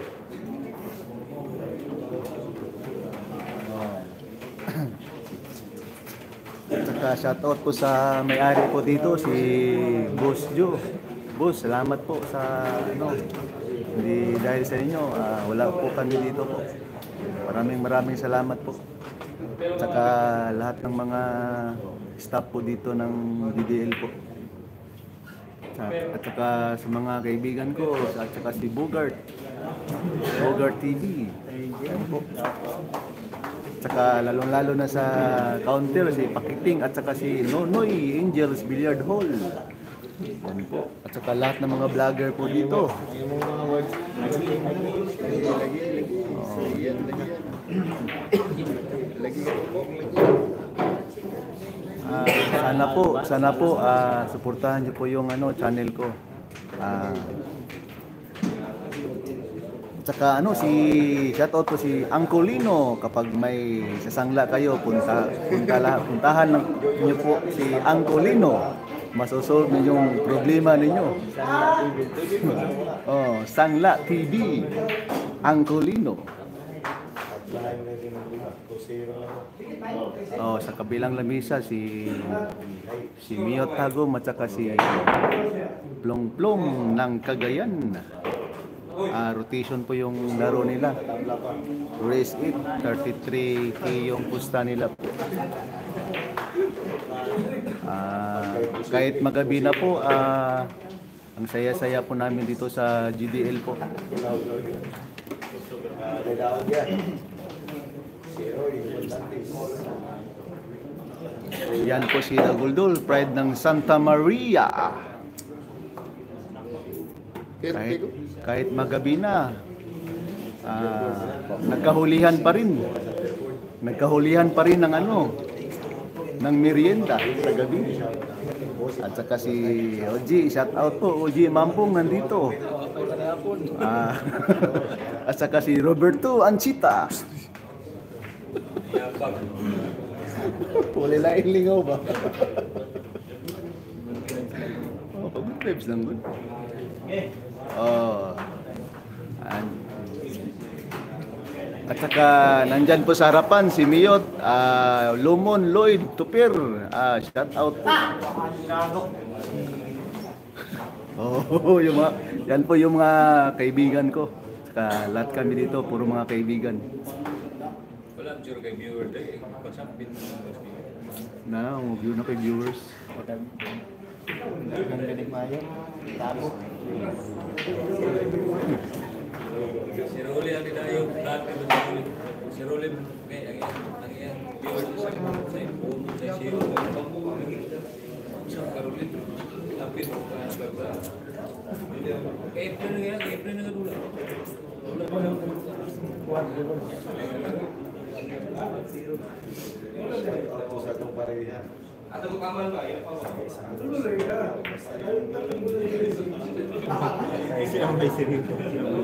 At saka shout out po sa may-ari po dito si Boss Joe. Boss, salamat po sa hindi dahil sa inyo, wala po kami dito po. Maraming salamat po. At saka lahat ng mga staff po dito ng DDL po. At saka sa mga kaibigan ko, at saka si Bogart TV. Ayan po. At saka lalong-lalo na sa counter, si Pakiting at saka si Nonoy Angels Billiard Hall. Yan po. At saka lahat ng mga vlogger po dito. Sana po suportahan niyo po yung channel ko. Tsaka ano, shoutout po si Uncle Lino. Kapag may sasangla kayo, puntahan niyo po si Uncle Lino. Masosolve niyo yung problema ninyo. Oh, Sangla TV. Uncle Lino. Oh, sa kabilang lamisa si Mio Tagum at saka si Plong Plong ng Cagayan. Rotation po yung laro nila. Race 8, 33K yung pusta nila po. Kahit magabi na po, ang saya-saya po namin dito sa GDL po. Yan po si Daguldol, pride ng Santa Maria. Kahit magabi na, nagkahulihan pa rin ng ng merienda sa gabi. At saka si Oji, shout out po, Oji Mampong nandito. At saka si Roberto Anchita. Wala lain lingaw ba? Oh, pag-vibes lang good. Oh. At saka nandyan po sa harapan si Miyot, Lumon Lloyd Tupir. Shout out po. Oh, yan po yung mga kaibigan ko. Saka lahat kami dito, puro mga kaibigan. Wala, sure kay viewer day. Pagsapin mo. View na kay viewers. Ang galing mayo. Tapos. Si Rolly ang dinayo, lahat ka doon. Si Rolly, ang iyan, viewers sa phone, sa share. Sa Rolly, lapit mo ka sa baba. April na nga dula. Dula pa lang. Atau kamal ba? Yan pa ba? Siya may sirito.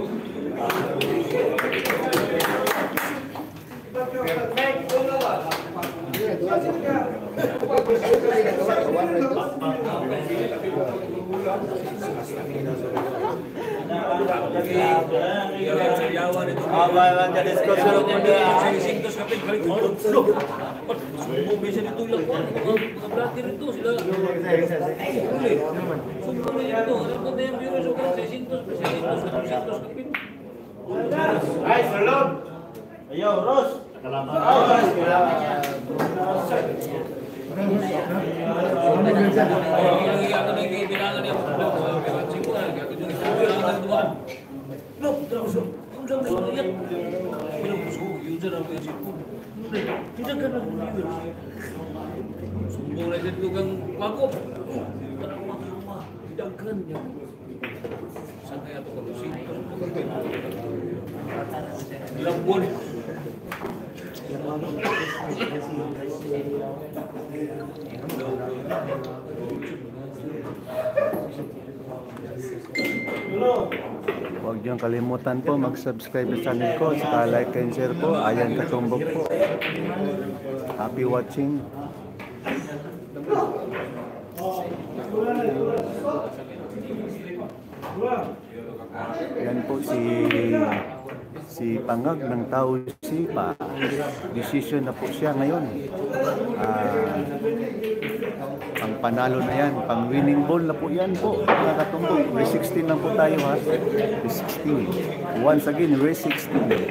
Ayo, Ros. Huwag niyong kalimutan po mag-subscribe sa channel ko, saka like and share po. Ayan Katumbok po. Happy watching. Yan po si Pangag ng Tao Sipa. Decision na po siya ngayon. Ang panalo na yan, pang winning ball na po yan po, mga Katumbok. Race 16 lang po tayo ha. Race 16. Once again, race 16.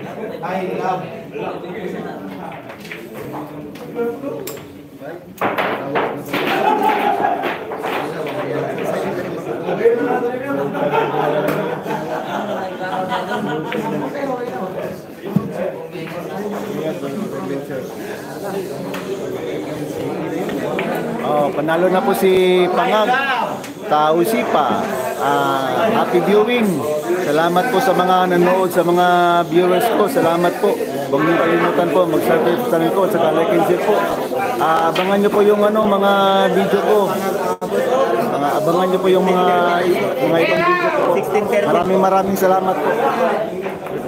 Oh, panalo na po si Pangag Tao Sipa. Happy viewing. Salamat po sa mga nanood, sa mga viewers ko. Salamat po. Huwag niyo kalimutan po mag-subscribe sa channel ko at saka like and share po. Abangan niyo po yung mga video ko. Abangan niyo po yung mga ibang video ko. Maraming salamat po.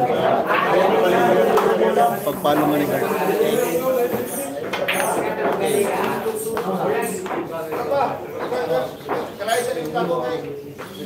pagpalo nga ni Kurt. Kalay sa lingkabo kay